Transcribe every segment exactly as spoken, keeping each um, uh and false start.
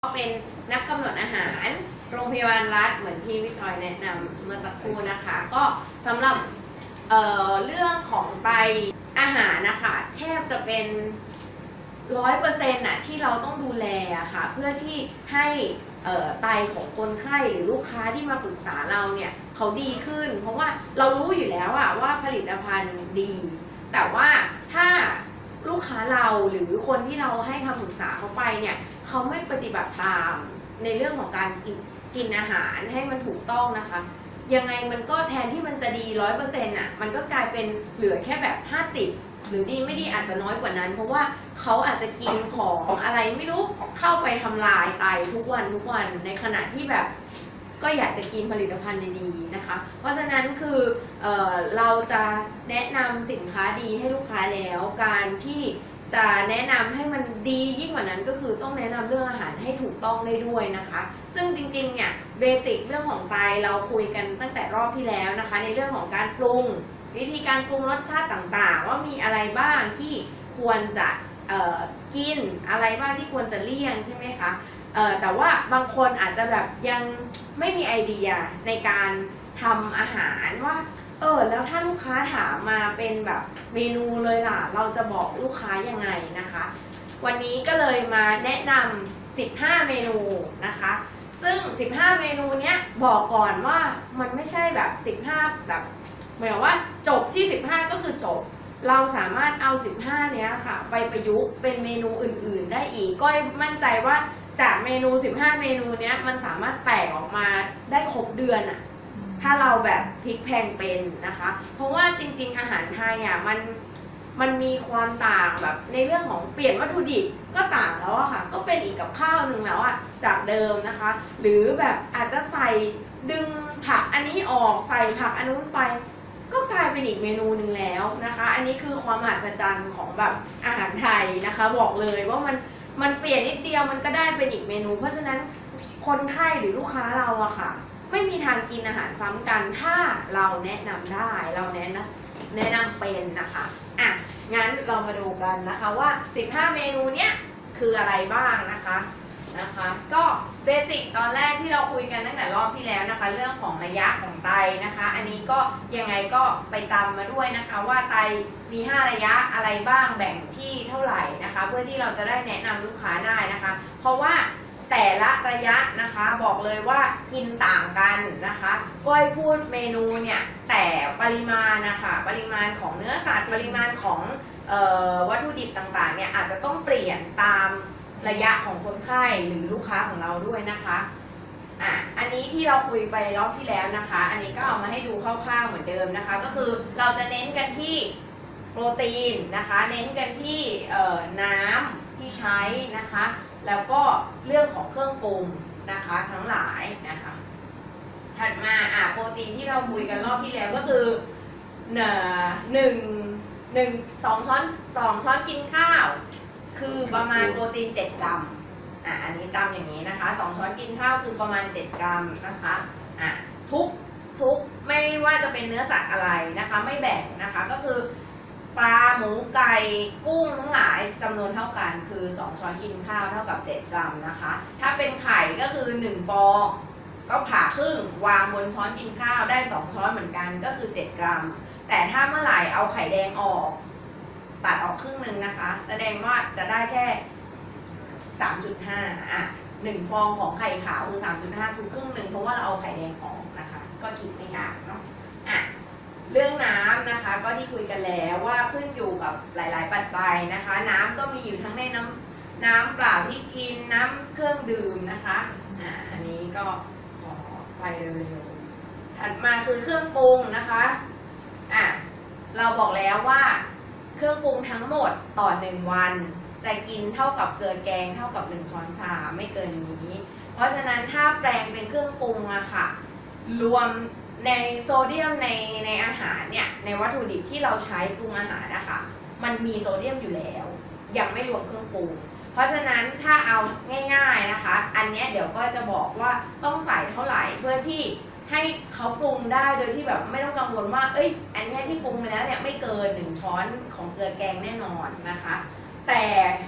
เป็นนักกำหนดอาหารโรงพยาบาลรัฐเหมือนที่พี่จอยแนะนำเมื่อสักครู่นะคะ ก็สำหรับเเรื่องของไตอาหารนะคะแทบจะเป็นร้อยเปอร์เซ็นต์อะที่เราต้องดูแลอะค่ะเพื่อที่ให้ไตของคนไข้หรือลูกค้าที่มาปรึกษาเราเนี่ยเขาดีขึ้นเพราะว่าเรารู้อยู่แล้วอะว่าผลิตภัณฑ์ดี แต่ว่าถ้าลูกค้าเราหรือคนที่เราให้คำปรึกษาเขาไปเนี่ยเขาไม่ปฏิบัติตามในเรื่องของการกินกินอาหารให้มันถูกต้องนะคะยังไงมันก็แทนที่มันจะดีร้อยเปอร์เซ็นต์อ่ะมันก็กลายเป็นเหลือแค่แบบห้าสิบหรือดีไม่ดีอาจจะน้อยกว่านั้นเพราะว่าเขาอาจจะกินของอะไรไม่รู้เข้าไปทำลายไตทุกวันทุกวันในขณะที่แบบก็อยากจะกินผลิตภัณฑ์ดีๆนะคะเพราะฉะนั้นคือเออเราจะแนะนำสินค้าดีให้ลูกค้าแล้วการที่จะแนะนำให้มันดียิ่งกว่านั้นก็คือต้องแนะนำเรื่องอาหารให้ถูกต้องได้ด้วยนะคะซึ่งจริงๆเนี่ยเบสิกเรื่องของไตเราคุยกันตั้งแต่รอบที่แล้วนะคะในเรื่องของการปรุงวิธีการปรุงรสชาติต่างๆว่ามีอะไรบ้างที่ควรจะกินอะไรบ้างที่ควรจะเลี่ยงใช่ไหมคะแต่ว่าบางคนอาจจะแบบยังไม่มีไอเดียในการทำอาหารว่าเออแล้วถ้าลูกค้าถามมาเป็นแบบเมนูเลยล่ะเราจะบอกลูกค้ายังไงนะคะวันนี้ก็เลยมาแนะนำสิบห้าเมนูนะคะซึ่งสิบห้าเมนูเนี้ยบอกก่อนว่ามันไม่ใช่แบบสิบห้าแบบหมายว่าจบที่สิบห้าก็คือจบเราสามารถเอาสิบห้าเนี้ยค่ะไปประยุกต์เป็นเมนูอื่นๆได้อีกก็มั่นใจว่าจากเมนูสิบห้าเมนูเนี้ยมันสามารถแตกออกมาได้ครบเดือนอะถ้าเราแบบพลิกแพลงเป็นนะคะเพราะว่าจริงๆอาหารไทยอ่ะมันมันมีความต่างแบบในเรื่องของเปลี่ยนวัตถุดิบก็ต่างแล้วอะค่ะก็เป็นอีกกับข้าวหนึ่งแล้วอะจากเดิมนะคะหรือแบบอาจจะใส่ดึงผักอันนี้ออกใส่ผักอันนู้นไปก็กลายเป็นอีกเมนูหนึ่งแล้วนะคะอันนี้คือความมหัศจรรย์ของแบบอาหารไทยนะคะบอกเลยว่ามันมันเปลี่ยนนิดเดียวมันก็ได้เป็นอีกเมนูเพราะฉะนั้นคนไข้หรือลูกค้าเราอะค่ะไม่มีทางกินอาหารซ้ำกันถ้าเราแนะนำได้เราแนะนำแนะนำเป็นนะคะอ่ะงั้นเรามาดูกันนะคะว่าสิบห้าเมนูเนี้ยคืออะไรบ้างนะคะนะคะก็เบสิกตอนแรกที่เราคุยกันตั้งแต่รอบที่แล้วนะคะเรื่องของระยะของไตนะคะอันนี้ก็ยังไงก็ไปจำมาด้วยนะคะว่าไตมีห้าระยะอะไรบ้างแบ่งที่เท่าไหร่นะคะเพื่อที่เราจะได้แนะนำลูกค้าได้นะคะเพราะว่าแต่ละระยะนะคะบอกเลยว่ากินต่างกันนะคะก้อยพูดเมนูเนี่ยแต่ปริมาณนะคะปริมาณของเนื้อสัตว์ปริมาณของเอ่อวัตถุดิบต่างๆเนี่ยอาจจะต้องเปลี่ยนตามระยะของคนไข้หรือลูกค้าของเราด้วยนะคะอ่ะอันนี้ที่เราคุยไปรอบที่แล้วนะคะอันนี้ก็เอามาให้ดูคร่าวๆเหมือนเดิมนะคะก็คือเราจะเน้นกันที่โปรตีนนะคะเน้นกันที่เอ่อน้ำที่ใช้นะคะแล้วก็เรื่องของเครื่องปรุงนะคะทั้งหลายนะคะถัดมาอ่ะโปรตีนที่เราคุยกันรอบที่แล้วก็คือหนึ่งหนึ่งสองช้อนสองช้อนกินข้าวคือประมาณโปรตีนเจ็ดกรัมอ่ะอันนี้จำอย่างนี้นะคะสองช้อนกินข้าวคือประมาณเจ็ดกรัมนะคะอ่ะทุกทุกไม่ว่าจะเป็นเนื้อสัตว์อะไรนะคะไม่แบ่งนะคะก็คือปลาหมูไก่กุ้งทั้งหลายจำนวนเท่ากันคือสองช้อนกินข้าวเท่ากับเจ็ดกรัมนะคะถ้าเป็นไข่ก็คือหนึ่งฟองก็ผ่าครึ่งวางบนช้อนกินข้าวได้สองช้อนเหมือนกันก็คือเจ็ดกรัมแต่ถ้าเมื่อไหร่เอาไข่แดงออกตัดออกครึ่งหนึ่งนะคะแสดงว่าจะได้แค่ สามจุดห้า อ่ะหนึ่งฟองของไข่ขาวคือ สามจุดห้า คือครึ่งหนึ่งเพราะว่าเราเอาไข่แดงออกนะคะก็คิดไม่ยากเนาะอ่ะเรื่องน้ำนะคะก็ที่คุยกันแล้วว่าขึ้นอยู่กับหลายๆปัจจัยนะคะน้ำก็มีอยู่ทั้งในน้ำน้ำเปล่าที่กินน้ำเครื่องดื่มนะคะอ่ะอันนี้ก็ขอไปเร็วๆถัดมาคือเครื่องปรุงนะคะอ่ะเราบอกแล้วว่าเครื่องปรุงทั้งหมดต่อหนึ่งวันจะกินเท่ากับเกลือแกงเท่ากับหนึ่งช้อนชาไม่เกินนี้เพราะฉะนั้นถ้าแปลงเป็นเครื่องปรุงอะค่ะรวมในโซเดียมในในอาหารเนี่ยในวัตถุดิบที่เราใช้ปรุงอาหารนะคะมันมีโซเดียมอยู่แล้วยังไม่รวมเครื่องปรุงเพราะฉะนั้นถ้าเอาง่ายๆนะคะอันนี้เดี๋ยวก็จะบอกว่าต้องใส่เท่าไหร่เพื่อที่ให้เขาปรุงได้โดยที่แบบไม่ต้องกังวลว่าเอ้ยอันนี้ที่ปรุงไปแล้วเนี่ยไม่เกินหนึ่งช้อนของเกลือแกงแน่นอนนะคะแต่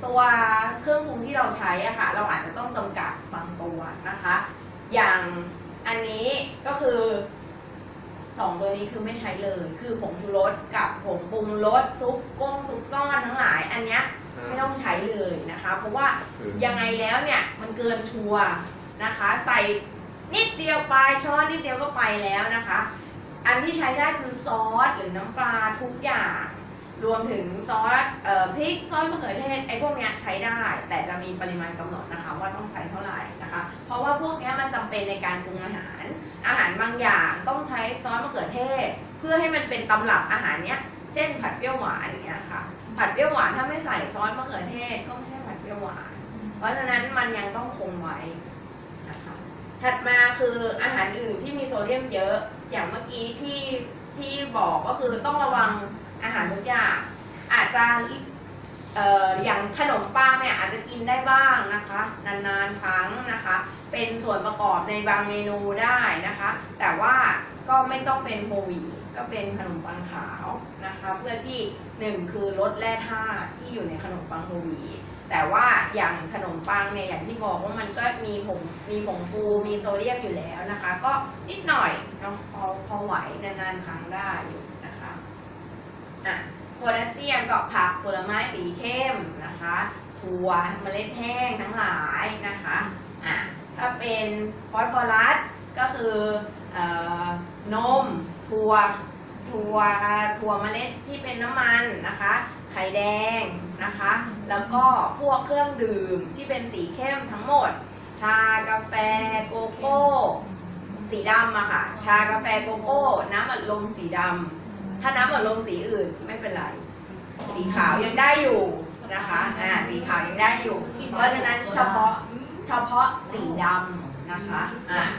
ตัวเครื่องปรุงที่เราใช้อะค่ะเราอาจจะต้องจำกัดบางตัวนะคะ อย่างอันนี้ก็คือสองตัวนี้คือไม่ใช้เลยคือผงชูรสกับผงปรุงรสซุปก้งซุปก้อนทั้งหลายอันเนี้ยไม่ต้องใช้เลยนะคะเพราะว่ายังไงแล้วเนี่ยมันเกินชัวร์นะคะใส่นิดเดียวไปช้อนนิดเดียวก็ไปแล้วนะคะอันที่ใช้ได้คือซอสหรือน้ำปลาทุกอย่างรวมถึงซอสเอ่อพริกซอสมะเขือเทศไอ้พวกเนี้ยใช้ได้แต่จะมีปริมาณกำหนดนะคะว่าต้องใช้เท่าไหร่นะคะเพราะว่าพวกเนี้ยมันจำเป็นในการปรุงอาหารอาหารบางอย่างต้องใช้ซอสมะเขือเทศเพื่อให้มันเป็นตำรับอาหารเนี้ยเช่นผัดเปรี้ยวหวานอย่างเงี้ยค่ะผัดเปรี้ยวหวานถ้าไม่ใส่ซอสมะเขือเทศก็ไม่ใช่ผัดเปรี้ยวหวานเพราะฉะนั้นมันยังต้องคงไว้นะคะถัดมาคืออาหารอื่นที่มีโซเดียมเยอะอย่างเมื่อกี้ที่ที่บอกก็คือต้องระวังอาหารทุกอย่างอาจจะเอ่ออย่างขนมปังเนี่ยอาจจะกินได้บ้างนะคะนานๆครั้งนะคะเป็นส่วนประกอบในบางเมนูได้นะคะแต่ว่าก็ไม่ต้องเป็นโฮลวีตก็เป็นขนมปังขาวนะคะเพื่อที่หนึ่งคือลดแร่ธาตุที่อยู่ในขนมปังโฮลวีตแต่ว่าอย่างขนมปังเนี่ยอย่างที่บอกว่ามันก็มีผงมีผงฟูมีโซเดียมอยู่แล้วนะคะก็นิดหน่อยเนาะพอพอไหวนานๆครั้งได้อยู่นะคะอ่ะโพแทสเซียมก็ผักผลไม้สีเข้มนะคะถั่วเมล็ดแห้งทั้งหลายนะคะอ่ะถ้าเป็นฟอสฟอรัสก็คือเอ่อนมถั่วถั่วถั่วเมล็ดที่เป็นน้ำมันนะคะไข่แดงนะคะแล้วก็พวกเครื่องดื่มที่เป็นสีเข้มทั้งหมดชากาแฟโกโก้สีดำอะค่ะชากาแฟโกโก้น้ำอัดลมสีดำถ้าน้ำอัดลมสีอื่นไม่เป็นไรสีขาวยังได้อยู่นะคะอ่าสีขาวยังได้อยู่เพราะฉะนั้นเฉพาะเฉพาะสีดำนะคะอ่า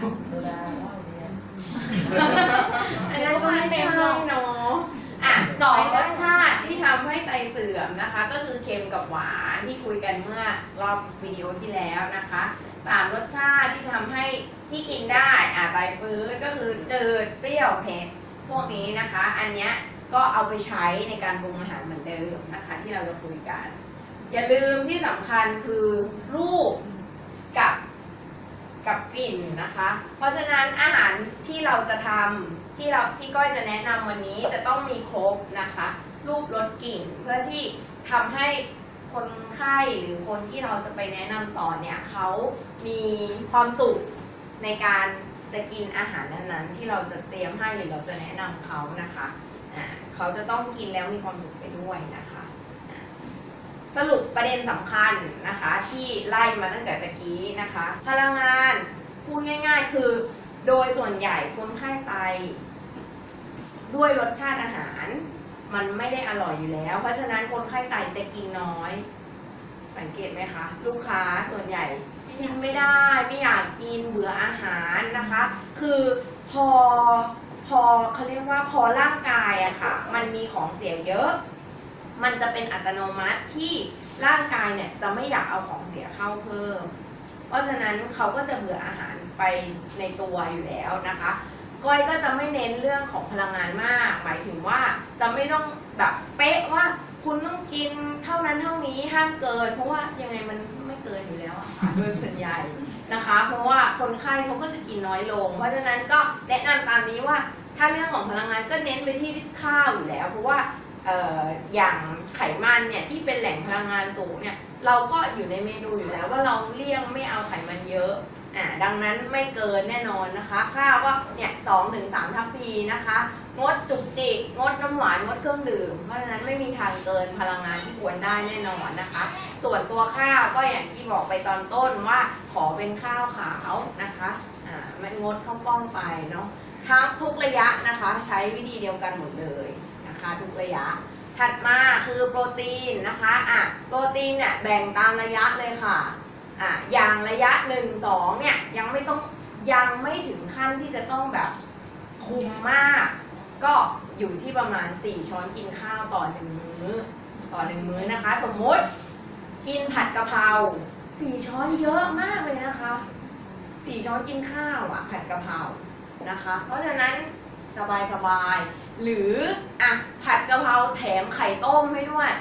อันนั้นก็ไม่ใช่เนาะอ่ะสองรสชาติที่ทำให้ไตเสื่อมนะคะก็คือเค็มกับหวานที่คุยกันเมื่อรอบวิดีโอที่แล้วนะคะสามรสชาติที่ทำให้ที่กินได้อ่ะไตฟื้นก็คือจืดเปรี้ยวเผ็ดพวกนี้นะคะอันเนี้ยก็เอาไปใช้ในการปรุงอาหารเหมือนเดิมนะคะที่เราจะคุยกันอย่าลืมที่สำคัญคือรูปกับกับกลิ่นนะคะเพราะฉะนั้นอาหารที่เราจะทำที่เราที่ก้อยจะแนะนำวันนี้จะต้องมีครบนะคะรูปรสกลิ่นเพื่อที่ทำให้คนไข้หรือคนที่เราจะไปแนะนำต่อเนี่ยเขามีความสุขในการจะกินอาหารนั้นๆที่เราจะเตรียมให้หรือเราจะแนะนำเขานะคะอ่าเขาจะต้องกินแล้วมีความสุขไปด้วยนะคะสรุปประเด็นสำคัญนะคะที่ไล่มาตั้งแต่ตะกี้นะคะพลังงานพูดง่ายๆคือโดยส่วนใหญ่คนไข้ไตด้วยรสชาติอาหารมันไม่ได้อร่อยอยู่แล้วเพราะฉะนั้นคนไข้ไตจะกินน้อยสังเกตไหมคะลูกค้าส่วนใหญ่กินไม่ได้ไม่อยากกินเบื่ออาหารนะคะคือพอพอเขาเรียกว่าพอร่างกายอะค่ะมันมีของเสียเยอะมันจะเป็นอัตโนมัติที่ร่างกายเนี่ยจะไม่อยากเอาของเสียเข้าเพิ่มเพราะฉะนั้นเขาก็จะเบื่ออาหารไปในตัวอยู่แล้วนะคะก้อยก็จะไม่เน้นเรื่องของพลังงานมากหมายถึงว่าจะไม่ต้องแบบเป๊ะว่าคุณต้องกินเท่านั้นเท่านี้ห้ามเกินเพราะว่ายังไงมันไม่เกินอยู่แล้วอะค่ะโดยส่วนใหญ่นะคะเพราะว่าคนไข้เขาก็จะกินน้อยลงเพราะฉะนั้นก็แนะนำตามนี้ว่าถ้าเรื่องของพลังงานก็เน้นไปที่ข้าวอยู่แล้วเพราะว่าเอ่ออย่างไขมันเนี่ยที่เป็นแหล่งพลังงานสูงเนี่ยเราก็อยู่ในเมนูอยู่แล้วว่าเราเลี่ยงไม่เอาไขมันเยอะอ่าดังนั้นไม่เกินแน่นอนนะคะข้าวก็เนี่ยสองถึงสามทัพพีนะคะงดจุกจิกงดน้ำหวานงดเครื่องดื่มเพราะฉะนั้นไม่มีทางเกินพลังงานที่ควรได้แน่นอนนะคะส่วนตัวข้าวก็อย่างที่บอกไปตอนต้นว่าขอเป็นข้าวขาวนะคะอ่าไม่งดข้าวกล้องไปเนาะทั้งทุกระยะนะคะใช้วิธีเดียวกันหมดเลยนะคะทุกระยะถัดมาคือโปรตีนนะคะอ่ะโปรตีนเนี่ยแบ่งตามระยะเลยค่ะอ่ะอย่างระยะหนึ่งสองเนี่ยยังไม่ต้องยังไม่ถึงขั้นที่จะต้องแบบคุมมากก็อยู่ที่ประมาณสี่ช้อนกินข้าวต่อหนึ่งมื้อต่อหนึ่งมื้อนะคะสมมติกินผัดกะเพราสี่ช้อนเยอะมากเลยนะคะสี่ช้อนกินข้าวอ่ะผัดกะเพรานะคะเพราะฉะนั้นสบายสบายหรืออ่ะผัดกะเพราแถมไข่ต้มให้ด้วย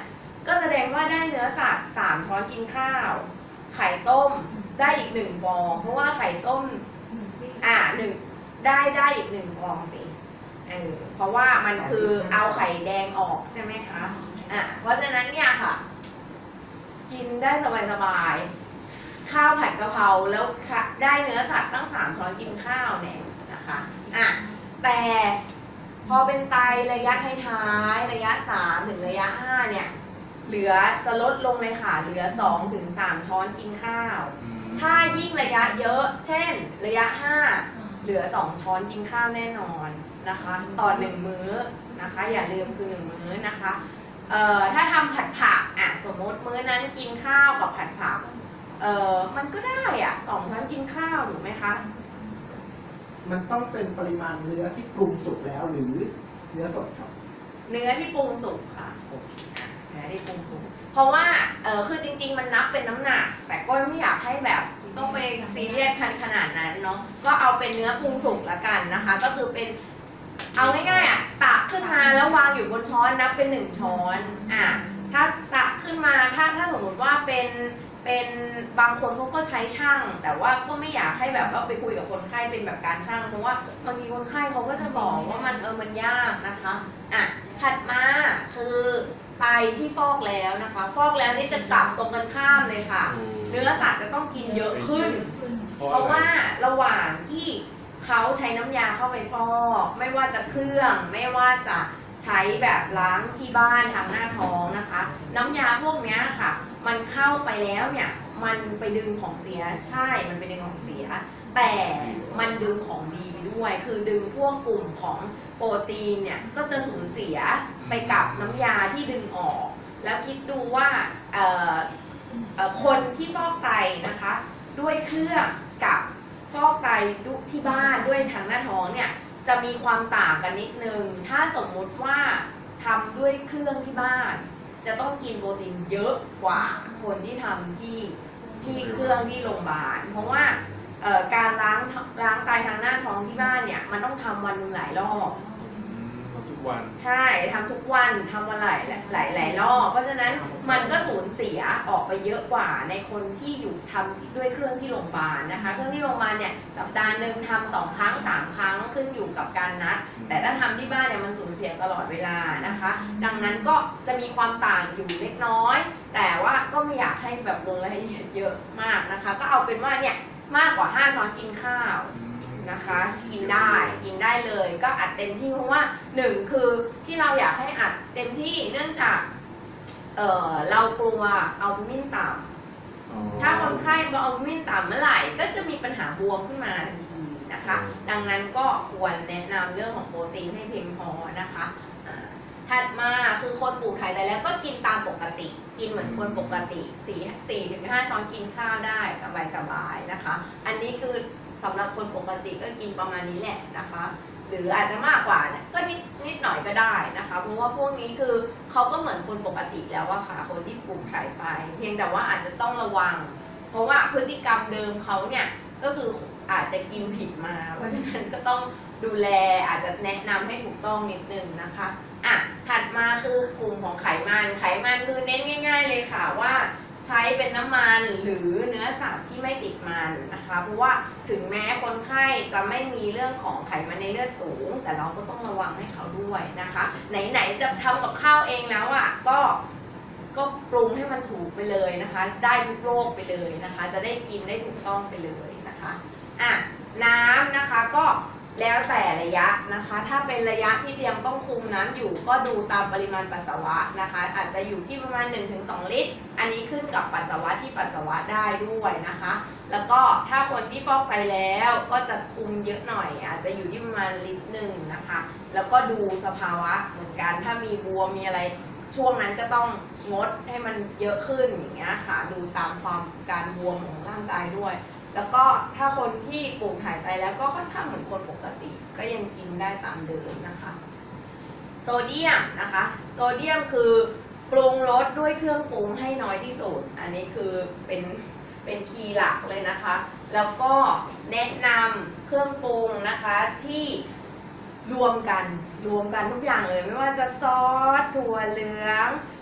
ก็แสดงว่าได้เนื้อสัตว์สามช้อนกินข้าว ไข่ต้มได้อีกหนึ่งฟอง เพราะว่าไข่ต้มอ่าหนึ่งได้ได้อีกหนึ่งฟองสิเออเพราะว่ามันคือเอาไข่แดงออกใช่ไหมคะอ่ะเพราะฉะนั้นเนี่ยค่ะ กินได้สบายๆข้าวผัดกะเพราแล้วได้เนื้อสัตว์ตั้งสามช้อนกินข้าวเนี่ยนะคะอ่ะแต่พอเป็นไตระยะท้ายๆระยะสามถึงระยะห้าเนี่ยเหลือจะลดลงเลยค่ะเหลือสองถึงสามช้อนกินข้าวถ้ายิ่งระยะเยอะเช่นระยะห้าเหลือสองช้อนกินข้าวแน่นอนนะคะต่อหนึ่งมื้อนะคะอย่าลืมคือหนึ่งมื้อนะคะเอ่อถ้าทำผัดผักอ่ะสมมติมื้อนั้นกินข้าวกับผัดผักเอ่อมันก็ได้อ่ะสองช้อนกินข้าวถูกไหมคะมันต้องเป็นปริมาณเนื้อที่ปรุงสุกแล้วหรือเนื้อสดครับเนื้อที่ปรุงสุกค่ะเนื้อที่ปรุงสุกเพราะว่าเออคือจริงๆมันนับเป็นน้ำหนักแต่ก็ไม่อยากให้แบบต้องไปซีเรียสขนาดนั้นเนาะก็เอาเป็นเนื้อปรุงสุกละกันนะคะก็คือเป็นเอาง่ายๆอ่ะตักขึ้นมาแล้ววางอยู่บนช้อนนับเป็นหนึ่งช้อนอ่ะถ้าตักขึ้นมาถ้าถ้าสมมติว่าเป็นเป็นบางคนเขาก็ใช้ช่างแต่ว่าก็ไม่อยากให้แบบว่าไปคุยกับคนไข้เป็นแบบการช่างเพราะว่าบางทีคนไข้เขาก็จะบอกว่ามันเออมันยากนะคะอ่ะถัดมาคือไตที่ฟอกแล้วนะคะฟอกแล้วนี่จะกลับตรงกันข้ามเลยค่ะเนื้อสัตว์จะต้องกินเยอะขึ้นเพราะว่าระหว่างที่เขาใช้น้ำยาเข้าไปฟอกไม่ว่าจะเครื่องไม่ว่าจะใช้แบบล้างที่บ้านทางหน้าท้องนะคะน้ำยาพวกนี้ค่ะมันเข้าไปแล้วเนี่ยมันไปดึงของเสียใช่มันไปดึงของเสียแต่มันดึงของดีไปด้วยคือดึงพวกกลุ่มของโปรตีนเนี่ยก็จะสูญเสียไปกับน้ำยาที่ดึงออกแล้วคิดดูว่าเอ่อเอ่อคนที่ฟอกไตนะคะด้วยเครื่องกับฟอกไตที่บ้านด้วยทางหน้าท้องเนี่ยจะมีความต่างกันนิดนึงถ้าสมมุติว่าทำด้วยเครื่องที่บ้านจะต้องกินโปรตีนเยอะกว่าคนที่ทำที่ที่เครื่องที่โรงพยาบาลเพราะว่าการล้างล้างไตทางหน้าท้องที่บ้านเนี่ยมันต้องทำวันหนึ่งหลายรอบทำทุกวันใช่ทำทุกวันทำวันหลายหลายหลายรอบเพราะฉะนั้นมันก็สูญเสียออกไปเยอะกว่าในคนที่อยู่ทำด้วยเครื่องที่โรงพยาบาลนะคะเครื่องที่โรงพยาบาลเนี่ยสัปดาห์หนึ่งทำสองครั้งสามครั้งขึ้นอยู่กับการนัดแต่ถ้าทำที่บ้านเนี่ยมันสูญเสียตลอดเวลานะคะดังนั้นก็จะมีความต่างอยู่เล็กน้อยแต่ว่าก็ไม่อยากให้แบบลงรายละเอียดเยอะมากนะคะก็เอาเป็นว่าเนี่ยมากกว่าห้าช้อนกินข้าวนะคะกินได้กินได้เลยก็อัดเต็มที่เพราะว่าหนึ่งคือที่เราอยากให้อัดเต็มที่เนื่องจากเออเรากลัวอัลบูมินต่ำถ้าคนไข้บวอัลบูมินต่ำเมื่อไหร่ก็จะมีปัญหาบวมขึ้นมาทันทีนะคะดังนั้นก็ควรแนะนำเรื่องของโปรตีนให้เพียงพอนะคะถัดมาคือคนปลูกถ่ายแต่แล้วก็กินตามปกติกินเหมือนคนปกติสี่สี่ถึงห้าช้อนกินข้าวได้สบายๆนะคะอันนี้คือสำหรับคนปกติก็กินประมาณนี้แหละนะคะหรืออาจจะมากกว่าเนี่ยก็นิดนิดหน่อยก็ได้นะคะเพราะว่าพวกนี้คือเขาก็เหมือนคนปกติแล้วอะค่ะคนที่ปลูกถ่ายไปเพียงแต่ว่าอาจจะต้องระวังเพราะว่าพฤติกรรมเดิมเขาเนี่ยก็คืออาจจะกินผิดมาเพราะฉะนั้นก็ต้องดูแลอาจจะแนะนำให้ถูกต้องนิดนึงนะคะอ่ะถัดมาคือกลุ่มของไขมันไขมันคือเน้นง่าย ๆเลยค่ะว่าใช้เป็นน้ำมันหรือเนื้อสัตว์ที่ไม่ติดมันนะคะเพราะว่าถึงแม้คนไข้จะไม่มีเรื่องของไขมันในเลือดสูงแต่เราก็ต้องระวังให้เขาด้วยนะคะไหนๆจะทำกับข้าวเองแล้วอ่ะก็ก็ปรุงให้มันถูกไปเลยนะคะได้ทุกโรคไปเลยนะคะจะได้กินได้ถูกต้องไปเลยนะคะอ่ะน้ำนะคะก็แล้วแต่ระยะนะคะถ้าเป็นระยะที่ยังต้องคุมน้ำอยู่ก็ดูตามปริมาณปัสสาวะนะคะอาจจะอยู่ที่ประมาณ หนึ่งถึงสอง ลิตรอันนี้ขึ้นกับปัสสาวะที่ปัสสาวะได้ด้วยนะคะแล้วก็ถ้าคนที่ฟอกไปแล้วก็จะคุมเยอะหน่อยอาจจะอยู่ที่ประมาณลิตรหนึ่งนะคะแล้วก็ดูสภาวะเหมือนกันถ้ามีบวมมีอะไรช่วงนั้นก็ต้องงดให้มันเยอะขึ้นอย่างเงี้ยค่ะดูตามความการบวมของร่างกายด้วยแล้วก็ถ้าคนที่ปลูกถ่ายไปแล้วก็ค่อนข้างเหมือนคนปกติก็ยังกินได้ตามเดิมนะคะโซเดียมนะคะโซเดียมคือปรุงรสด้วยเครื่องปรุงให้น้อยที่สุดอันนี้คือเป็นเป็นคีย์หลักเลยนะคะแล้วก็แนะนำเครื่องปรุงนะคะที่รวมกันรวมกันทุกอย่างเลยไม่ว่าจะซอสถั่วเหลือง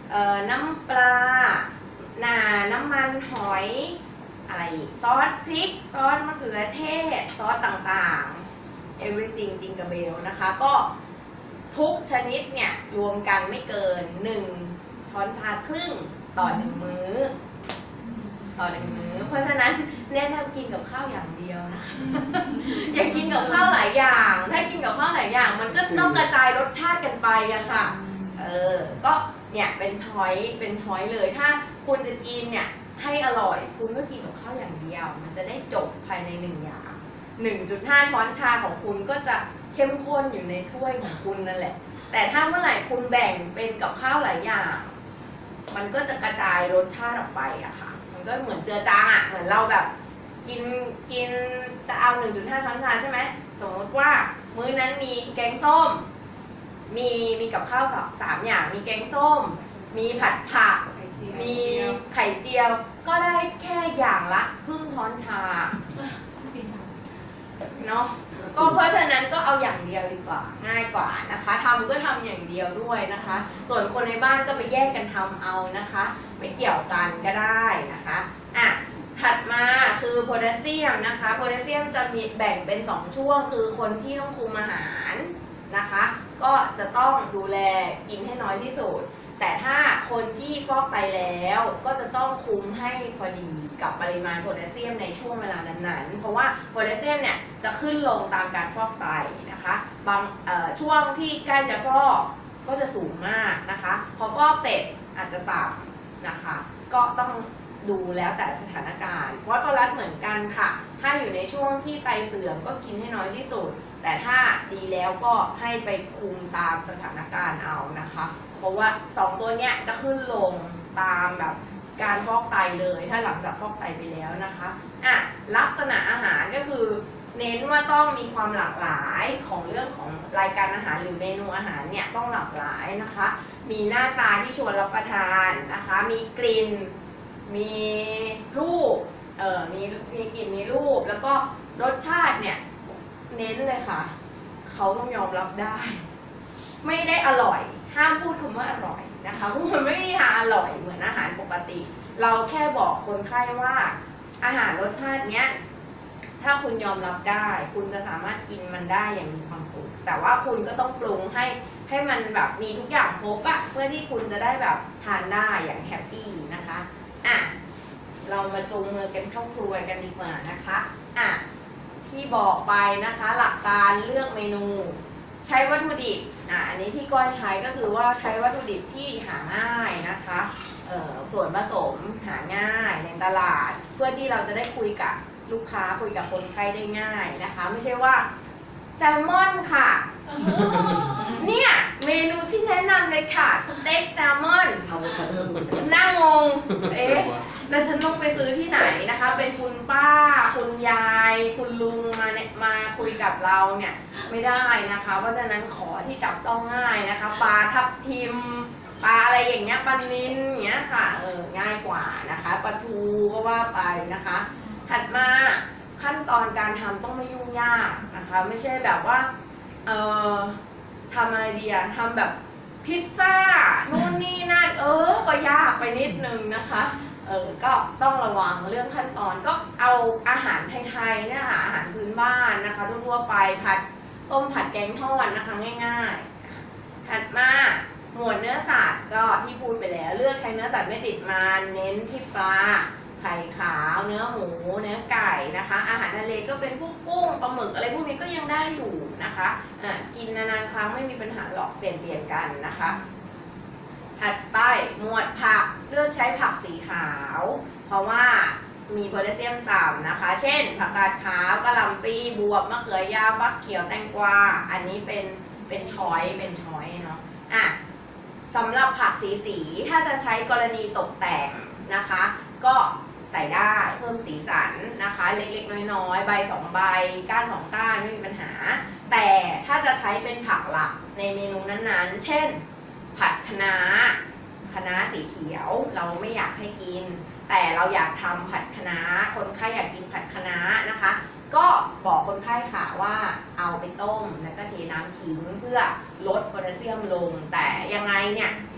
เอ่อน้ำปลาหนาน้ำมันหอยอะไรอีกซอสพริกซอสมะเขือเทศซอสต่างๆ everything จิงกะเบลนะคะก็ทุกชนิดเนี่ยรวมกันไม่เกินหนึ่งช้อนชาครึ่งต่อหนึ่งมื้อต่อหนึ่งมื้อเพราะฉะนั้นแนะนำกินกับข้าวอย่างเดียวนะคะ อย่ากินกับข้าวหลายอย่าง ถ้ากินกับข้าวหลายอย่าง มันก็ต้องกระจายรสชาติกันไปอะค่ะ เออ ก็เนี่ยเป็นช้อยเป็นช้อยเลย ถ้าคุณจะกินเนี่ยให้อร่อย คุณก็กินกับข้าวอย่างเดียว มันจะได้จบภายในหนึ่งอย่าง หนึ่งจุดห้า ช้อนชาของคุณก็จะเข้มข้นอยู่ในถ้วยของคุณนั่นแหละ แต่ถ้าเมื่อไหร่คุณแบ่งเป็นกับข้าวหลายอย่าง มันก็จะกระจายรสชาติออกไปอะค่ะ มันก็เหมือนเจือจางอะเหมือนเราแบบกินกินจะเอา หนึ่งจุดห้า ช้อนชาใช่ไหมสมมติว่ามื้อนั้นมีแกงส้ม มีมีกับข้าวสามสามอย่าง มีแกงส้ม มีผัดผัก มีไข่เจียว ก็ได้แค่อย่างละครึ่งช้อนชา เนาะ ก็เพราะฉะนั้นก็เอาอย่างเดียวดีกว่า ง่ายกว่านะคะทำก็ทำอย่างเดียวด้วยนะคะ ส่วนคนในบ้านก็ไปแยกกันทำเอานะคะ ไม่เกี่ยวกันก็ได้นะคะอ่ะถัดมาคือโพแทสเซียมนะคะโพแทสเซียมจะมีแบ่งเป็นสองช่วงคือคนที่ต้องคุมอาหารนะคะ ก็จะต้องดูแลกินให้น้อยที่สุด แต่ถ้าคนที่ฟอกไตแล้วก็จะต้องคุมให้พอดีกับปริมาณโพแทสเซียมในช่วงเวลานั้นๆเพราะว่าโพแทสเซียมเนี่ยจะขึ้นลงตามการฟอกไตนะคะบางช่วงที่ใกล้จะฟอกก็จะสูงมากนะคะพอฟอกเสร็จอาจจะต่ำนะคะก็ต้องดูแล้วแต่สถานการณ์ฟอสฟอรัสเหมือนกันค่ะถ้าอยู่ในช่วงที่ไตเสื่อมก็กินให้น้อยที่สุดแต่ถ้าดีแล้วก็ให้ไปคุมตามสถานการณ์เอานะคะเพราะว่าสองตัวเนี้ยจะขึ้นลงตามแบบการฟอกไตเลยถ้าหลังจากฟอกไตไปแล้วนะคะอ่ะลักษณะอาหารก็คือเน้นว่าต้องมีความหลากหลายของเรื่องของรายการอาหารหรือเมนูอาหารเนี่ยต้องหลากหลายนะคะมีหน้าตาที่ชวนรับประทานนะคะมีกลิ่นมีรูปเออมีมีกลิ่นมีรูปแล้วก็รสชาติเนี่ยเน้นเลยค่ะเขาต้องยอมรับได้ไม่ได้อร่อยห้ามพูดคำว่าอร่อยนะคะเพราะมันไม่มีทางอร่อยเหมือนอาหารปกติเราแค่บอกคนไข้ว่าอาหารรสชาติเนี้ยถ้าคุณยอมรับได้คุณจะสามารถกินมันได้อย่างมีความสุขแต่ว่าคุณก็ต้องปรุงให้ให้มันแบบมีทุกอย่างครบอะเพื่อที่คุณจะได้แบบทานได้อย่างแฮปปี้นะคะอ่ะเรามาจูงมือกันเข้าครัวกันดีกว่านะคะอ่ะที่บอกไปนะคะหลักการเลือกเมนูใช้วัตถุดิบอ่ะอันนี้ที่ก้อยใช้ก็คือว่าใช้วัตถุดิบที่หาง่ายนะคะเอ่อส่วนผสมหาง่ายในตลาดเพื่อที่เราจะได้คุยกับลูกค้าคุยกับคนไข้ได้ง่ายนะคะไม่ใช่ว่าแซลมอนค่ะ เนี่ยเมนูที่แนะนำเลยค่ะสเต็กแซลมอนเอาไปคัตเตอร์คุณน่างงเอ๊ะแล้วฉันต้องไปซื้อที่ไหนนะคะเป็นคุณป้าคุณยายคุณลุงมาเนี่ยมาคุยกับเราเนี่ยไม่ได้นะคะเพราะฉะนั้นขอที่จับต้องง่ายนะคะปลาทับทิมปลาอะไรอย่างเงี้ยปลานิลอย่างเงี้ยค่ะเออง่ายกว่านะคะปลาทูก็ว่าไปนะคะถัดมาขั้นตอนการทำต้องไม่ยุ่งยากนะคะไม่ใช่แบบว่าเออทำอะไรดีอะทำแบบพิซซ่านู่นนี่นั่นเออก็ยากไปนิดนึงนะคะเออก็ต้องระวังเรื่องขั้นตอนก็เอาอาหารไทยๆเนี่ยค่ะอาหารพื้นบ้านนะคะทั่วๆไปผัดต้มผัดแกงทอดนะคะง่ายๆถัดมาหมวดเนื้อสัตว์ก็ที่พูดไปแล้วเลือกใช้เนื้อสัตว์ไม่ติดมันเน้นที่ปลาไข่ขาวเนื้อหมูเนื้อไก่นะคะอาหารทะเลก็เป็นพวกกุ้งปลาหมึกอะไรพวกนี้ก็ยังได้อยู่นะคะอ่ะกินนานๆครั้งไม่มีปัญหาหรอกเปลี่ยนเปลี่ยนกันนะคะถัดไปหมวดผักเลือกใช้ผักสีขาวเพราะว่ามีโพแทสเซียมต่ำนะคะเช่นผักกาดขาวกะหล่ำปลีบวบมะเขือยาวฟักเขียวแตงกวาอันนี้เป็นเป็นช้อยเป็นช้อยเนาะอ่ะสำหรับผักสีสีถ้าจะใช้กรณีตกแต่งนะคะก็ใส่ได้เพิ่มสีสันนะคะเล็กๆน้อยๆใบสองใบก้านสองก้านไม่มีปัญหาแต่ถ้าจะใช้เป็นผักหลักในเมนูนั้นๆเช่นผัดคะน้าคะน้าสีเขียวเราไม่อยากให้กินแต่เราอยากทำผัดคะน้าคนไข้อยากกินผัดคะน้านะคะก็บอกคนไข้ค่ะว่าเอาไปต้มแล้วก็เทน้ำทิ้งเพื่อลดโพแทสเซียมลงแต่ยังไงเนี่ย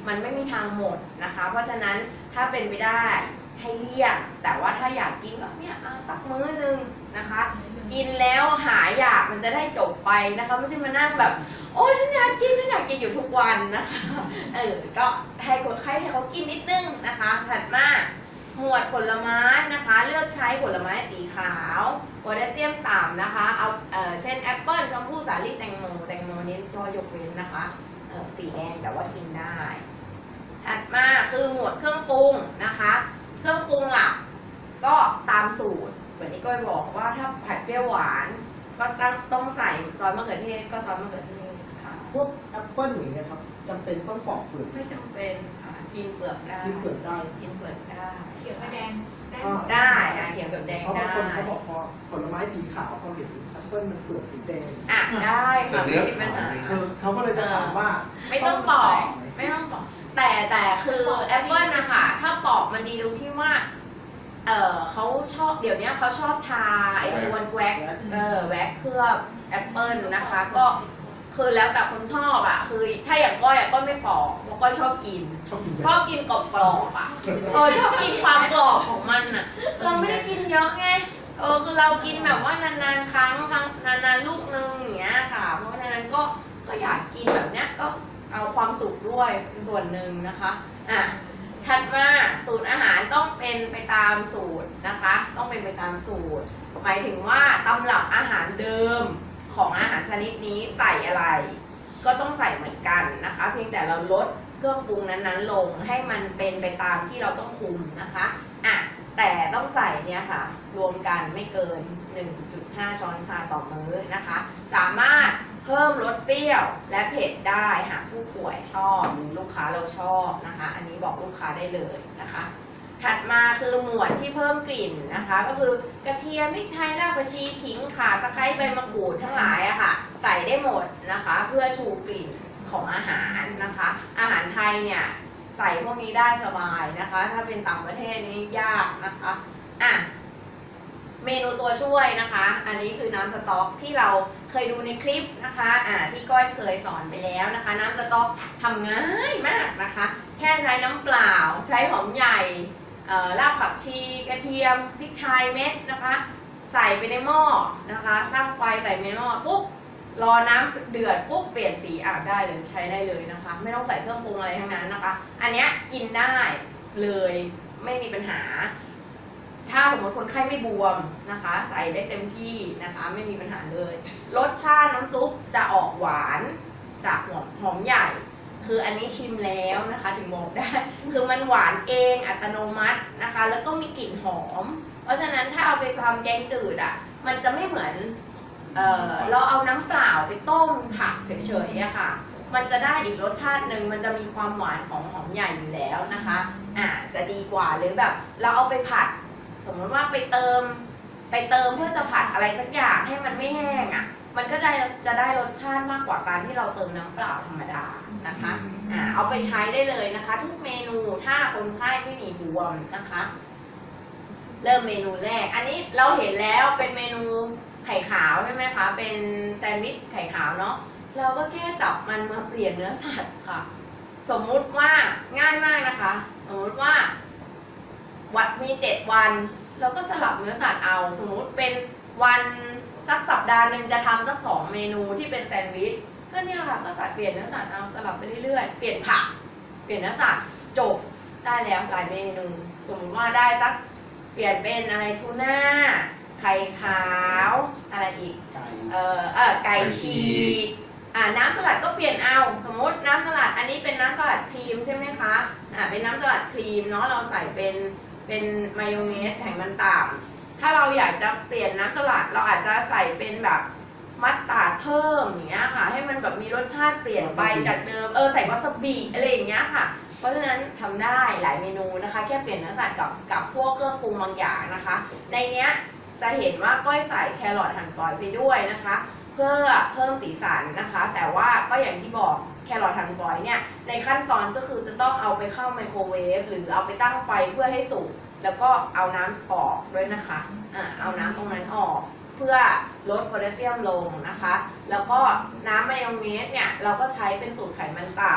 มันไม่มีทางหมดนะคะ เพราะฉะนั้นถ้าเป็นไปได้ให้เลี่ยงแต่ว่าถ้าอยากกินก็เนี่ยเอาสักมื้อนึงนะคะ กินแล้วหายอยากมันจะได้จบไปนะคะไม่ใช่มานั่งแบบโอ้ฉันอยากกินฉันอยากกินอยู่ทุกวันนะคะเออก็ให้คนไข้ให้เขากินนิดนึงนะคะถัดมาหมวดผลไม้นะคะเลือกใช้ผลไม้สีขาวโพแทสเซียมต่ำนะคะเอาเออเช่นแอปเปิ้ลชมพู่สาลี่แตงโมแตงโมนี้ก็ยกเว้นนะคะเออสีแดงแต่ว่ากินได้ถัดมาคือหมวดเครื่องปรุงนะคะเครื่องปรุงหลักก็ตามสูตรเหมือนที่ก้อยบอกว่าถ้าผัดเปรี้ยวหวานก็ต้องต้องใส่ซอสมะเขือเทศก็ซอสมะเขือเทศค่ะพวกแอปเปิ้ลอย่างเงี้ยครับจำเป็นต้องปอกเปลือกไม่จำเป็นค่ะกินเปลือกได้กินเปลือกได้กินเปลือกได้เขียวกับแดงได้อ่าได้อ่ะเขียวกับแดงเพราะได้บางคนเขาบอกพอผลไม้สีขาวเขาเห็นแอปเปิ้ลมันเปลือกสีแดงอ่ะได้ค่ะไม่มีปัญหาเออเขาก็เลยจะถามว่าไม่ต้องปอกไม่ต้องปอกแต่แต่คือแอปเปิลนะคะถ้าปอกมันดีตรงที่ว่าเออเขาชอบเดี๋ยวนี้เขาชอบทาไอ้ตัวแว็กเออแว็กเคลือบแอปเปิลนะคะก็คือแล้วแต่คนชอบอ่ะคือถ้าอย่างก้อยอ่ะก็ไม่ปอกเพราะก้อยชอบกินชอบกินแบชอบบ กินกรอบๆอ่ะเออชอบกินความกรอบของมันอ่ะเราไม่ได้กินเยอะไงเออคือเรากินแบบว่านานๆครั้งครั้งนานๆลูกนึงอย่างเงี้ยค่ะเพราะฉะนั้นก็ก็อยากกินแบบเนี้ยก็เอาความสุขด้วยเป็นส่วนหนึ่งนะคะอ่ะถัดมาสูตรอาหารต้องเป็นไปตามสูตรนะคะ ต้องเป็นไปตามสูตร หมายถึงว่าตำรับอาหารเดิมของอาหารชนิดนี้ใส่อะไร ก็ต้องใส่เหมือนกันนะคะ เพียงแต่เราลดเครื่องปรุงนั้นๆลงให้มันเป็นไปตามที่เราต้องคุมนะคะอ่ะแต่ต้องใส่เนี่ยค่ะรวมกันไม่เกิน หนึ่งจุดห้า ช้อนชาต่อมื้อนะคะ สามารถเพิ่มรสเปรี้ยวและเผ็ดได้หากผู้ป่วยชอบหรือลูกค้าเราชอบนะคะ อันนี้บอกลูกค้าได้เลยนะคะ ถัดมาคือหมวดที่เพิ่มกลิ่นนะคะ ก็คือกระเทียมพริกไทยรากผักชีขิงข่าตะไคร้ใบมะกรูดทั้งหลายอะค่ะ ใส่ได้หมดนะคะ เพื่อชูกลิ่นของอาหารนะคะ อาหารไทยเนี่ยใส่พวกนี้ได้สบายนะคะ ถ้าเป็นต่างประเทศนี่ยากนะคะอ่ะเมนูตัวช่วยนะคะ อันนี้คือน้ำสต๊อกที่เราเคยดูในคลิปนะคะอ่าที่ก้อยเคยสอนไปแล้วนะคะ น้ำสต๊อกทำง่ายมากนะคะ แค่ใช้น้ำเปล่าใช้หอมใหญ่รากผักชีกระเทียมพริกไทยเม็ดนะคะ ใส่ไปในหม้อนะคะตั้งไฟใส่ในหม้อปุ๊บรอน้ำเดือดปุ๊บเปลี่ยนสีอาบได้เลยใช้ได้เลยนะคะ ไม่ต้องใส่เครื่องปรุงอะไรทั้งนั้นนะคะ อันเนี้ยกินได้เลยไม่มีปัญหา ถ้าสมมติคนไข้ไม่บวมนะคะ ใส่ได้เต็มที่นะคะไม่มีปัญหาเลยรสชาติน้ำซุปจะออกหวานจากหัวหอมใหญ่ คืออันนี้ชิมแล้วนะคะถึงบอกได้ คือมันหวานเองอัตโนมัตินะคะ แล้วก็มีกลิ่นหอม เพราะฉะนั้นถ้าเอาไปทำแกงจืดอ่ะมันจะไม่เหมือนเออเราเอาน้ำเปล่าไปต้มผักเฉยๆอะค่ะ มันจะได้อีกรสชาติหนึ่งมันจะมีความหวานของหอมใหญ่อยู่แล้วนะคะอ่าจะดีกว่าหรือแบบเราเอาไปผัด สมมติว่าไปเติมไปเติมเพื่อจะผัดอะไรสักอย่างให้มันไม่แห้งอ่ะมันก็ได้จะได้รสชาติมากกว่าการที่เราเติมน้ำเปล่าธรรมดานะคะอ่าเอาไปใช้ได้เลยนะคะ ทุกเมนูถ้าคนไข้ไม่มีบวมนะคะ เริ่มเมนูแรกอันนี้เราเห็นแล้วเป็นเมนูไข่ขาวใช่ไหมคะเป็นแซนด์วิชไข่ขาวเนาะเราก็แค่จับมันมาเปลี่ยนเนื้อสัตว์ค่ะสมมุติว่าง่ายมากนะคะสมมุติว่าวัดมีเจ็ดวันเราก็สลับเนื้อสัตว์เอาสมมุติเป็นวันสักสัปดาห์หนึ่งจะทำสักสองเมนูที่เป็นแซนด์วิชก็เนี่ยค่ะก็ใส่เปลี่ยนเนื้อสัตว์เอาสลับไปเรื่อยๆเปลี่ยนผักเปลี่ยนเนื้อสัตว์จบได้แล้วหลายเมนูสมมติว่าได้สักเปลี่ยนเป็นอะไรทูน่าไข่ขาวอะไรอีกไก่เอ่อเออไก่ฉีกอ่าน้ำสลัดก็เปลี่ยนเอาสมมติน้ำสลัดอันนี้เป็นน้ำสลัดครีมใช่ไหมคะอ่าเป็นน้ำสลัดครีมเนาะเราใส่เป็นเป็นมายองเนสไขมันต่ำถ้าเราอยากจะเปลี่ยนน้ำสลัดเราอาจจะใส่เป็นแบบมัสตาร์ดเพิ่มอย่างเงี้ยค่ะให้มันแบบมีรสชาติเปลี่ยนไปจากเดิมเออใส่วาซาบิอะไรอย่างเงี้ยค่ะเพราะฉะนั้นทำได้หลายเมนูนะคะแค่เปลี่ยนเนื้อสัตว์กับกับพวกเครื่องปรุงบางอย่างนะคะในเนี้ยจะเห็นว่าก้อยใส่แครอทหั่นฝอยไปด้วยนะคะเพื่อเพิ่มสีสันนะคะ แต่ว่าก็อย่างที่บอกแครอทหั่นฝอยเนี่ยในขั้นตอนก็คือจะต้องเอาไปเข้าไมโครเวฟหรือเอาไปตั้งไฟเพื่อให้สุกแล้วก็เอาน้ำออกด้วยนะคะอ่าเอาน้ำตรงนั้นออกเพื่อลดโพแทสเซียมลงนะคะแล้วก็น้ำมายองเนสเนี่ยเราก็ใช้เป็นสูตรไขมันต่ำ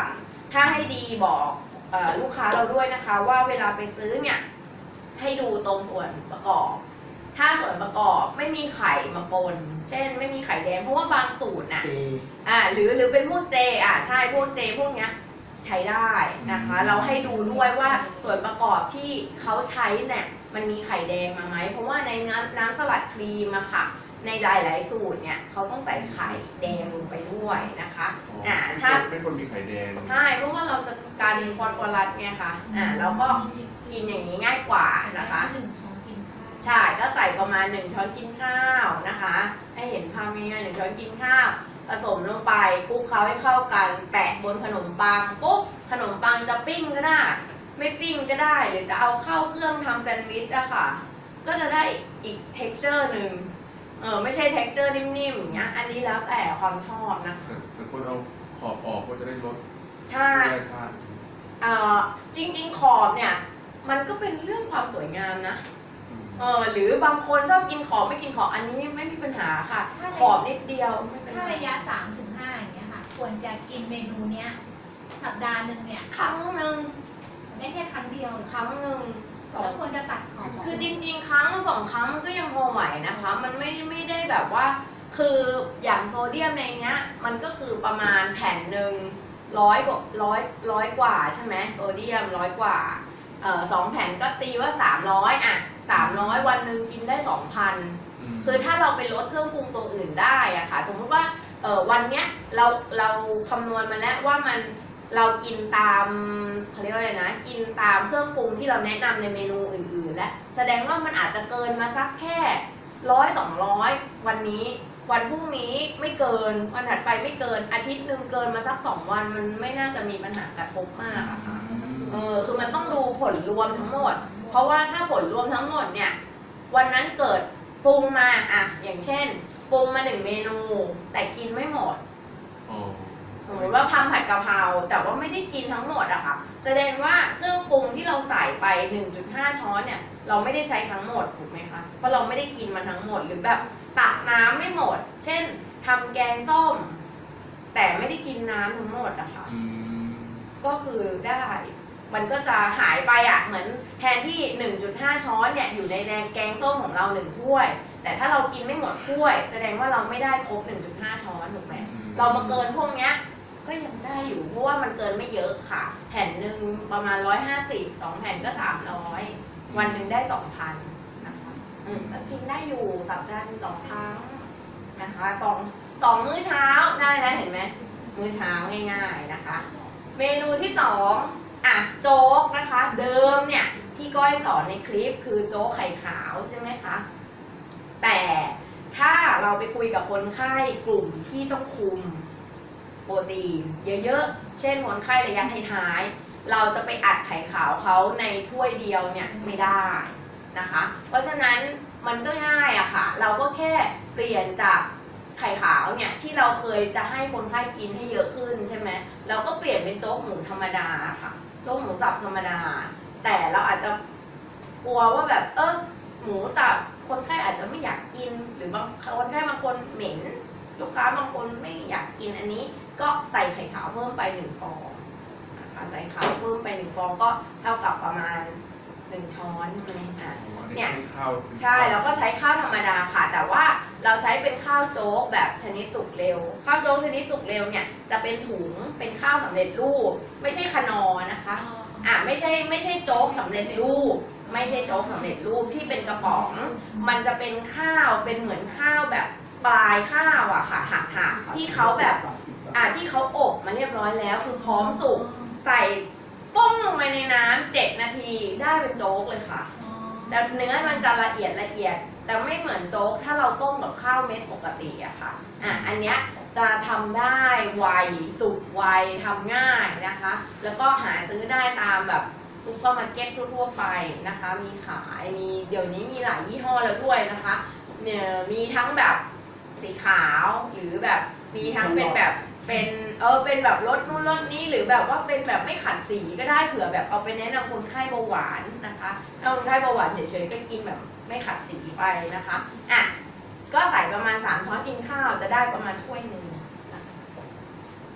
ถ้าให้ดีบอกเอ่อลูกค้าเราด้วยนะคะ ว่าเวลาไปซื้อเนี่ยให้ดูตรงส่วนประกอบ ถ้าส่วนประกอบไม่มีไข่มาปน เช่นไม่มีไข่แดงเพราะว่าบางสูตรน่ะเจอ่าหรือหรือเป็นพวกเจอ่าใช่พวกเจพวกเนี้ยใช้ได้นะคะ เราให้ดูด้วยว่าส่วนประกอบที่เขาใช้เนี่ยมันมีไข่แดงมาไหมเพราะว่าในน้ำน้ำสลัดครีมอะค่ะในหลายๆสูตรเนี่ยเขาต้องใส่ไข่แดงลงไปด้วยนะคะอ่าถ้าไม่ควรมีไข่แดงใช่เพราะว่าเราจะการฟอสฟอรัสไงคะอ่าแล้วก็กินอย่างนี้ง่ายกว่านะคะหนึ่งช้อนกินข้าวใช่ก็ใส่ประมาณหนึ่งช้อนกินข้าวนะคะ ให้เห็นภาพง่ายๆหนึ่งช้อนกินข้าวผสมลงไปคลุกเคล้าให้เข้ากันแปะบนขนมปังปุ๊บขนมปังจะปิ้งก็ได้ ไม่ปิ้งก็ได้หรือจะเอาเข้าเครื่องทำแซนด์วิชอะค่ะก็จะได้อีก texture หนึ่งเออไม่ใช่ texture นิ่มๆอย่างเงี้ยอันนี้แล้วแต่ความชอบนะคะแต่แต่คนเอาขอบออกก็จะได้ลดใช่ได้ทานเอ่อจริงๆขอบเนี่ยมันก็เป็นเรื่องความสวยงามนะเออหรือบางคนชอบกินขอบไม่กินขอบอันนี้ไม่มีปัญหาค่ะ ขอบนิดเดียวไม่เป็นถ้าไรระยะสามถึงห้าอย่างเงี้ยค่ะ ควรจะกินเมนูเนี้ยสัปดาห์หนึ่งเนี่ยครั้งหนึ่งได้แค่ครั้งเดียวครั้งหนึ่งสอแล้วงควรจะตัดขอบคือจริงๆ ครั้งสองครั้งมันก็ยังพอไหวนะคะ มันไม่ไม่ได้แบบว่า คืออย่างโซเดียมในเนี้ย มันก็คือประมาณแผ่นหนึ่งร้อยกว่าร้อยร้อยกว่าใช่ไหมโซเดียมร้อยกว่าเอ่อสองแผ่นก็ตีว่าสามร้อยอ่ะสามร้อยวันหนึ่งกินได้สองพันมคือถ้าเราไปลดเครื่องปรุงตัวอื่นได้อะค่ะ สมมติว่าเออวันเนี้ยเราเราคำนวณมาแล้วว่ามันเรากินตามเขาเรียกว่าอะไรนะกินตามเครื่องปรุงที่เราแนะนำในเมนูอื่นๆ และแสดงว่ามันอาจจะเกินมาสักแค่ร้อยสองร้อยวันนี้วันพรุ่งนี้ไม่เกินวันถัดไปไม่เกินอาทิตย์หนึ่งเกินมาสักสองวันมันไม่น่าจะมีปัญหากระทบมากอะค่ะ เออคือมันต้องดูผลรวมทั้งหมด เพราะว่าถ้าผลรวมทั้งหมดเนี่ยวันนั้นเกิดปรุงมาอะอย่างเช่นปรุงมาหนึ่งเมนูแต่กินไม่หมดอ๋อสมมติว่าทำผัดกะเพราแต่ว่าไม่ได้กินทั้งหมดอะค่ะแสดงว่าเครื่องปรุงที่เราใส่ไป หนึ่งจุดห้า ช้อนเนี่ยเราไม่ได้ใช้ทั้งหมดถูกไหมคะเพราะเราไม่ได้กินมันทั้งหมดหรือแบบตักน้ำไม่หมด เช่นทำแกงส้ม แต่ไม่ได้กินน้ำทั้งหมดอะค่ะอืมก็คือได้ มันก็จะหายไปอ่ะ เหมือนแทนที่ หนึ่งจุดห้า ช้อนเนี่ยอยู่ในแกงส้มของเราหนึ่งถ้วย แต่ถ้าเรากินไม่หมดถ้วย แสดงว่าเราไม่ได้ครบ หนึ่งจุดห้า ช้อนถูกไหม เรามาเกินพวกเนี้ยก็ยังได้อยู่เพราะว่ามันเกินไม่เยอะค่ะ แผ่นหนึ่งประมาณร้อยห้าสิบสองแผ่นก็สามร้อยวันหนึ่งได้สองพันนะคะอืมก็กินได้อยู่สัปดาห์หนึ่งสองครั้งนะคะสองสองมื้อเช้าได้แล้วเห็นไหมมื้อเช้าง่ายๆนะคะ เมนูที่สองอ่ะโจ๊กนะคะ เดิมเนี่ยที่ก้อยสอนในคลิปคือโจ๊กไข่ขาวใช่ไหมคะแต่ถ้าเราไปคุยกับคนไข้กลุ่มที่ต้องคุมโปรตีนเยอะๆ เช่นคนไข้ระยะท้ายๆเราจะไปอัดไข่ขาวเขาในถ้วยเดียวเนี่ยไม่ได้นะคะ เพราะฉะนั้นมันก็ง่ายอะค่ะ เราก็แค่เปลี่ยนจากไข่ขาวเนี่ยที่เราเคยจะให้คนไข้กินให้เยอะขึ้นใช่ไหมเราก็เปลี่ยนเป็นโจ๊กหมูธรรมดาค่ะโจ๊กหมูสับธรรมดา แต่เราอาจจะกลัวว่าแบบเออหมูสับคนไข้อาจจะไม่อยากกินหรือบางคนไข้บางคนเหม็นลูกค้าบางคนไม่อยากกินอันนี้ก็ใส่ไข่ขาวเพิ่มไปหนึ่งฟองนะคะใส่ไข่ขาวเพิ่มไปหนึ่งฟองก็เท่ากับประมาณหนึ่งช้อนใช่ไหมอ่ะ เนี่ยข้าวใช่เราก็ใช้ข้าวธรรมดาค่ะ แต่ว่าเราใช้เป็นข้าวโจ๊กแบบชนิดสุกเร็ว ข้าวโจ๊กชนิดสุกเร็วเนี่ยจะเป็นถุงเป็นข้าวสำเร็จรูป ไม่ใช่คนอนะคะอ่ะไม่ใช่ไม่ใช่โจ๊กสำเร็จรูป ไม่ใช่โจ๊กสำเร็จรูปที่เป็นกระป๋อง มันจะเป็นข้าวเป็นเหมือนข้าวแบบปลายข้าวอะค่ะหักหักที่เขาแบบอ่ะที่เขาอบมาเรียบร้อยแล้วคือพร้อมสุกใส่ป้งลงไปในน้ำเจ็ดนาทีได้เป็นโจ๊กเลยค่ะ จะเนื้อมันจะละเอียดละเอียด แต่ไม่เหมือนโจ๊กถ้าเราต้มกับข้าวเม็ดปกติอะค่ะอ่ะอันเนี้ยจะทำได้ไวสุกไวทำง่ายนะคะ แล้วก็หาซื้อได้ตามแบบซุปเปอร์มาร์เก็ตทั่วๆไปนะคะ มีขายมีเดี๋ยวนี้มีหลายยี่ห้อแล้วด้วยนะคะเนี่ยมีทั้งแบบสีขาวหรือแบบมีทั้งเป็นแบบเป็นเออเป็นแบบรสนู่นรสนี้หรือแบบว่าเป็นแบบไม่ขัดสีก็ได้เผื่อแบบเอาไปแนะนำคนไข้เบาหวานนะคะถ้าคนไข้เบาหวานเฉยๆก็กินแบบไม่ขัดสีไปนะคะอ่ะก็ใส่ประมาณสามช้อนกินข้าวจะได้ประมาณถ้วยหนึ่งนะคะ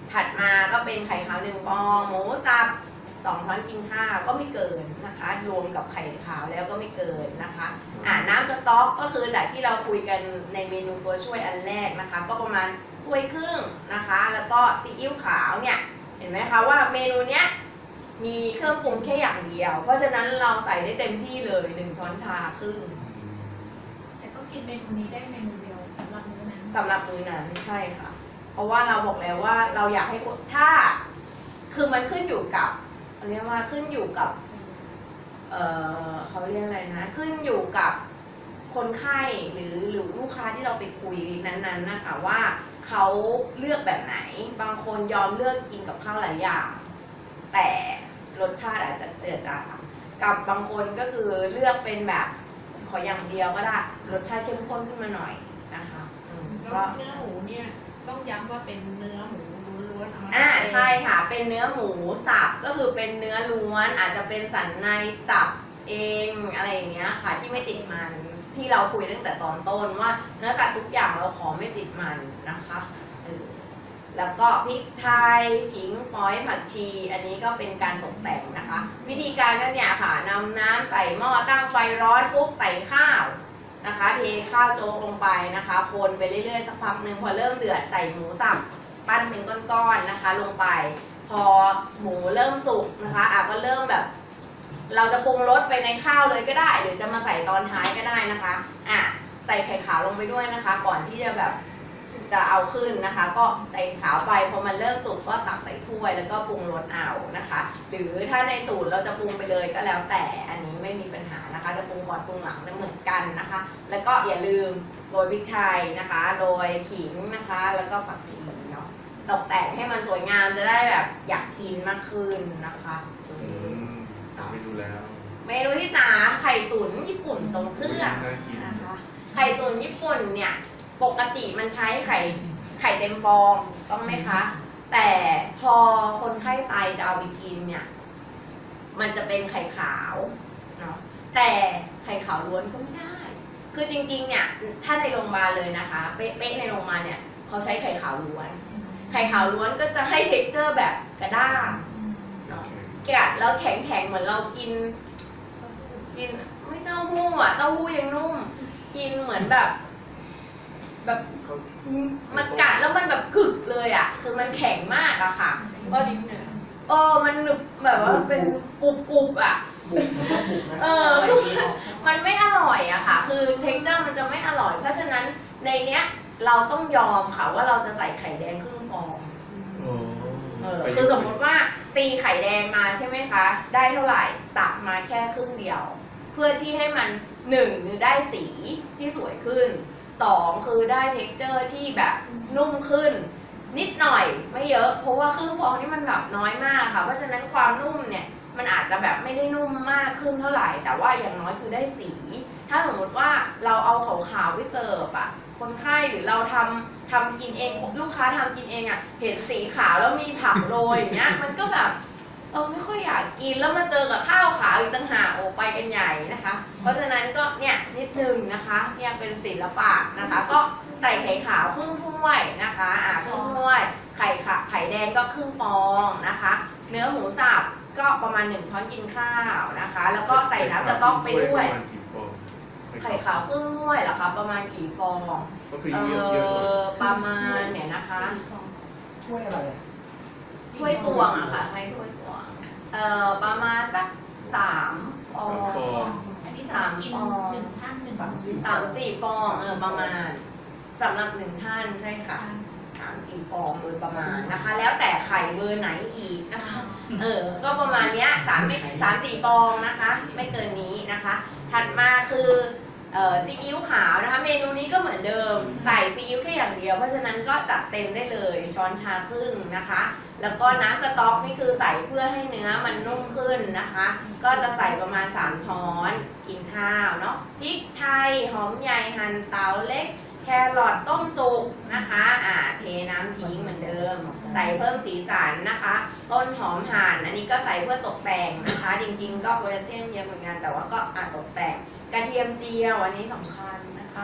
ถัดมาก็เป็นไข่ขาวหนึ่งฟองหมูสับสองช้อนกินข้าวก็ไม่เกินนะคะ รวมกับไข่ขาวแล้วก็ไม่เกินนะคะอ่าน้ำสต๊อกก็คือจากที่เราคุยกันในเมนูตัวช่วยอันแรกนะคะ ก็ประมาณถ้วยครึ่งนะคะ แล้วก็ซีอิ๊วขาวเนี่ยเห็นไหมคะว่าเมนูเนี้ยมีเครื่องปรุงแค่อย่างเดียว เพราะฉะนั้นเราใส่ได้เต็มที่เลยหนึ่งช้อนชาครึ่งแต่ก็กินเมนูนี้ได้เมนูเดียวสำหรับมื้อนั้นสำหรับมื้อนั้นใช่ค่ะ เพราะว่าเราบอกแล้วว่าเราอยากให้คนถ้าคือมันขึ้นอยู่กับเรียกว่าขึ้นอยู่กับ เออเขาเรียกอะไรนะ ขึ้นอยู่กับคนไข้หรือหรือลูกค้าที่เราไปคุยนั้นๆนะคะว่าเขาเลือกแบบไหน บางคนยอมเลือกกินกับข้าวหลายอย่าง แต่รสชาติอาจจะเจือจางกับบางคนก็คือเลือกเป็นแบบขออย่างเดียวก็ได้รสชาติเข้มข้นขึ้นมาหน่อยนะคะอืมแล้วก็เนื้อหมูเนี่ยต้องย้ำว่าเป็นเนื้อหมูล้วนๆเอามาอ่าทำเองใช่ค่ะ เป็นเนื้อหมูสับก็คือเป็นเนื้อล้วน อาจจะเป็นสันในสับเองอะไรอย่างเงี้ยค่ะ ที่ไม่ติดมันที่เราคุยตั้งแต่ตอนต้นว่าเนื้อสัตว์ทุกอย่างเราขอไม่ติดมันนะคะเออแล้วก็พริกไทยขิงฝอยผักชี อันนี้ก็เป็นการตกแต่งนะคะ วิธีการก็เนี่ยค่ะนำน้ำใส่หม้อตั้งไฟร้อนปุ๊บใส่ข้าวนะคะเทข้าวโจ๊กลงไปนะคะคนไปเรื่อยๆสักพักหนึ่งพอเริ่มเดือดใส่หมูสับปั้นเป็นก้อนๆนะคะ ลงไป พอหมูเริ่มสุกนะคะอ่ะก็เริ่มแบบ เราจะปรุงรสไปในข้าวเลยก็ได้ หรือจะมาใส่ตอนท้ายก็ได้นะคะอ่ะใส่ไข่ขาวลงไปด้วยนะคะ ก่อนที่จะแบบจะเอาขึ้นนะคะ ก็ใส่ขาวไปพอมันเริ่มสุกก็ตักใส่ถ้วยแล้วก็ปรุงรสเอานะคะ หรือถ้าในสูตรเราจะปรุงไปเลยก็แล้วแต่อันนี้ไม่มีปัญหานะคะ จะปรุงก่อนปรุงหลังได้เหมือนกันนะคะ แล้วก็อย่าลืมโรยพริกไทยนะคะโรยขิงนะคะ แล้วก็ผักชีเนาะตกแต่งให้มันสวยงามจะได้แบบอยากกินมากขึ้นนะคะอืมทำไม่ดูแล้วเมนูที่สามไข่ตุ๋นญี่ปุ่นตรงเครื่องน่ากินนะคะไข่ตุ๋นญี่ปุ่นเนี่ยปกติมันใช้ไข่ไข่เต็มฟองต้องไหมคะ แต่พอคนไข้ไตจะเอาไปกินเนี่ยมันจะเป็นไข่ขาวเนาะแต่ไข่ขาวล้วนก็ไม่ได้ คือจริงๆเนี่ยถ้าในโรงพยาบาลเลยนะคะเป๊ะๆในโรงพยาบาลเนี่ยเขาใช้ไข่ขาวล้วน ไข่ขาวล้วนก็จะให้เท็กเจอร์แบบกระด้างเนาะกัดแล้วแข็งๆเหมือนเรากิน กินไม่เต้าหู้อ่ะเต้าหู้ยังนุ่ม กินเหมือนแบบ แบบเขามันกัดแล้วมันแบบกึกเลยอ่ะ คือมันแข็งมากอะค่ะก็ดิ้นเนี่ยเออมันหนึบแบบว่าเป็นกรุบกรุบๆอ่ะบุกมันก็บุกนะเออคือมันไม่อร่อยอะค่ะ คือเท็กเจอร์มันจะไม่อร่อย เพราะฉะนั้นในเนี้ยเราต้องยอมค่ะว่าเราจะใส่ไข่แดงครึ่งฟองโอ้เออคือสมมติว่าตีไข่แดงมาใช่ไหมคะ ได้เท่าไหร่ตักมาแค่ครึ่งเดียว เพื่อที่ให้มันหนึ่งคือได้สีที่สวยขึ้นสองคือได้เท็กเจอร์ที่แบบนุ่มขึ้น นิดหน่อยไม่เยอะ เพราะว่าครึ่งฟองนี่มันแบบน้อยมากค่ะ เพราะฉะนั้นความนุ่มเนี่ยมันอาจจะแบบไม่ได้นุ่มมากขึ้นเท่าไหร่ แต่ว่าอย่างน้อยคือได้สี ถ้าสมมติว่าเราเอาขาวๆไปเสิร์ฟอะคนไข้หรือเราทำทำกินเองลูกค้าทำกินเองอะเห็นสีขาวแล้วมีผักโรยอย่างเงี้ยมันก็แบบเออไม่ค่อยอยากกินแล้วมาเจอกับข้าวขาวอีกต่างหากโอ้ไปกันใหญ่นะคะ เพราะฉะนั้นก็เนี่ยนิดนึงนะคะเนี่ยเป็นศิลปะนะคะ ก็ใส่ไข่ขาวครึ่งถ้วยนะคะอ่าครึ่งถ้วยไข่ขะไข่แดงก็ครึ่งฟองนะคะ เนื้อหมูสับก็ประมาณหนึ่งช้อนกินข้าวนะคะ แล้วก็ใส่น้ำสต๊อกไปด้วยประมาณกี่ฟองไข่ขาวครึ่งถ้วยเหรอคะประมาณกี่ฟองก็คือเอเยอะเยอะหน่อยอประมาณเนี่ยนะคะถ้วยอะไรอะถ้วยตวงอะค่ะให้ถ้วยตวงเอ่อประมาณสักสามฟองสามฟองอันนี้สามกินหนึ่งท่านหนึ่งสามสี่สามสี่ฟองเออประมาณสำหรับหนึ่งท่านใช่ค่ะสามสี่ฟองโดยประมาณนะคะ แล้วแต่ไข่เบอร์ไหนอีกนะคะ เออ ก็ประมาณเนี้ยสามไม่สามสี่ฟองนะคะ ไม่เกินนี้นะคะ ถัดมาคือเอ่อซีอิ๊วขาวนะคะ เมนูนี้ก็เหมือนเดิม ใส่ซีอิ๊วแค่อย่างเดียว เพราะฉะนั้นก็จัดเต็มได้เลยช้อนชาครึ่งนะคะ แล้วก็น้ำสต๊อกนี่คือใส่เพื่อให้เนื้อมันนุ่มขึ้นนะคะ ก็จะใส่ประมาณสามช้อนกินข้าวเนาะ พริกไทย หอมใหญ่หั่นเตาเล็ก แครอทต้มสุกนะคะ อ่า เทน้ำทิ้งเหมือนเดิม ใส่เพิ่มสีสันนะคะ ต้นหอมหั่นอันนี้ก็ใส่เพื่อตกแต่งนะคะ จริงๆ ก็โพแทสเซียมเยอะเหมือนกัน แต่ว่าก็อ่าตกแต่ง กระเทียมเจียวอันนี้สำคัญนะคะ ก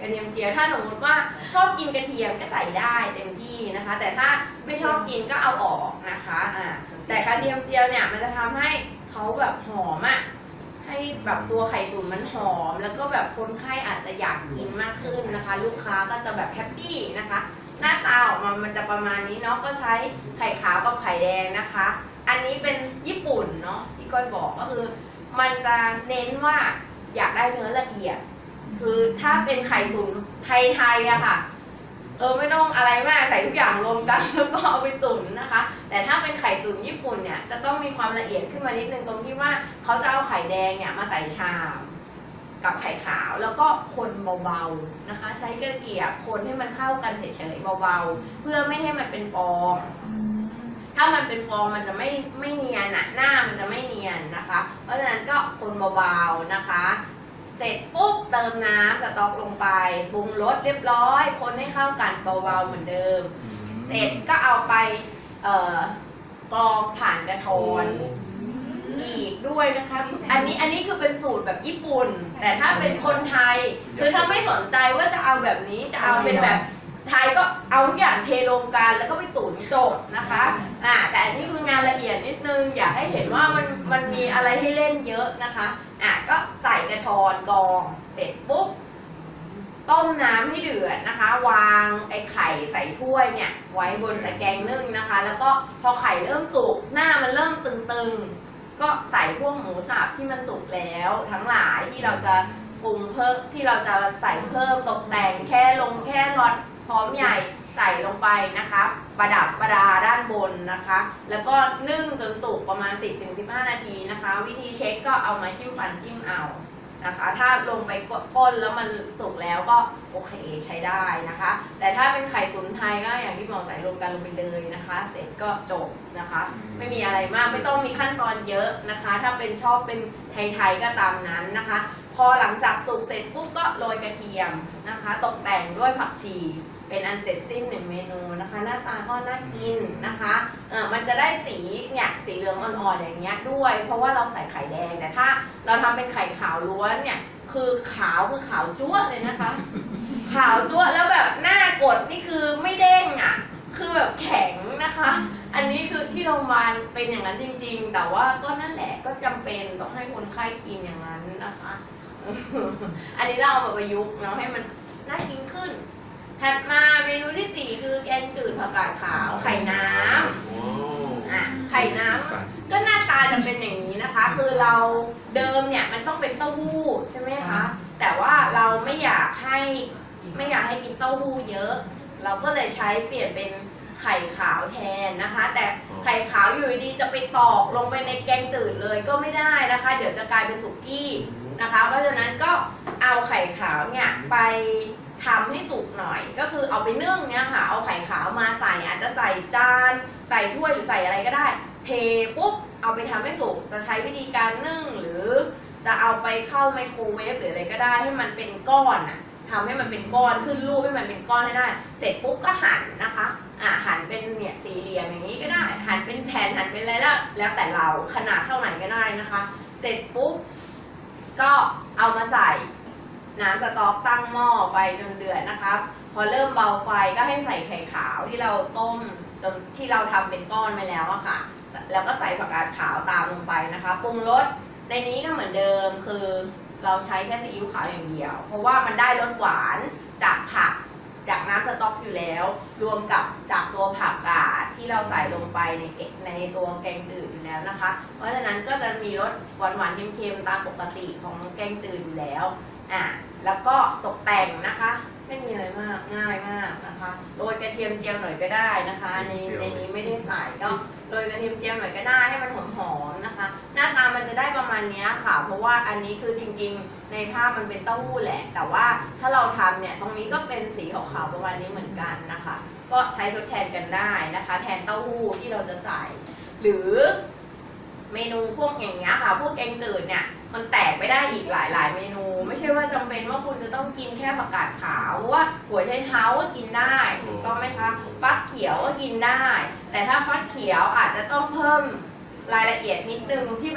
กระเทียมเจียวถ้าสมมติว่าชอบกินกระเทียมก็ใส่ได้เต็มที่นะคะ แต่ถ้าไม่ชอบกินก็เอาออกนะคะอ่าแต่กระเทียมเจียวเนี่ยมันจะทำให้เขาแบบหอมอ่ะให้แบบตัวไข่ตุ๋นมันหอม แล้วก็แบบคนไข้อาจจะอยากกินมากขึ้นนะคะ ลูกค้าก็จะแบบแฮปปี้นะคะ หน้าตาออกมามันจะประมาณนี้เนาะก็ใช้ไข่ขาวกับไข่แดงนะคะ อันนี้เป็นญี่ปุ่นเนาะที่ก้อยบอกก็คือมันจะเน้นว่าอยากได้เนื้อละเอียด คือถ้าเป็นไข่ตุ๋นไทยๆอะค่ะเออไม่ต้องอะไรมากใส่ทุกอย่างรวมกันแล้วก็เอาไปตุ๋นนะคะ แต่ถ้าเป็นไข่ตุ๋นญี่ปุ่นเนี่ยจะต้องมีความละเอียดขึ้นมานิดนึงตรงที่ว่าเขาจะเอาไข่แดงเนี่ยมาใส่ชามกับไข่ขาวแล้วก็คนเบาๆนะคะ ใช้กระเกียบคนให้มันเข้ากันเฉยๆเบาๆเพื่อไม่ให้มันเป็นฟอง ถ้ามันเป็นฟองมันจะไม่ไม่เนียนอะหน้ามันจะไม่เนียนนะคะ เพราะฉะนั้นก็คนเบาๆนะคะ เสร็จปุ๊บเติมน้ำสต๊อกลงไปปรุงรสเรียบร้อยคนให้เข้ากันเบาๆเหมือนเดิม เสร็จก็เอาไปเอ่อกรองผ่านกระชอนอีกด้วยนะคะอันนี้อันนี้คือเป็นสูตรแบบญี่ปุ่น แต่ถ้าเป็นคนไทยคือถ้าไม่สนใจว่าจะเอาแบบนี้จะเอาเป็นแบบไทยก็เอาทุกอย่างเทลงกันแล้วก็ไปตุ๋นจบนะคะอ่าแต่อันนี้คืองานละเอียดนิดนึงอยากให้เห็นว่ามันมันมีอะไรให้เล่นเยอะนะคะอ่ะก็ใส่กระชอนกรองเสร็จปุ๊บต้มน้ำให้เดือดนะคะ วางไอ้ไข่ใส่ถ้วยเนี่ยไว้บนตะแกรงนึ่งนะคะ แล้วก็พอไข่เริ่มสุกหน้ามันเริ่มตึงๆก็ใส่พวกหมูสับที่มันสุกแล้วทั้งหลายที่เราจะปรุงเพิ่มที่เราจะใส่เพิ่มตกแต่งแค่ลงแค่รสพร้อมใหญ่ใส่ลงไปนะคะประดับประดาด้านบนนะคะ แล้วก็นึ่งจนสุกประมาณ สิบถึงสิบห้า นาทีนะคะ วิธีเช็คก็เอาไม้จิ้มฟันจิ้มเอานะคะถ้าลงไปก้นแล้วมันสุกแล้วก็โอเคใช้ได้นะคะ แต่ถ้าเป็นไข่ตุ๋นไทยก็อย่างที่บอกใส่รวมกันลงไปเลยนะคะ เสร็จก็จบนะคะ ไม่มีอะไรมากไม่ต้องมีขั้นตอนเยอะนะคะ ถ้าเป็นชอบเป็นไทยๆก็ตามนั้นนะคะ พอหลังจากสุกเสร็จปุ๊บก็โรยกระเทียมนะคะ ตกแต่งด้วยผักชีเป็นอันเสร็จสิ้นหนึ่งเมนูนะคะ หน้าตาก็น่ากินนะคะเออมันจะได้สีเนี่ยสีเหลืองอ่อนๆอย่างเงี้ยด้วย เพราะว่าเราใส่ไข่แดงแต่ถ้าเราทำเป็นไข่ขาวล้วนเนี่ยคือขาวคือขาวจั๊วะเลยนะคะ ขาวจั๊วะแล้วแบบหน้ากดนี่คือไม่เด้งอ่ะคือแบบแข็งนะคะ อันนี้คือที่โรงพยาบาลเป็นอย่างนั้นจริงๆ แต่ว่าก็นั่นแหละก็จำเป็นต้องให้คนไข้กินอย่างนั้นนะคะ อันนี้เราเอามาประยุกต์เนาะให้มันน่ากินขึ้นถัดมาเมนูที่สี่คือแกงจืดผักกาดขาวไข่น้ำอ่ะไข่น้ำก็หน้าตาจะเป็นอย่างนี้นะคะ คือเราเดิมเนี่ยมันต้องเป็นเต้าหู้ใช่ไหมคะแต่ว่าเราไม่อยากให้ไม่อยากให้กินเต้าหู้เยอะ เราก็เลยใช้เปลี่ยนเป็นไข่ขาวแทนนะคะ แต่ไข่ขาวอยู่ดีจะไปตอกลงไปในแกงจืดเลยก็ไม่ได้นะคะ เดี๋ยวจะกลายเป็นสุกี้นะคะ เพราะฉะนั้นก็เอาไข่ขาวเนี่ยไปทำให้สุกหน่อย ก็คือเอาไปนึ่งเนี่ยค่ะเอาไข่ขาวมาใส่อาจจะใส่จานใส่ถ้วยหรือใส่อะไรก็ได้ เทปุ๊บเอาไปทำให้สุกจะใช้วิธีการนึ่งหรือจะเอาไปเข้าไมโครเวฟหรืออะไรก็ได้ให้มันเป็นก้อนอะทำให้มันเป็นก้อนขึ้นรูปให้มันเป็นก้อนให้ได้ เสร็จปุ๊บก็หั่นนะคะอ่าหั่นเป็นเนี่ยสี่เหลี่ยมอย่างนี้ก็ได้ หั่นเป็นแผ่นหั่นเป็นอะไรแล้วแล้วแต่เราขนาดเท่าไหร่ก็ได้นะคะ เสร็จปุ๊บก็เอามาใส่น้ำสต๊อกตั้งหม้อไฟจนเดือดนะคะพอเริ่มเบาไฟก็ให้ใส่ไข่ขาวที่เราต้มจนที่เราทำเป็นก้อนไปแล้วอะค่ะแล้วก็ใส่ผักกาดขาวตามลงไปนะคะปรุงรสในนี้ก็เหมือนเดิมคือเราใช้แค่ซีอิ๊วขาวอย่างเดียวเพราะว่ามันได้รสหวานจากผักจากน้ำสต๊อกอยู่แล้วรวมกับจากตัวผักกาดที่เราใส่ลงไปในเกในตัวแกงจืดอยู่แล้วนะคะเพราะฉะนั้นก็จะมีรสหวานหวานเค็มๆตามปกติของแกงจืดอยู่แล้วอ่ะแล้วก็ตกแต่งนะคะไม่มีอะไรมากง่ายมากนะคะโรยกระเทียมเจียวหน่อยก็ได้นะคะในในนี้ไม่ได้ใส่ก็โรยกระเทียมเจียวหน่อยก็ได้ให้มันหอมๆนะคะหน้าตามันจะได้ประมาณนี้ค่ะเพราะว่าอันนี้คือจริงๆในภาพมันเป็นเต้าหู้แหละแต่ว่าถ้าเราทำเนี่ยตรงนี้ก็เป็นสีขาวๆประมาณนี้เหมือนกันนะคะก็ใช้ทดแทนกันได้นะคะแทนเต้าหู้ที่เราจะใส่หรือเมนูพวกอย่างเงี้ยค่ะพวกแกงจืดเนี่ยมันแตกไปได้อีกหลายๆเมนูไม่ใช่ว่าจำเป็นว่าคุณจะต้องกินแค่ผักกาดขาวเพราะว่าหัวไชเท้าก็กินได้ถูกต้องไหมคะฟักเขียวก็กินได้แต่ถ้าฟักเขียวอาจจะต้องเพิ่มรายละเอียดนิดนึงที่แบบ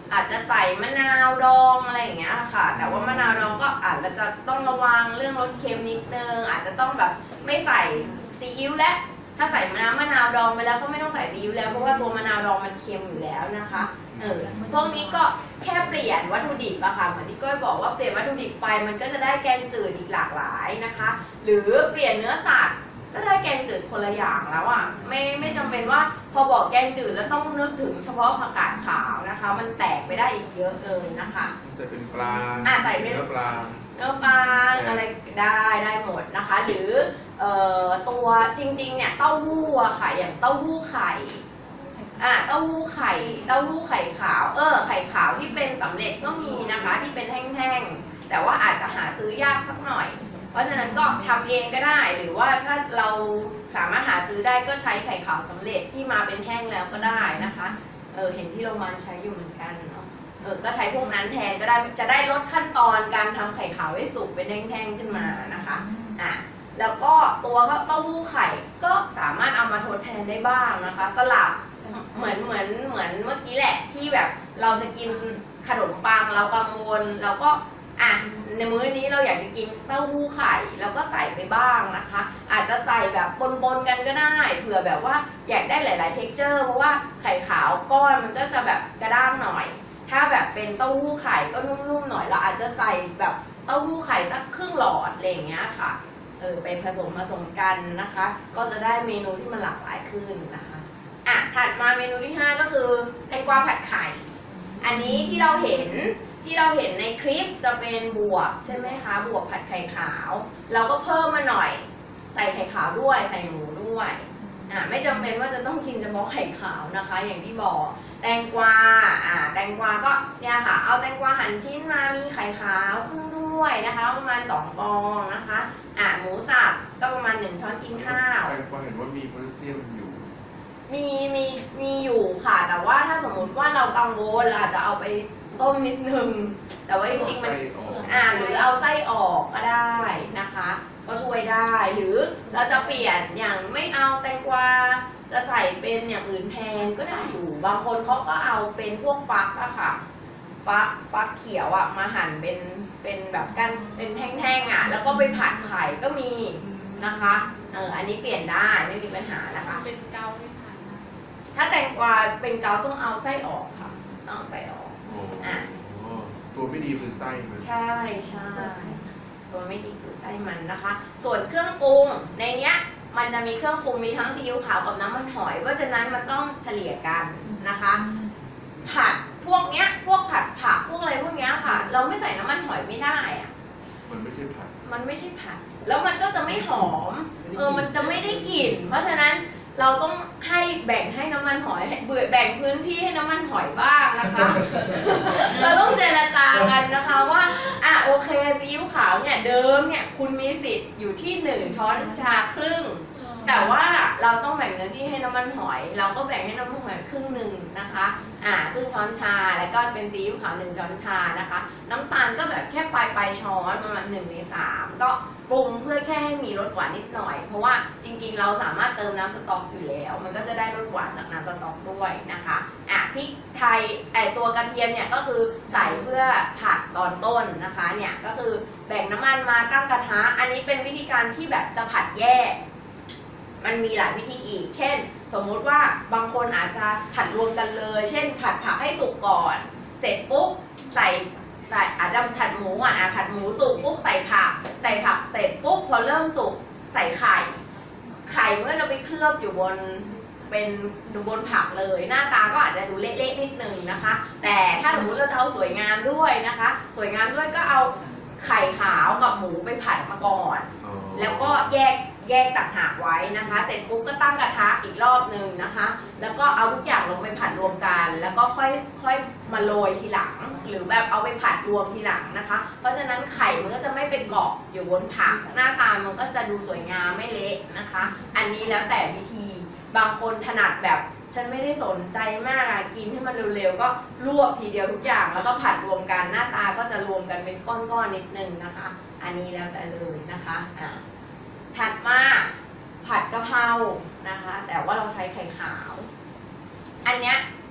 อาจจะใส่มะนาวดองอะไรอย่างเงี้ยค่ะ แต่ว่ามะนาวดองก็อาจจะต้องระวังเรื่องรสเค็มนิดนึงอาจจะต้องแบบไม่ใส่ซีอิ๊วและถ้าใส่มะนาวมะนาวดองไปแล้วก็ไม่ต้องใส่ซีอิ๊วแล้วเพราะว่าตัวมะนาวดองมันเค็มอยู่แล้วนะคะเออพวกนี้ก็แค่เปลี่ยนวัตถุดิบอะค่ะเหมือนที่ก้อยบอกว่าเปลี่ยนวัตถุดิบไปมันก็จะได้แกงจืดอีกหลากหลายนะคะ หรือเปลี่ยนเนื้อสัตว์ก็ได้แกงจืดคนละอย่างแล้วอ่ะไม่ไม่จำเป็นว่าพอบอกแกงจืดแล้วต้องนึกถึงเฉพาะผักกาดขาวนะคะ มันแตกไปได้อีกเยอะเลยนะคะใส่เป็นปลาอ่ะใส่เป็นเนื้อปลาเนื้อปลาอะไรได้ได้หมดนะคะ หรือเอ่อตัวจริงๆเนี่ยเต้าหู้อะค่ะอย่างเต้าหู้ไข่อ่ะเต้าหู้ไข่เต้าหู้ไข่ขาวเออไข่ขาวที่เป็นสำเร็จก็มีนะคะที่เป็นแท่งๆแต่ว่าอาจจะหาซื้อยากสักหน่อยเพราะฉะนั้นก็ทำเองก็ได้หรือว่าถ้าเราสามารถหาซื้อได้ก็ใช้ไข่ขาวสำเร็จที่มาเป็นแท่งแล้วก็ได้นะคะเออเห็นที่โรงพยาบาลใช้อยู่เหมือนกันเนาะเออก็ใช้พวกนั้นแทนก็ได้จะได้ลดขั้นตอนการทำไข่ขาวให้สุกเป็นแท่งๆขึ้นมานะคะอ่ะแล้วก็ตัวเต้าหู้ไข่ก็สามารถเอามาทดแทนได้บ้างนะคะ สลับเหมือนเหมือนเหมือนเมื่อกี้แหละที่แบบเราจะกินขนมปังเรากังวลเราก็อ่ะในมื้อนี้เราอยากจะกินเต้าหู้ไข่เราก็ใส่ไปบ้างนะคะ อาจจะใส่แบบปนๆกันก็ได้เผื่อแบบว่าอยากได้หลายๆ เท็กเจอร์เพราะว่าไข่ขาวก้อนมันก็จะแบบกระด้างหน่อยถ้าแบบเป็นเต้าหู้ไข่ก็นุ่มๆหน่อยเราอาจจะใส่แบบเต้าหู้ไข่สักครึ่งหลอดอะไรอย่างเงี้ยค่ะเออไปผสมผสมกันนะคะ ก็จะได้เมนูที่มันหลากหลายขึ้นนะคะอ่ะถัดมาเมนูที่ห้าก็คือแตงกวาผัดไข่อันนี้ที่เราเห็นที่เราเห็นในคลิปจะเป็นบวบใช่ไหมคะบวบผัดไข่ขาวเราก็เพิ่มมาหน่อยใส่ไข่ขาวด้วยใส่หมูด้วยอ่าไม่จำเป็นว่าจะต้องกินเฉพาะไข่ขาวนะคะ อย่างที่บอกแตงกวาอ่าแตงกวาก็เนี่ยค่ะเอาแตงกวาหั่นชิ้นมามีไข่ขาวครึ่งด้วยนะคะประมาณสองฟองนะคะอ่าหมูสับก็ประมาณหนึ่งช้อนกินข้าวแตงกวาเห็นว่ามีโพแทสเซียมอยู่มีมีมีอยู่ค่ะแต่ว่าถ้าสมมุติว่าเรากังวลเราอาจจะเอาไปต้มนิดนึงแต่ว่าจริงๆมันเอาไส้ออกอ่าหรือเอาไส้ออกก็ได้นะคะ ก็ช่วยได้หรือเราจะเปลี่ยนอย่างไม่เอาแตงกวาจะใส่เป็นอย่างอื่นแทนก็ได้อยู่บางคนเขาก็เอาเป็นพวกฟักอะค่ะฟักฟักเขียวอะมาหั่นเป็นเป็นแบบกันเป็นแท่งๆอะแล้วก็ไปผัดไข่ก็มีนะคะเอออันนี้เปลี่ยนได้ไม่มีปัญหานะคะเป็นเกาไม่ผ่านนะถ้าแตงกวาเป็นเกาต้องเอาไส้ออกค่ะต้องเอาไส้ออกโอ้อ่ะตัวไม่ดีคือไส้มันใช่ใช่ตัวไม่ดีคือไส้มันนะคะ ส่วนเครื่องปรุงในเนี้ยมันจะมีเครื่องปรุงมีทั้งซีอิ๊วขาวกับน้ำมันหอยเพราะฉะนั้นมันต้องเฉลี่ยกันนะคะ ผัดพวกเนี้ยพวกผัดผักพวกอะไรพวกเนี้ยค่ะ เราไม่ใส่น้ำมันหอยไม่ได้อะมันไม่ใช่ผัดมันไม่ใช่ผัดแล้วมันก็จะไม่หอมเออมันจะไม่ได้กลิ่นเพราะฉะนั้นเราต้องให้แบ่งให้น้ำมันหอยเบื่อแบ่งพื้นที่ให้น้ำมันหอยบ้างนะคะ เราต้องเจรจากันนะคะว่าอ่ะโอเคซีอิ๊วขาวเนี่ยเดิมเนี่ยคุณมีสิทธิ์อยู่ที่หนึ่งช้อนชาครึ่งแต่ว่าเราต้องแบ่งเนื้อที่ให้น้ำมันหอย เราก็แบ่งให้น้ำมันหอยครึ่งหนึ่งนะคะอ่าครึ่งช้อนชาแล้วก็เป็นซีอิ๊วขาวหนึ่งช้อนชานะคะ น้ำตาลก็แบบแค่ปลายปลายช้อนประมาณหนึ่งในสามก็ปรุงเพื่อแค่ให้มีรสหวานนิดหน่อยเพราะว่าจริงๆเราสามารถเติมน้ำสต๊อกอยู่แล้ว มันก็จะได้รสหวานจากน้ำสต๊อกด้วยนะคะอ่ะพริกไทยไอตัวกระเทียมเนี่ยก็คือใส่เพื่อผัดตอนต้นนะคะเนี่ยก็คือแบ่งน้ำมันมาตั้งกระทะอันนี้เป็นวิธีการที่แบบจะผัดแยกมันมีหลายวิธีอีก เช่น สมมุติว่าบางคนอาจจะผัดรวมกันเลย เช่น ผัดผักให้สุกก่อน เสร็จปุ๊บใส่ใส่อาจจะผัดหมูอ่ะอ่ะผัดหมูสุกปุ๊บใส่ผัก ใส่ผักเสร็จปุ๊บพอเริ่มสุกใส่ไข่ ไข่มันก็จะไปเคลือบอยู่บนเป็นดูบนผักเลย หน้าตาก็อาจจะดูเละๆนิดนึงนะคะ แต่ถ้าสมมติเราจะเอาสวยงามด้วยนะคะ สวยงามด้วยก็เอาไข่ขาวกับหมูไปผัดมาก่อนอ๋อแล้วก็แยกแยกต่างหากไว้นะคะ เสร็จปุ๊บก็ตั้งกระทะอีกรอบหนึ่งนะคะ แล้วก็เอาทุกอย่างลงไปผัดรวมกัน แล้วก็ค่อยค่อยมาโรยทีหลัง หรือแบบเอาไปผัดรวมทีหลังนะคะ เพราะฉะนั้นไข่มันก็จะไม่เป็นเกาะอยู่บนผัก หน้าตามันก็จะดูสวยงามไม่เละนะคะ อันนี้แล้วแต่วิธี บางคนถนัดแบบฉันไม่ได้สนใจมากอะกินให้มันเร็วๆก็รวบทีเดียวทุกอย่างแล้วก็ผัดรวมกัน หน้าตาก็จะรวมกันเป็นก้อนๆนิดนึงนะคะ อันนี้แล้วแต่เลยนะคะอ่ะถัดมาผัดกะเพรานะคะ แต่ว่าเราใช้ไข่ขาว อันเนี้ย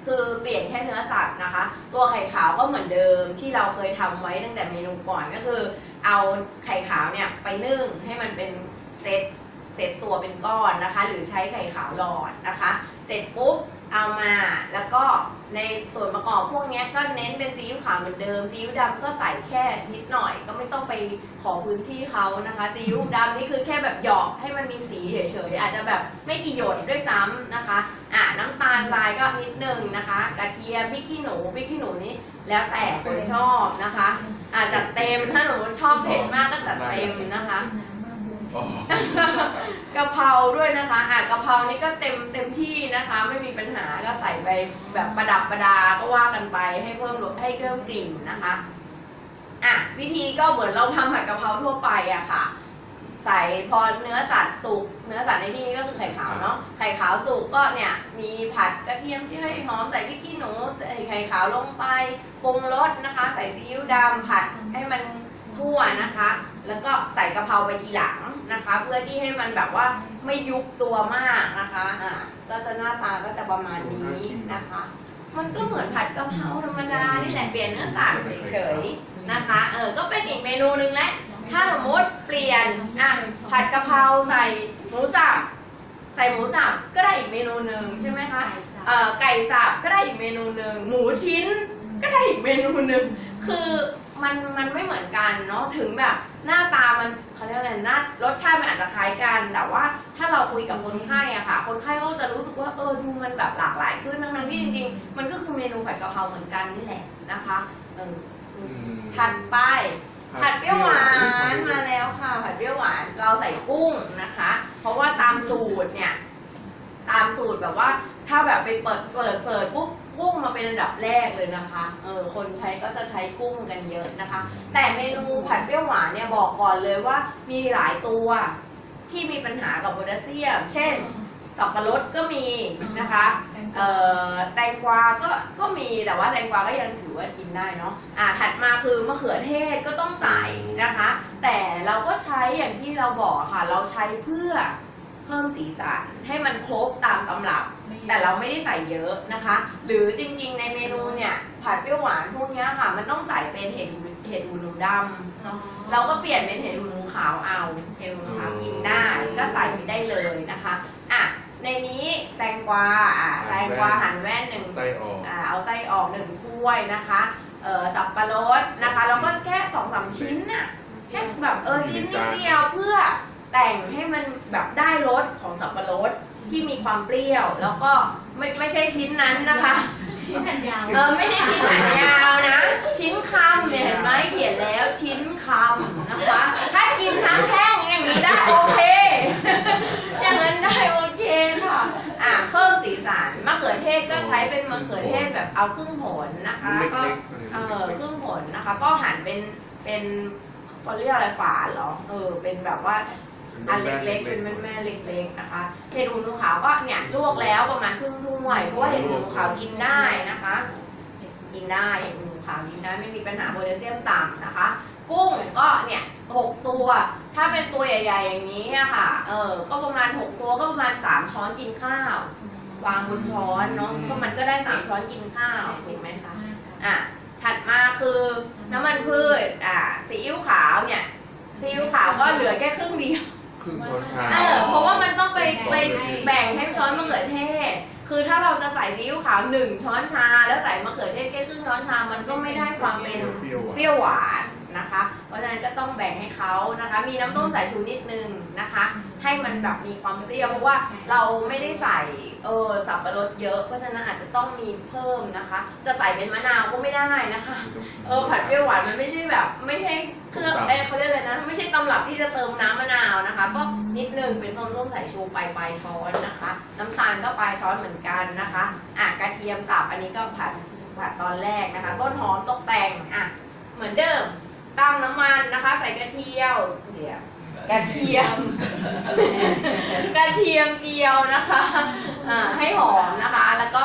คือเปลี่ยนแค่เนื้อสัตว์นะคะ ตัวไข่ขาวก็เหมือนเดิมที่เราเคยทำไว้ตั้งแต่เมนูก่อนก็คือ เอาไข่ขาวเนี่ยไปนึ่งให้มันเป็นเซตเซตตัวเป็นก้อนนะคะ หรือใช้ไข่ขาวหลอดนะคะ เสร็จปุ๊บเอามาแล้วก็ในส่วนประกอบพวกนี้ก็เน้นเป็นซีอิ๊วขาวเหมือนเดิมซีอิ๊วดำก็ใส่แค่นิดหน่อยก็ไม่ต้องไปขอพื้นที่เขานะคะซีอิ๊วดำนี่คือแค่แบบหยอกให้มันมีสีเฉยๆอาจจะแบบไม่กี่หยดด้วยซ้ำนะคะอ่ะน้ำตาลทรายก็นิดนึงนะคะกระเทียมพริกขี้หนูพริกขี้หนูนี่แล้วแต่คนชอบนะคะอาจจะเต็มถ้าหนูชอบเผ็ดมากก็จัดเต็มนะคะอ๋อกะเพราด้วยนะคะอ่ะกะเพรานี่ก็เต็มเต็มที่นะคะ ไม่มีปัญหาก็ใส่ไปแบบประดับประดาก็ว่ากันไปให้เพิ่มรสให้เพิ่มกลิ่นนะคะอ่ะวิธีก็เหมือนเราทำผัดกะเพราทั่วไปอะค่ะ ใส่พอเนื้อสัตว์สุกเนื้อสัตว์ในที่นี้ก็คือไข่ขาวเนาะไข่ขาวสุกก็เนี่ยมีผัดกระเทียมที่ให้หอมใส่พริกขี้หนูใส่ไข่ขาวลงไปปรุงรสนะคะ ใส่ซีอิ๊วดำผัดให้มันทั่วนะคะ แล้วก็ใส่กะเพราไปทีหลังนะคะ เพื่อที่ให้มันแบบว่าไม่ยุบตัวมากนะคะอ่าก็จะหน้าตาก็จะประมาณนี้นะคะ มันก็เหมือนผัดกะเพราธรรมดานี่แหละเปลี่ยนเนื้อสัตว์เฉยๆนะคะเออก็เป็นอีกเมนูหนึ่งแหละถ้าสมมติเปลี่ยนอ่ะผัดกะเพราใส่หมูสับใส่หมูสับก็ได้อีกเมนูหนึ่งใช่ไหมคะเอ่อไก่สับก็ได้อีกเมนูหนึ่งหมูชิ้นก็ได้อีกเมนูหนึ่งคือมันมันไม่เหมือนกันเนาะถึงแบบหน้าตามันเขาเรียกอะไรหน้ารสชาติมันอาจจะคล้ายกันแต่ว่าถ้าเราคุยกับคนไข้อะค่ะคนไข้ก็จะรู้สึกว่าเออดูมันแบบหลากหลายขึ้นทั้งๆที่จริงๆมันก็คือเมนูผัดกะเพราเหมือนกันนี่แหละนะคะเออถัดไปผัดเปรี้ยวหวานมาแล้วค่ะผัดเปรี้ยวหวานเราใส่กุ้งนะคะ เพราะว่าตามสูตรเนี่ยตามสูตรแบบว่าถ้าแบบไปเปิดเปิดเสิร์ชปุ๊บกุ้งมาเป็นอันดับแรกเลยนะคะเออคนใช้ก็จะใช้กุ้งกันเยอะนะคะ แต่เมนูผัดเปรี้ยวหวานเนี่ยบอกก่อนเลยว่ามีหลายตัวที่มีปัญหากับโพแทสเซียมเช่นสับปะรดก็มีนะคะเอ่อแตงกวาก็ก็มีแต่ว่าแตงกวาก็ยังถือว่ากินได้เนาะอ่าถัดมาคือมะเขือเทศก็ต้องใส่นะคะ แต่เราก็ใช้อย่างที่เราบอกค่ะเราใช้เพื่อเพิ่มสีสันให้มันครบตามตำรับแต่เราไม่ได้ใส่เยอะนะคะ หรือจริงๆในเมนูเนี่ยผัดเปรี้ยวหวานพวกนี้ค่ะมันต้องใส่เป็นเห็ดเห็ดหูหนูดำเนาะเราก็เปลี่ยนเป็นเห็ดหูหนูขาวเอาเห็ดหูหนูขาวกินได้ก็ใส่ไปได้เลยนะคะอ่ะในนี้แตงกวาอ่ะแตงกวาหั่นแว่นหนึ่งไส้ออกอ่าเอาไส้ออกหนึ่งถ้วยนะคะเอ่อสับปะรดนะคะแล้วก็แค่สองสามชิ้นน่ะแค่แบบเออชิ้นนิดเดียวเพื่อแต่งให้มันแบบได้รสของสับปะรดที่มีความเปรี้ยวแล้วก็ไม่ไม่ใช่ชิ้นนั้นนะคะชิ้นหันยาวเออไม่ใช่ชิ้นหันยาวนะ ชิ้นคำเนี่ยเห็นไหมเขียนแล้วชิ้นคำนะคะ ถ้ากินทั้งแท่งอย่างนี้ได้โอเค อย่างนั้นได้โอเคค่ะอ่ะเพิ่มสีสันมะเขือเทศก็ใช้เป็นมะเขือเทศแบบเอาครึ่งผลนะคะก็เออครึ่งผลนะคะ ก็หั่นเป็นเป็นเขาเรียกอะไรฝาเหรอเออเป็นแบบว่า อันเล็กๆ เป็นแม่ๆ เล็กๆ นะคะเห็ดหูหนูขาวก็เนี่ยลวกแล้วประมาณครึ่งถ้วยเพราะว่าเห็ดหูหนูขาวกินได้นะคะ กินได้เห็ดหูหนูขาวกินได้ไม่มีปัญหาโพแทสเซียมต่ำนะคะ กุ้งก็เนี่ยหกตัว ถ้าเป็นตัวใหญ่ๆ อย่างนี้อะค่ะเออก็ประมาณหกตัวก็ประมาณสามช้อนกินข้าว วางบนช้อนเนาะก็มันก็ได้สามช้อนกินข้าวถูกไหมคะอ่ะถัดมาคือน้ำมันพืชอ่ะซีอิ๊วขาวเนี่ยซีอิ๊วขาวก็เหลือแค่ครึ่งเดียวครึ่งช้อนชาเออเพราะว่ามันต้องไปไปแบ่งให้ช้อนมะเขือเทศ คือถ้าเราจะใส่ซีอิ๊วขาวหนึ่งช้อนชา แล้วใส่มะเขือเทศแค่ครึ่งช้อนชา มันก็ไม่ได้ความเป็นเปรี้ยวหวานเปรี้ยวหวานนะคะ เพราะฉะนั้นก็ต้องแบ่งให้เขานะคะ มีน้ำส้มสายชูนิดนึงนะคะ ให้มันแบบมีความเปรี้ยวเพราะว่าเราไม่ได้ใส่เออสับปะรดเยอะ เพราะฉะนั้นอาจจะต้องมีเพิ่มนะคะ จะใส่เป็นมะนาวก็ไม่ได้นะคะ เออผัดเปรี้ยวหวานมันไม่ใช่แบบไม่ใช่เครื่องเออเขาเรียกอะไรนะไม่ใช่ตำรับที่จะเติมน้ำมะนาวนะคะ ก็นิดนึงเป็นต้นส้มสายชูปลายปลายช้อนนะคะ น้ำตาลก็ปลายช้อนเหมือนกันนะคะอ่ะกระเทียมสับอันนี้ก็ผัดผัดตอนแรกนะคะ ต้นหอมตกแต่งอ่ะเหมือนเดิมตั้งน้ำมันนะคะ ใส่กระเทียมเดี๋ยวกระเทียม กระเทียมเจียวนะคะอ่าให้หอมนะคะ แล้วก็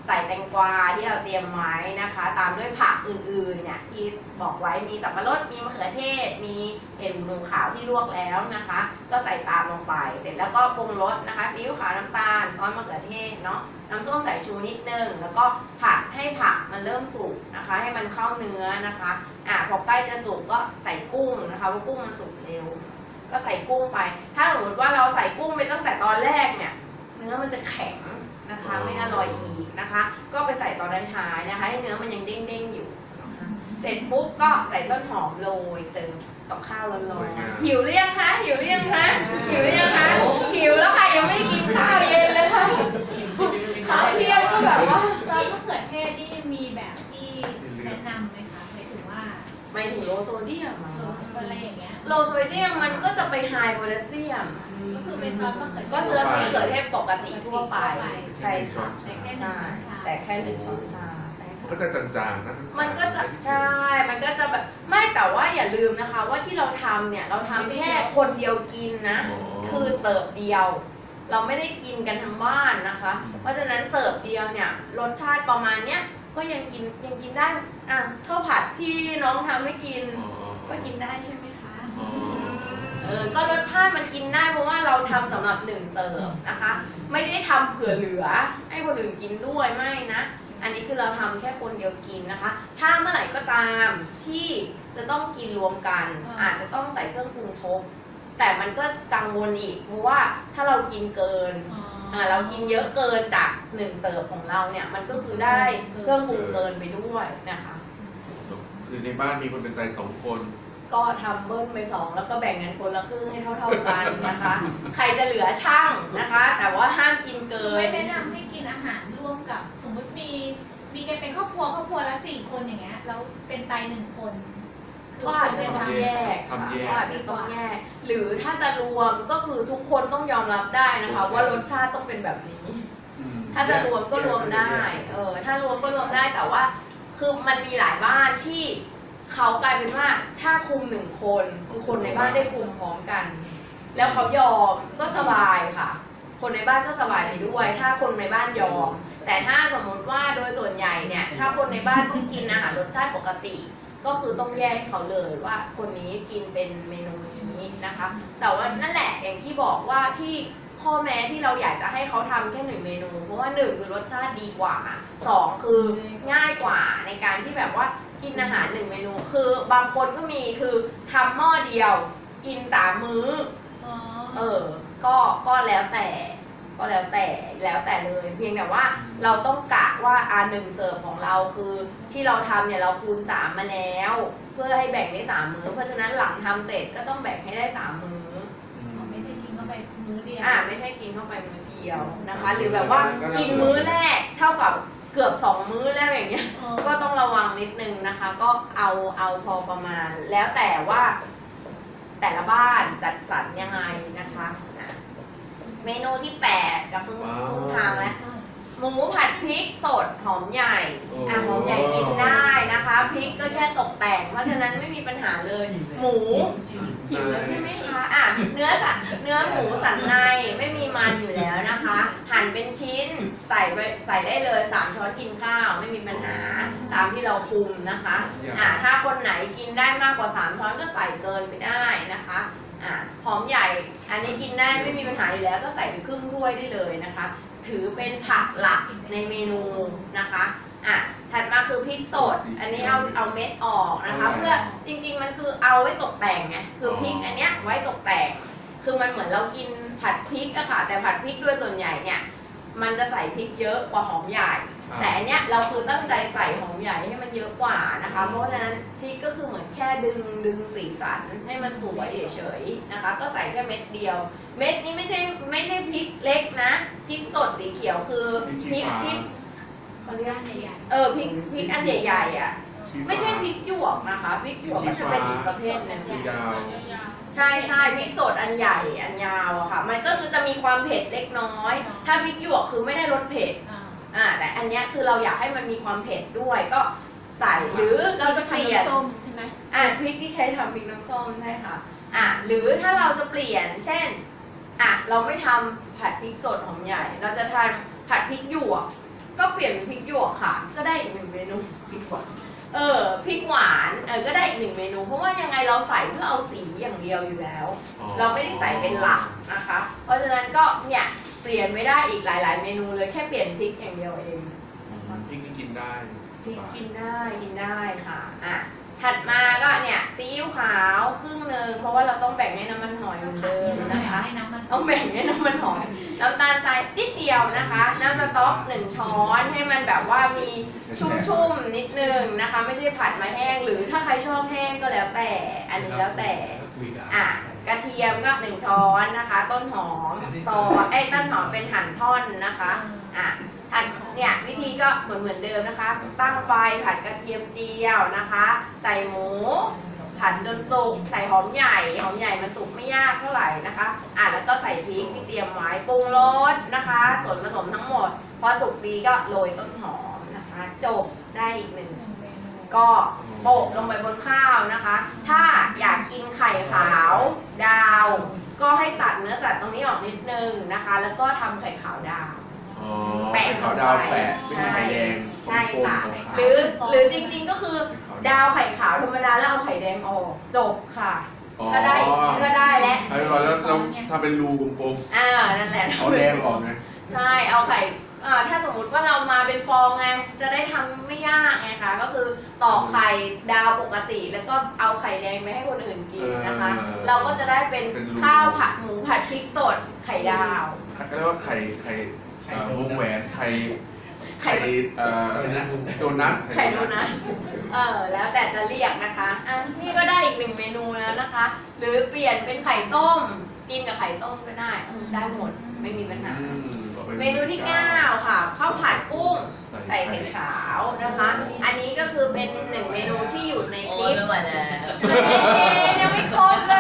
ใส่แตงกวาที่เราเตรียมไว้นะคะ ตามด้วยผักอื่นๆเนี่ยที่บอกไว้มีสับปะรดมีมะเขือเทศมีเห็ดหมูขาวที่ลวกแล้วนะคะ ก็ใส่ตามลงไปเสร็จแล้วก็ปรุงรสนะคะซีอิ๊วขาวน้ำตาลซอสมะเขือเทศเนาะน้ำส้มสายชูนิดนึงแล้วก็ผัดให้ผักมันเริ่มสุกนะคะ ให้มันเข้าเนื้อนะคะอ่ะพอใกล้จะสุกก็ใส่กุ้งนะคะเพราะกุ้งมันสุกเร็วก็ใส่กุ้งไปถ้าสมมติว่าเราใส่กุ้งไปตั้งแต่ตอนแรกเนี่ยเนื้อมันจะแข็งนะคะไม่อร่อยอีกนะคะ ก็ไปใส่ตอนท้ายๆนะคะให้เนื้อมันยังเด้งๆอยู่นะคะเสร็จปุ๊บก็ใส่ต้นหอมโรยเสริมกับข้าวร้อนๆหิวหรือยังคะหิวหรือยังคะหิวหรือยังคะหิวแล้วค่ะยังไม่ได้กินข้าวเย็นเลยค่ะข้าวเที่ยงก็แบบว่าซอสมะเขือเทศนี่มีแบบที่แนะนำไหมคะหมายถึงว่าไม่ถึงโลโซเดียมอะโซนอะไรอย่างเงี้ยโลโซเดียมมันก็จะไปไฮโพแทสเซียมก็คือเป็นซอสมะเขือเทศก็เสื้อมะเขือเทศปกติทั่วไปใช่ค่ะใช้แค่หนึ่งใช่ช้อนชาแต่แค่หนึ่งช้อนชาใช่มันค่ะก็จะจางๆนะทั้งมันก็จะใช่ มันก็จะแบบไม่แต่ว่าอย่าลืมนะคะ ว่าที่เราทำเนี่ยเราทำแค่คนเดียวกินนะ คือเสิร์ฟเดียว เราไม่ได้กินกันทั้งบ้านนะคะ เพราะฉะนั้นเสิร์ฟเดียวเนี่ยรสชาติประมาณเนี้ยก็ยังกินยังกินได้อ่ะข้าวผัดที่น้องทำให้กินอ๋อก็กินได้ใช่ไหมคะอ๋อเออก็รสชาติมันกินได้เพราะว่าเราทำสำหรับหนึ่งเสิร์ฟนะคะ ไม่ได้ทำเผื่อเหลือให้คนอื่นกินด้วยไม่นะ อันนี้คือเราทำแค่คนเดียวกินนะคะ ถ้าเมื่อไหร่ก็ตามที่จะต้องกินรวมกัน อาจจะต้องใส่เครื่องปรุงทบ แต่มันก็กังวลอีก เพราะว่าถ้าเรากินเกินอ๋ออ่าเรากินเยอะเกินจากหนึ่งเสิร์ฟของเราเนี่ยมันก็คือได้เครื่องปรุงเกินไปด้วยนะคะคือในบ้านมีคนเป็นไตสองคนก็ทำเบิ้ลไปสองแล้วก็แบ่งกันคนละครึ่งให้เท่าๆกันนะคะ ใครจะเหลือช่างนะคะ แต่ว่าห้ามกินเกินไม่แนะนำให้กินอาหารร่วมกับสมมติมีมีกันเป็นครอบครัวครอบครัวละสี่คนอย่างเงี้ยแล้วเป็นไตหนึ่งคนคืก็อาจจะควรต้องแยกค่ะทำแยกก็อาจจะต้องแยก หรือถ้าจะรวมก็คือทุกคนต้องยอมรับได้นะคะ ว่ารสชาติต้องเป็นแบบนี้อืมถ้าจะรวมก็รวมได้ เออ ถ้ารวมก็รวมได้ แต่ว่า คือมันมีหลายบ้านที่เขากลายเป็นว่าถ้าคุมหนึ่งคนคือคนในบ้านได้คุมพร้อมกัน แล้วเขายอมก็สบายค่ะ คนในบ้านก็สบายไปด้วย ถ้าคนในบ้านยอม แต่ถ้าสมมติว่าโดยส่วนใหญ่เนี่ย ถ้าคนในบ้านต้องกินอาหารรสชาติปกติ ก็คือต้องแยกให้เขาเลยว่าคนนี้กินเป็นเมนูนี้นะคะ แต่ว่านั่นแหละอย่างที่บอกว่าที่ข้อแม้ที่เราอยากจะให้เขาทำแค่หนึ่งเมนู เพราะว่าหนึ่งคือรสชาติดีกว่าสองคือง่ายกว่าในการที่แบบว่ากินอาหารหนึ่งเมนู คือบางคนก็มีคือทำหม้อเดียวกินสามมื้ออ๋อเออ ก็ก็แล้วแต่ ก็แล้วแต่แล้วแต่เลย เพียงแต่ว่าเราต้องกะว่าอาหนึ่งเสิร์ฟของเราคือที่เราทำเนี่ยเราคูณสามมาแล้ว เพื่อให้แบ่งได้สามมื้อ เพราะฉะนั้นหลังทำเสร็จก็ต้องแบ่งให้ได้สามมื้ออืมไม่ใช่กินเข้าไปมื้อเดียวอ่าไม่ใช่กินเข้าไปมื้อเดียวนะคะ หรือแบบว่ากินมื้อแรกเท่ากับเกือบสองมื้อแล้วอย่างเงี้ยอ๋อก็ต้องระวังนิดนึงนะคะ ก็เอาเอาพอประมาณ แล้วแต่ว่าแต่ละบ้านจัดสรรยังไงนะคะอ่ะเมนูที่แปดจะเพิ่งว้าวเพิ่งทางแล้ว หมูผัดพริกสดหอมใหญ่โอ้อ่ะหอมใหญ่กินได้นะคะพริกก็แค่ตกแต่ง เพราะฉะนั้นไม่มีปัญหาเลย หมูหิวแล้วใช่ไหมคะอ่ะเนื้อสันเนื้อหมูสันในไม่มีมันอยู่แล้วนะคะ หั่นเป็นชิ้นใส่ไปใส่ได้เลยสามช้อนกินข้าวไม่มีปัญหาตามที่เราคุมนะคะอ่ะถ้าคนไหนกินได้มากกว่าสามช้อนก็ใส่เกินไปได้นะคะอ่ะหอมใหญ่อันนี้กินได้ไม่มีปัญหาอยู่แล้วก็ใส่ไปครึ่งถ้วยได้เลยนะคะ ถือเป็นผักหลักในเมนูนะคะอ่ะถัดมาคือพริกสด อันนี้เอาเอาเม็ดออกนะคะ เพื่อจริงๆมันคือเอาไว้ตกแต่งไงคือพริกอันเนี้ยไว้ตกแต่ง คือมันเหมือนเรากินผัดพริกอะค่ะแต่ผัดพริกด้วยส่วนใหญ่เนี่ยมันจะใส่พริกเยอะกว่าหอมใหญ่ แต่อันเนี้ยเราคือตั้งใจใส่หอมใหญ่ให้มันเยอะกว่านะคะ เพราะฉะนั้นพริกก็คือเหมือนแค่ดึงดึงสีสันให้มันสวยเฉยๆนะคะ ก็ใส่แค่เม็ดเดียว เม็ดนี้ไม่ใช่ไม่ใช่พริกเล็กนะพริกสดสีเขียวคือพริกที่เขาเรียกบ้านใหญ่เออพริกพริกอันใหญ่ๆอ่ะชี้ฟ้าไม่ใช่พริกหยวกนะคะพริกหยวกก็จะเป็นอีกประเภทหนึ่งยาวใช่ใช่พริกสดอันใหญ่อันยาวอะค่ะ มันก็คือจะมีความเผ็ดเล็กน้อย ถ้าพริกหยวกคือไม่ได้รสเผ็ดๆอ่าอ่าแต่อันเนี้ยคือเราอยากให้มันมีความเผ็ดด้วยก็ใส่หรือเราจะเปลี่ยนส้มใช่ไหมอ่าพริกที่ใช้ทำพริกน้ำส้มใช่ค่ะอ่าหรือถ้าเราจะเปลี่ยน เช่นอ่ะเราไม่ทำผัดพริกสดหอมใหญ่ เราจะทานผัดพริกหยวกก็เปลี่ยนเป็นพริกหยวกค่ะ ก็ได้อีกหนึ่งเมนูพริกหวานเออพริกหวานเออก็ได้อีกหนึ่งเมนู เพราะว่ายังไงเราใส่เพื่อเอาสีอย่างเดียวอยู่แล้วอ๋อเราไม่ได้ใส่เป็นหลักนะคะ เพราะฉะนั้นก็เนี่ยเปลี่ยนไม่ได้อีกหลาย ๆ เมนูเลยแค่เปลี่ยนพริกอย่างเดียวเองอืมพริกนี่กินได้พริกกินได้กินได้ค่ะอ่ะถัดมาก็เนี่ยซีอิ๊วขาวครึ่งหนึ่งเพราะว่าเราต้องแบ่งให้น้ำมันหอยเหมือนเดิมนะคะให้น้ำมันต้องแบ่งให้น้ำมันหอยน้ำตาลทรายนิดเดียวนะคะ น้ำสต๊อกหนึ่งช้อนให้มันแบบว่ามีชุ่มๆนิดนึงนะคะ ไม่ใช่ผัดมาแห้งหรือถ้าใครชอบแห้งก็แล้วแต่อันนี้แล้วแต่อ่ะกระเทียมก็หนึ่งช้อนนะคะ ต้นหอมซอยไอ้ยต้นหอมเป็นหั่นท่อนนะคะอ่ะผัดเนี่ยวิธีก็เหมือนเหมือนเดิมนะคะ ตั้งไฟผัดกระเทียมเจียวนะคะ ใส่หมูผัดจนสุกใส่หอมใหญ่หอมใหญ่มันสุกไม่ยากเท่าไหร่นะคะอ่ะแล้วก็ใส่พริกที่เตรียมไว้ปรุงรสนะคะส่วนผสมทั้งหมด พอสุกดีก็โรยต้นหอมนะคะ จบได้อีกหนึ่งก็โปะลงไปบนข้าวนะคะ ถ้าอยากกินไข่ขาวดาว ก็ให้ตัดเนื้อสัตว์ตรงนี้ออกนิดนึงนะคะ แล้วก็ทำไข่ขาวดาวอ๋อแปะขาวดาวแปะใช่เป็นไข่แดงใช่ค่ะกลมๆขาวๆหรือหรือจริงๆก็คือดาวไข่ขาวธรรมดาแล้วเอาไข่แดงออกจบค่ะอ๋อก็ได้ก็ได้แล้วเอาเรียบร้อยแล้วเราทำเป็นรูกลมอ่านั่นแหละๆเอาแดงออกไงใช่เอาไข่อ่าถ้าสมมุติว่าเรามาเป็นฟองไงจะได้ทำไม่ยากไงคะก็คือตอกไข่ดาวปกติแล้วก็เอาไข่แดงไปให้คนอื่นกินนะคะ เราก็จะได้เป็นข้าวผัดหมูผัดพริกสดไข่ดาวเขาเรียกว่าไข่ไข่เอ่อวงแหวนไข่ไข่ไข่เอ่อโดนัทไข่ดูนะเออแล้วแต่จะเรียกนะคะอ่ะนี่ก็ได้อีกหนึ่งเมนูแล้วนะคะ หรือเปลี่ยนเป็นไข่ต้มกินกับไข่ต้มก็ได้เออได้หมดไม่มีปัญหาอืมต่อไปเมนูที่เก้าค่ะข้าวผัดกุ้งใส่ไข่ขาวนะคะ อันนี้ก็คือเป็นหนึ่งเมนูที่อยู่ในคลิปไม่ไหวแล้วยังไม่ครบเลย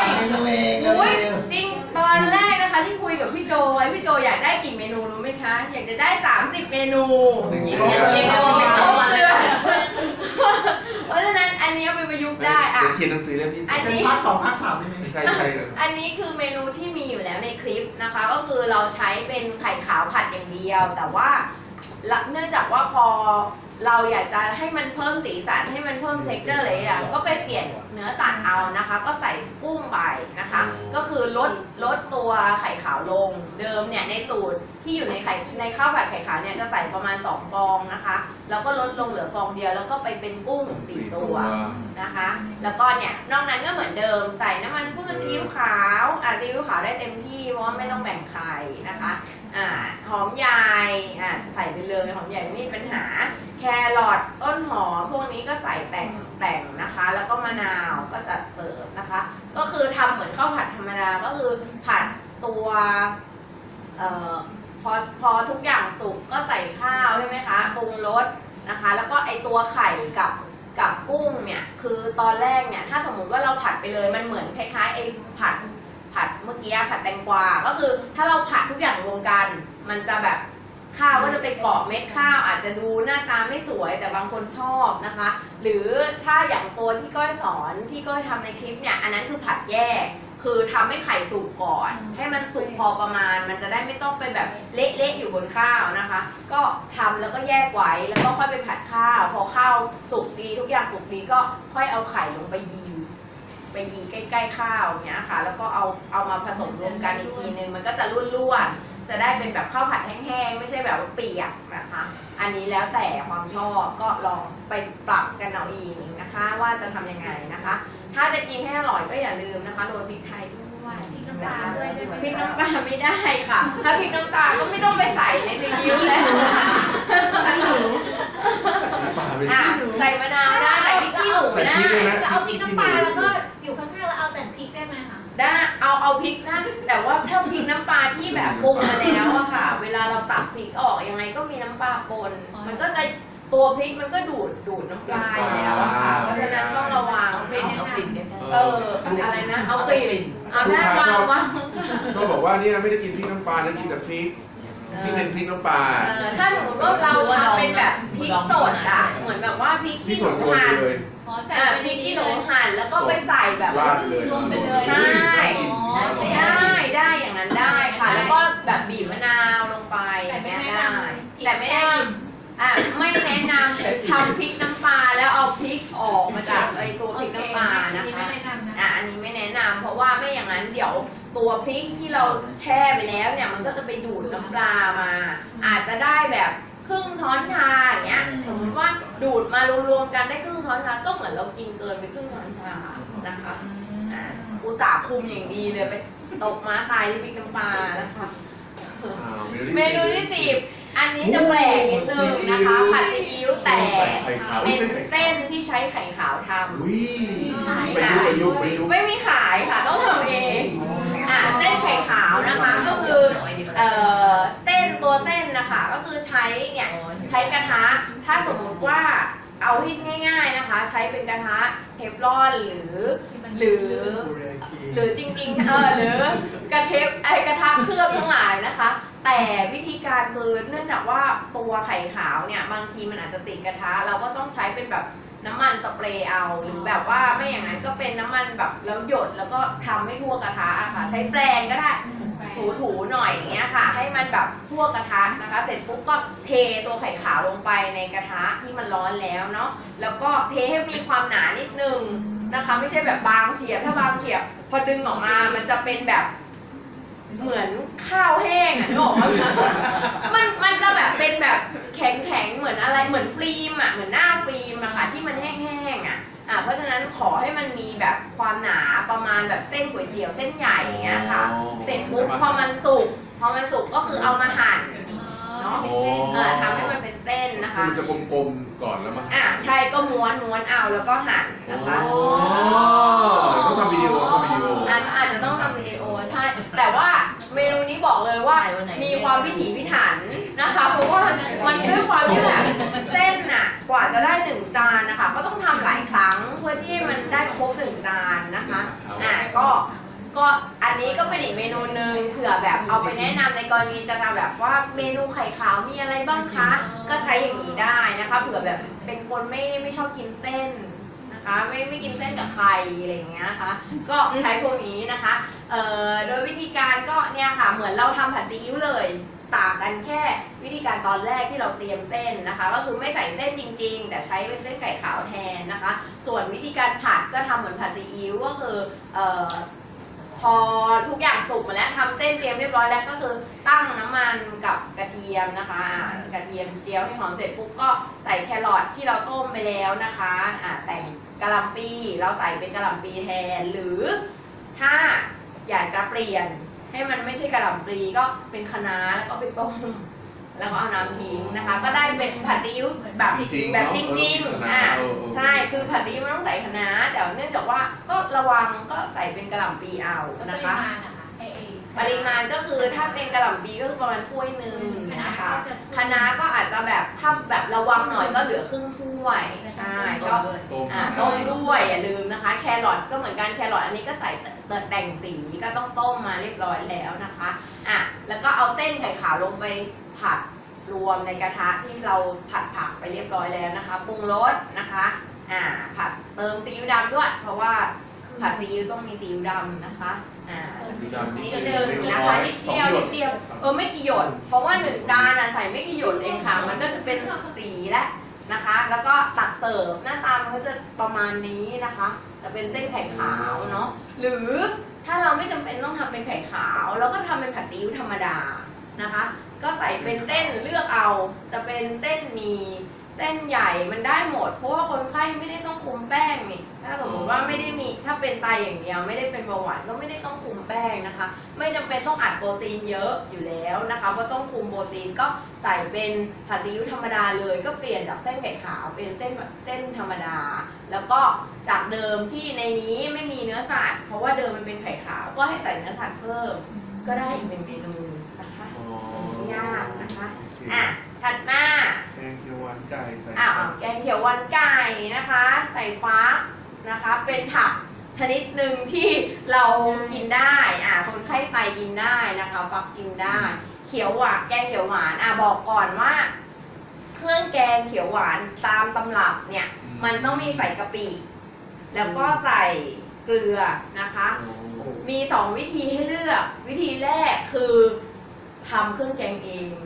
เมนูเองอุ้ยเร็วจริงตอนแรกนะคะที่คุยกับพี่โจไว้พี่โจอยากได้กี่เมนูรู้ไหมคะ อยากจะได้สามสิบเมนูยิงครบเดียวเลยไม่ครบเลยเพราะฉะนั้นอันนี้เอาไปประยุกต์ได้อ่ะเดี๋ยวเขียนหนังสือเล่มที่สอัอน งนี้เป็นภาคสองภาคสามได้ไหมใช่ใช่เลยอันนี้คือเมนูที่มีอยู่แล้วในคลิปนะคะ ก็คือเราใช้เป็นไข่ขาวผัดอย่างเดียว แต่ว่าละเนื่องจากว่าพอเราอยากจะให้มันเพิ่มสีสันให้มันเพิ่ม texture อะไรอย่างก็ไปเปลี่ยนเนื้อสัตว์เอานะคะ ก็ใส่กุ้งไปนะคะ ก็คือลดลดตัวไข่ขาวลงเดิมเนี่ยในสูตรที่อยู่ในไข่ในข้าวผัดไข่ขาวเนี่ยจะใส่ประมาณสองฟองนะคะ แล้วก็ลดลงเหลือฟองเดียวแล้วก็ไปเป็นกุ้งสี่ตัวนะคะ แล้วก็เนี่ยนอกนั้นก็เหมือนเดิมใส่น้ำมันพืชซีอิ๊วขาวอ่ะซีอิ๊วขาวได้เต็มที่เพราะว่าไม่ต้องแบ่งไข่นะคะอ่าหอมใหญ่อ่ะใส่ไปเลยหอมใหญ่ไม่มีปัญหาแครอทต้นหอมพวกนี้ก็ใส่แต่งแต่งนะคะ แล้วก็มะนาวก็จัดเสิร์ฟนะคะ ก็คือทำเหมือนข้าวผัดธรรมดาก็คือผัดตัวเอ่อพอพอทุกอย่างสุกก็ใส่ข้าวใช่ไหมคะปรุงรสนะคะ แล้วก็ไอตัวไข่กับกับกุ้งเนี่ยคือตอนแรกเนี่ยถ้าสมมุติว่าเราผัดไปเลยมันเหมือนคล้ายๆไอผัดผัดเมื่อกี้ผัดแตงกวาก็คือถ้าเราผัดทุกอย่างรวมกัน มันจะแบบข้าวก็จะไปเกาะเม็ดข้าวอาจจะดูหน้าตาไม่สวยแต่บางคนชอบนะคะ หรือถ้าอย่างตัวที่ก้อยสอนที่ก้อยทำในคลิปเนี่ยอันนั้นคือผัดแยกคือทำให้ไข่สุกก่อน ให้มันสุกพอประมาณ มันจะได้ไม่ต้องไปแบบเละๆอยู่บนข้าวนะคะ ก็ทำแล้วก็แยกไว้แล้วก็ค่อยไปผัดข้าวพอข้าวสุกดีทุกอย่างสุกดีก็ค่อยเอาไข่ลงไปยีไปยีใกล้ๆข้าวอย่างเงี้ยค่ะ แล้วก็เอาเอามาผสมรวมกันอีกทีนึงมันก็จะร่วนๆจะได้เป็นแบบข้าวผัดแห้งๆไม่ใช่แบบว่าเปียกนะคะ อันนี้แล้วแต่ความชอบก็ลองไปปรับกันเอาเองนะคะ ว่าจะทำยังไงนะคะ ถ้าจะกินให้อร่อยก็อย่าลืมนะคะโรยพริกไทยด้วยพริกน้ำปลาด้วยได้ไหมพริกน้ำปลาไม่ได้ค่ะ ถ้าพริกน้ำตาลก็ไม่ต้องไปใส่ในซีอิ๊วแล้วป่าไปอ่ะใส่มะนาวได้ใส่พริกขี้หนูใส่ได้พริกด้วยนะแล้วเอาพริกน้ำปลาแล้วก็อยู่ข้างๆแล้วเอาแต่พริกได้ไหมคะได้เอาเอาพริกนะแต่ว่าถ้าพริกน้ำปลาที่แบบปรุงมาแล้วอะค่ะ เวลาเราตักพริกออกยังไงก็มีน้ำปลาปนมันก็จะตัวพริกมันก็ดูดดูดน้ำปลาอยู่แล้วอะค่ะเพราะฉะนั้นต้องระวังเอากลิ่นเอากลิ่นกันเอออะไรนะเอากลิ่นเอาได้วางวางก็บอกว่าเนี่ยไม่ได้กินพริกน้ำปลานะกินแต่พริกพริกเป็นพริกน้ำปลาเออถ้าสมมติว่าเราทำเป็นแบบพริกสดอ่ะเหมือนแบบว่าพริกพริกขี้หสนูดโรยหั่นเลยอ๋อใส่อ่ะไปพริกในนี้ขี้หเลนูยหั่นแล้วก็ไปใส่แบบราดเลยรวมไปเลยใช่อ๋อได้ได้อย่างนั้นได้ค่ะ แล้วก็แบบบีบมะนาวลงไปอแต่ย่างไม่เงี้ยแนะนได้ำแต่ไม่ได้อ่ะไม่แนะนำทำพริกน้ำปลาแล้วเอาพริกออกมาจากไอตัวพริกน้ำปลานะคะอ่ะอันนี้ไม่แนะนำเพราะว่าไม่อย่างนั้นเดี๋ยวตัวพริกที่เราแช่ไปแล้วเนี่ยมันก็จะไปดูดน้ำปลามา อาจจะได้แบบครึ่งช้อนชาอย่างเงี้ยสมมติว่าดูดมารวมๆกันได้ครึ่งช้อนชาก็เหมือนเรากินเกินไปครึ่งช้อนชานะคะอ่ะอุตส่าห์คุมอย่างดีเลยไปตกม้าตายที่พริกน้ำปลานะคะอ่าเมนูที่สิบอันนี้จะแปลกนิดนึงนะคะผัดซีอิ๊วแต่ใส่ไข่ขาวเป็นไข่ขาวเส้นที่ใช้ไข่ขาวทำอุ้ยไปยุกไปยุกไปยุกไม่มีขายค่ะต้องทำเองอ่าเส้นไข่ขาวนะคะก็คือเอ่อเส้นตัวเส้นนะคะก็คือใช้เนี่ยใช้กระทะถ้าสมมติว่าเอาให้ง่าย ๆนะคะ ใช้เป็นกระทะเทฟลอนหรือหรือ หรือจริงๆเออหรือกระเทปไอกระทะเคลือบทั้งหลายนะคะ แต่วิธีการคือเนื่องจากว่าตัวไข่ขาวเนี่ยบางทีมันอาจจะติดกระทะเราก็ต้องใช้เป็นแบบน้ำมันสเปรย์เอาหรือแบบว่าไม่อย่างนั้นก็เป็นน้ำมันแบบแล้วหยดแล้วก็ทำให้ทั่วกระทะอะค่ะใช้แปรงก็ได้ถูๆหน่อยอย่างเงี้ยค่ะให้มันแบบทั่วกระทะนะคะ เสร็จปุ๊บก็เทตัวไข่ขาวลงไปในกระทะที่มันร้อนแล้วเนาะแล้วก็เทให้มีความหนานิดนึงนะคะไม่ใช่แบบบางเฉียบถ้าบางเฉียบพอดึงออกมามันจะเป็นแบบเหมือนข้าวแห้งอ่ะนึกออกไหมมันมันจะแบบเป็นแบบแข็งแข็งเหมือนอะไรเหมือนฟิล์มอ่ะเหมือนหน้าฟิล์มอะค่ะที่มันแห้งๆอ่ะอ่ะเพราะฉะนั้นขอให้มันมีแบบความหนาประมาณแบบเส้นก๋วยเตี๋ยวเส้นใหญ่อย่างเงี้ยค่ะเสร็จปุ๊บพอมันสุกพอมันสุกก็คือเอามาหั่นเนาะเออทำให้มันเป็นเส้นนะคะมันจะกลมๆก่อนแล้วมาอ่ะใช่ก็ม้วนม้วนเอาแล้วก็หั่นนะคะต้องทำวิดีโอทำวิดีโออ่ะอาจจะต้องทำวิดีโอใช่ แต่ว่าเมนูนี้บอกเลยว่ามีความพิถีพิถันนะคะเพราะว่ามันด้วยความที่แบบเส้นน่ะกว่าจะได้หนึ่งจานนะคะก็ต้องทำหลายครั้งเพื่อที่มันได้ครบหนึ่งจานนะคะอ่ะก็ก็อันนี้ก็เป็นอีกเมนูหนึ่งเผื่อแบบเอาไปแนะนำในกรณีจะทำแบบว่าเมนูไข่ขาวมีอะไรบ้างคะก็ใช้อย่างนี้ได้นะคะเผื่อแบบเป็นคนไม่ไม่ชอบกินเส้นนะคะไม่ไม่กินเส้นกับไข่อะไรอย่างเงี้ยนะคะก็ใช้พวกนี้นะคะเอ่อโดยวิธีการก็เนี่ยค่ะเหมือนเราทำผัดซีอิ๊วเลยต่างกันแค่วิธีการตอนแรกที่เราเตรียมเส้นนะคะก็คือไม่ใส่เส้นจริงๆแต่ใช้เป็นเส้นไข่ขาวแทนนะคะส่วนวิธีการผัดก็ทำเหมือนผัดซีอิ๊วก็คือเอ่อพอทุกอย่างสุกหมดแล้วทำเส้นเตรียมเรียบร้อยแล้วก็คือตั้งน้ำมันกับกระเทียมนะคะกระเทียมเจียวให้หอมเสร็จปุ๊บก็ใส่แครอทที่เราต้มไปแล้วนะคะอ่าแต่งกะหล่ำปีเราใส่เป็นกะหล่ำปีแทนหรือถ้าอยากจะเปลี่ยนให้มันไม่ใช่กะหล่ำปลีก็เป็นคะน้าแล้วก็ไปต้มแล้วก็เอาน้ำทิ้งนะคะก็ได้เป็นผัดซีอิ๊วแบบแบบจริงๆอ่าใช่คือผัดซีอิ๊วไม่ต้องใส่คะน้าแต่เนื่องจากว่าก็ระวังก็ใส่เป็นกะหล่ำปีเอานะคะปริมาณก็คือถ้าเป็นกะหล่ำปีก็คือประมาณถ้วยหนึ่งนะคะคะน้าก็อาจจะแบบถ้าแบบระวังหน่อยก็เหลือครึ่งถ้วยใช่ก็อ่าต้มด้วยอย่าลืมนะคะแครอทก็เหมือนกันแครอทอันนี้ก็ใส่แต่งสีก็ต้องต้มมาเรียบร้อยแล้วนะคะอ่ะแล้วก็เอาเส้นไข่ขาวลงไปผัดรวมในกระทะที่เราผัดผักไปเรียบร้อยแล้วนะคะปรุงรสนะคะอ่าผัดเติมซีอิ๊วดำด้วยเพราะว่าผัดซีอิ๊วต้องมีซีอิ๊วดำนะคะอ่านิดเดียวนะคะนิดเดียวนิดเดียวเออไม่กี่หยดเพราะว่าหนึ่งจานใส่ไม่กี่หยดเองค่ะมันก็จะเป็นสีแล้วนะคะแล้วก็ตักเสิร์ฟหน้าตามันก็จะประมาณนี้นะคะจะเป็นเส้นไข่ขาวเนาะหรือถ้าเราไม่จำเป็นต้องทำเป็นไข่ขาวเราก็ทำเป็นผัดซีอิ๊วธรรมดานะคะก็ใส่เป็นเส้นเลือกเอาจะเป็นเส้นหมี่เส้นใหญ่มันได้หมดเพราะว่าคนไข้ไม่ได้ต้องคุมแป้งนี่ถ้าสมมติว่าไม่ได้มีถ้าเป็นไตอย่างเดียวไม่ได้เป็นเบาหวานก็ไม่ได้ต้องคุมแป้งนะคะไม่จำเป็นต้องอัดโปรตีนเยอะอยู่แล้วนะคะเพราะต้องคุมโปรตีนก็ใส่เป็นผัดซีอิ๊วธรรมดาเลยก็เปลี่ยนจากเส้นไข่ขาวเป็นเส้นเส้นธรรมดาแล้วก็จากเดิมที่ในนี้ไม่มีเนื้อสัตว์เพราะว่าเดิมมันเป็นไข่ขาวก็ให้ใส่เนื้อสัตว์เพิ่มก็ได้อีกเป็นเมนูนะคะไม่ยากนะคะอ่ะถัดมาแกงเขียวหวานไก่ใส่อ่าแกงเขียวหวานไก่นะคะใส่ฟักนะคะเป็นผักชนิดหนึ่งที่เรากินได้อ่าคนไข้ไตกินได้นะคะฟักกินได้เขียวหวานแกงเขียวหวานอ่าบอกก่อนว่าเครื่องแกงเขียวหวานตามตำรับเนี่ยมันต้องมีใส่กะปิแล้วก็ใส่เกลือนะคะมีสองวิธีให้เลือกวิธีแรกคือทำเครื่องแกงเอง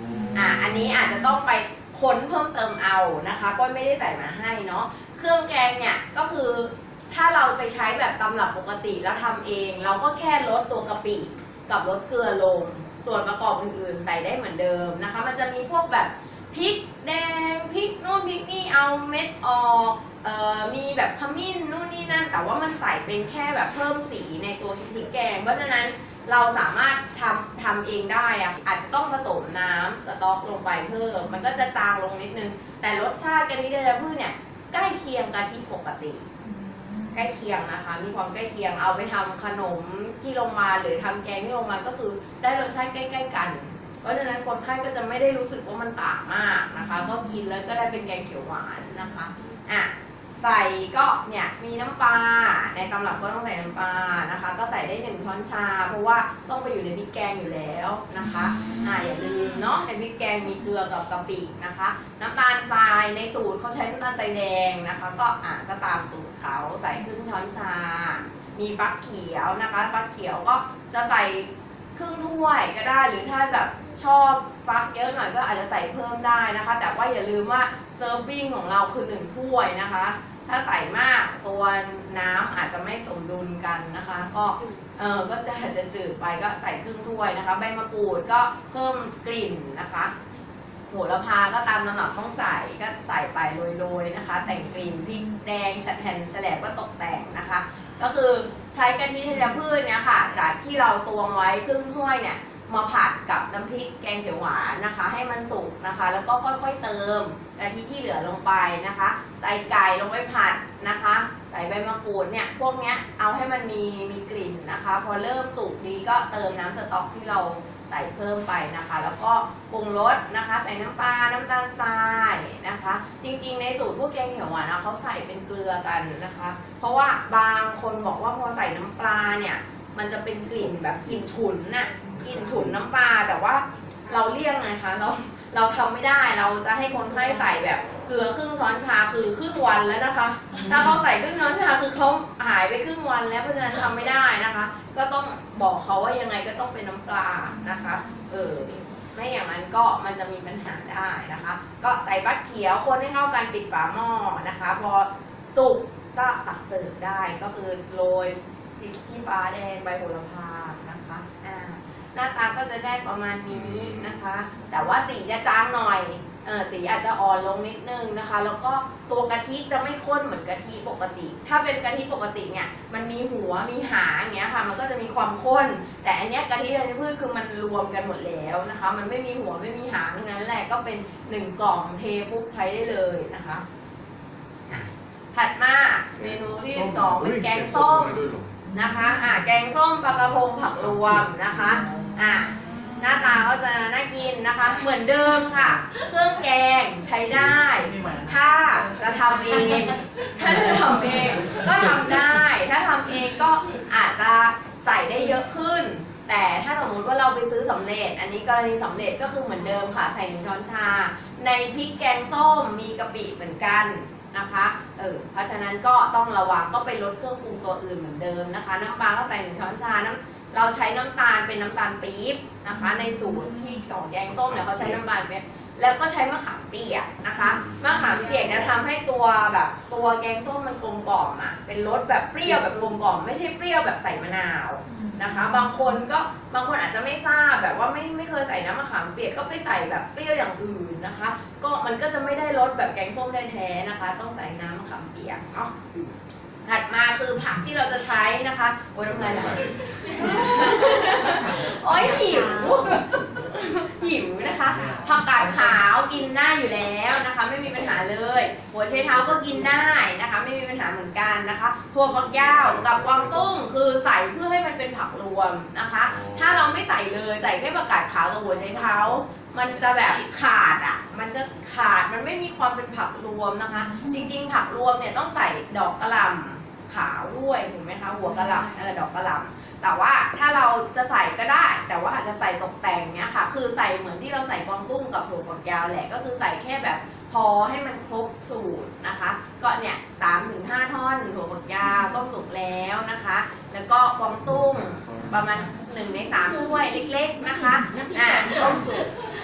อ่ะอันนี้อาจจะต้องไปค้นเพิ่มเติมเอานะคะก็ไม่ได้ใส่มาให้เนาะเครื่องแกงเนี่ยก็คือถ้าเราไปใช้แบบตำรับปกติแล้วทำเองเราก็แค่ลดตัวกะปิกับลดเกลือลงส่วนประกอบอื่นๆใส่ได้เหมือนเดิมนะคะมันจะมีพวกแบบพริกแดงพริกนู่นพริกนี่เอาเม็ดออกเอ่อมีแบบขมิ้นนู่นนี่นั่นแต่ว่ามันใส่เป็นแค่แบบเพิ่มสีในตัวพริกแกงเพราะฉะนั้นเราสามารถทำทำเองได้อะอาจจะต้องผสมน้ำสต๊อกลงไปเพิ่มมันก็จะจางลงนิดนึงแต่รสชาติกะทิธัญพืชเนี่ยใกล้เคียงกะทิปกติใกล้เคียงนะคะมีความใกล้เคียงเอาไปทำขนมที่โรงมาหรือทำแกงที่โรงมาก็คือได้รสชาติใกล้ๆกันเพราะฉะนั้นคนไข้ก็จะไม่ได้รู้สึกว่ามันต่างมากนะคะก็กินแล้วก็ได้เป็นแกงเขียวหวานนะคะอ่ะใส่ก็เนี่ยมีน้ำปลาในตำรับก็ต้องใส่น้ำปลานะคะก็ใส่ได้หนึ่งช้อนชาเพราะว่าต้องไปอยู่ในพริกแกงอยู่แล้วนะคะอ่ะอย่าลืมเนาะในพริกแกงมีเกลือกับกะปินะคะน้ำตาลทรายในสูตรเขาใช้น้ำตาลทรายแดงนะคะก็อ่ะก็ตามสูตรเขาใส่ครึ่งช้อนชามีฟักเขียวนะคะฟักเขียวก็จะใส่ครึ่งถ้วยก็ได้หรือถ้าแบบชอบฟักเยอะหน่อยก็อาจจะใส่เพิ่มได้นะคะแต่ว่าอย่าลืมว่าเซิร์ฟวิ่งของเราคือหนึ่งถ้วยนะคะถ้าใส่มากตัวน้ำอาจจะไม่สมดุลกันนะคะก็เออก็อาจจะจืดไปก็ใส่ครึ่งถ้วยนะคะใบมะกรูดก็เพิ่มกลิ่นนะคะโหระพาก็ตามลำดับต้องใส่ก็ใส่ไปโรยๆนะคะแต่งกลิ่นพริกแดงแผ่นแฉลบก็ตกแต่งนะคะก็คือใช้กะทิธัญพืชเนี่ยค่ะจากที่เราตวงไว้ครึ่งถ้วยเนี่ยมาผัดกับน้ำพริกแกงเขียวหวานนะคะให้มันสุกนะคะแล้วก็ค่อยๆเติมกะทิที่เหลือลงไปนะคะใส่ไก่ลงไปผัดนะคะใส่ใบมะกรูดเนี่ยพวกเนี้ยเอาให้มันมีมีกลิ่นนะคะพอเริ่มสุกดีก็เติมน้ำสต๊อกที่เราใส่เพิ่มไปนะคะแล้วก็ปรุงรสนะคะใส่น้ำปลาน้ำตาลทรายนะคะจริงๆในสูตรพวกแกงเขียวหวานนะเขาใส่เป็นเกลือกันนะคะเพราะว่าบางคนบอกว่าพอใส่น้ำปลาเนี่ยมันจะเป็นกลิ่นแบบกลิ่นฉุนน่ะกลิ่นฉุนน้ำปลาแต่ว่าเราเลี่ยงไงคะเราเราทำไม่ได้เราจะให้คนไข้ใส่แบบเกลือครึ่งช้อนชาคือครึ่งวันแล้วนะคะถ้าเขาใส่ครึ่งช้อนชาคือเขาหายไปครึ่งวันแล้วเพราะฉะนั้นทำไม่ได้นะคะก็ต้องบอกเขาว่ายังไงก็ต้องเป็นน้ำปลานะคะเออไม่อย่างนั้นก็มันจะมีปัญหาได้นะคะก็ใส่ฟักเขียวคนให้เข้ากันปิดฝาหม้อนะคะพอสุกก็ตักเสิร์ฟได้ก็คือโรยพริกขี้ฟ้าแดงใบโหระพานะคะอ่าหน้าตาก็จะได้ประมาณนี้นะคะแต่ว่าสีจะจางหน่อยเออสีอาจจะอ่อนลงนิดนึงนะคะแล้วก็ตัวกะทิจะไม่ข้นเหมือนกะทิปกติถ้าเป็นกะทิปกติเนี่ยมันมีหัวมีหางอย่างเงี้ยค่ะมันก็จะมีความข้นแต่อันเนี้ยกะทิธัญพืชคือมันรวมกันหมดแล้วนะคะมันไม่มีหัวไม่มีหางทั้งนั้นแหละก็เป็นหนึ่งกล่องเทปุ๊บใช้ได้เลยนะคะถัดมาเมนูที่สองเป็นแกงส้มนะคะอ่าแกงส้มปลากระพงผักรวมนะคะอ่าหน้าตาก็จะน่ากินนะคะเหมือนเดิมค่ะเครื่องแกงใช้ได้ถ้าจะทำเองถ้าจะทำเองก็ทำได้ถ้าทำเองก็อาจจะใส่ได้เยอะขึ้นแต่ถ้าสมมติว่าเราไปซื้อสำเร็จอันนี้กรณีสำเร็จก็คือเหมือนเดิมค่ะใส่หนึ่งช้อนชาในพริกแกงส้มมีกะปิเหมือนกันนะคะเออเพราะฉะนั้นก็ต้องระวังก็ไปลดเครื่องปรุงตัวอื่นเหมือนเดิมนะคะน้ำปลาก็ใส่หนึ่งช้อนชาน้ำเราใช้น้ำตาลเป็นน้ำตาลปี๊บนะคะในสูตรที่ของแกงส้มเนี่ยเขาใช้น้ำตาลปี๊บแล้วก็ใช้มะขามเปียกนะคะมะขามเปียกเนี่ยทำให้ตัวแบบตัวแกงส้มมันกลมกล่อมอ่ะเป็นรสแบบเปรี้ยวแบบกลมกล่อมไม่ใช่เปรี้ยวแบบใส่มะนาวนะคะบางคนก็บางคนอาจจะไม่ทราบแบบว่าไม่ไม่เคยใส่น้ำมะขามเปียกก็ไปใส่แบบเปรี้ยวอย่างอื่นนะคะก็มันก็จะไม่ได้รสแบบแกงส้มแท้ๆนะคะต้องใส่น้ำมะขามเปียกเนาะถัดมาคือผักที่เราจะใช้นะคะโอ้ยน้ำลายไหลโอ้ยหิวหิวนะคะผักกาดขาวกินได้อยู่แล้วนะคะไม่มีปัญหาเลยหัวไชเท้าก็กินได้นะคะไม่มีปัญหาเหมือนกันนะคะถั่วฝักยาวกับกวางตุ้งคือใส่เพื่อให้มันเป็นผักรวมนะคะถ้าเราไม่ใส่เลยใส่แค่ผักกาดขาวกับหัวไชเท้ามันจะแบบขาดอ่ะมันจะขาดมันไม่มีความเป็นผักรวมนะคะจริงๆผักรวมเนี่ยต้องใส่ดอกกระหล่ำขาวด้วยถูกไหมคะหัวกระหล่ำเออดอกกระหล่ำแต่ว่าถ้าเราจะใส่ก็ได้แต่ว่าอาจจะใส่ตกแต่งเนี้ยค่ะคือใส่เหมือนที่เราใส่กวางตุ้งกับถั่วฝักยาวแหละก็คือใส่แค่แบบพอให้มันครบสูตรนะคะก็เนี่ยสามถึงห้าท่อนถั่วฝักยาวต้มสุกแล้วนะคะแล้วก็กวางตุ้งประมาณหนึ่งในสามถ้วยเล็กๆนะคะอ่าต้มสุก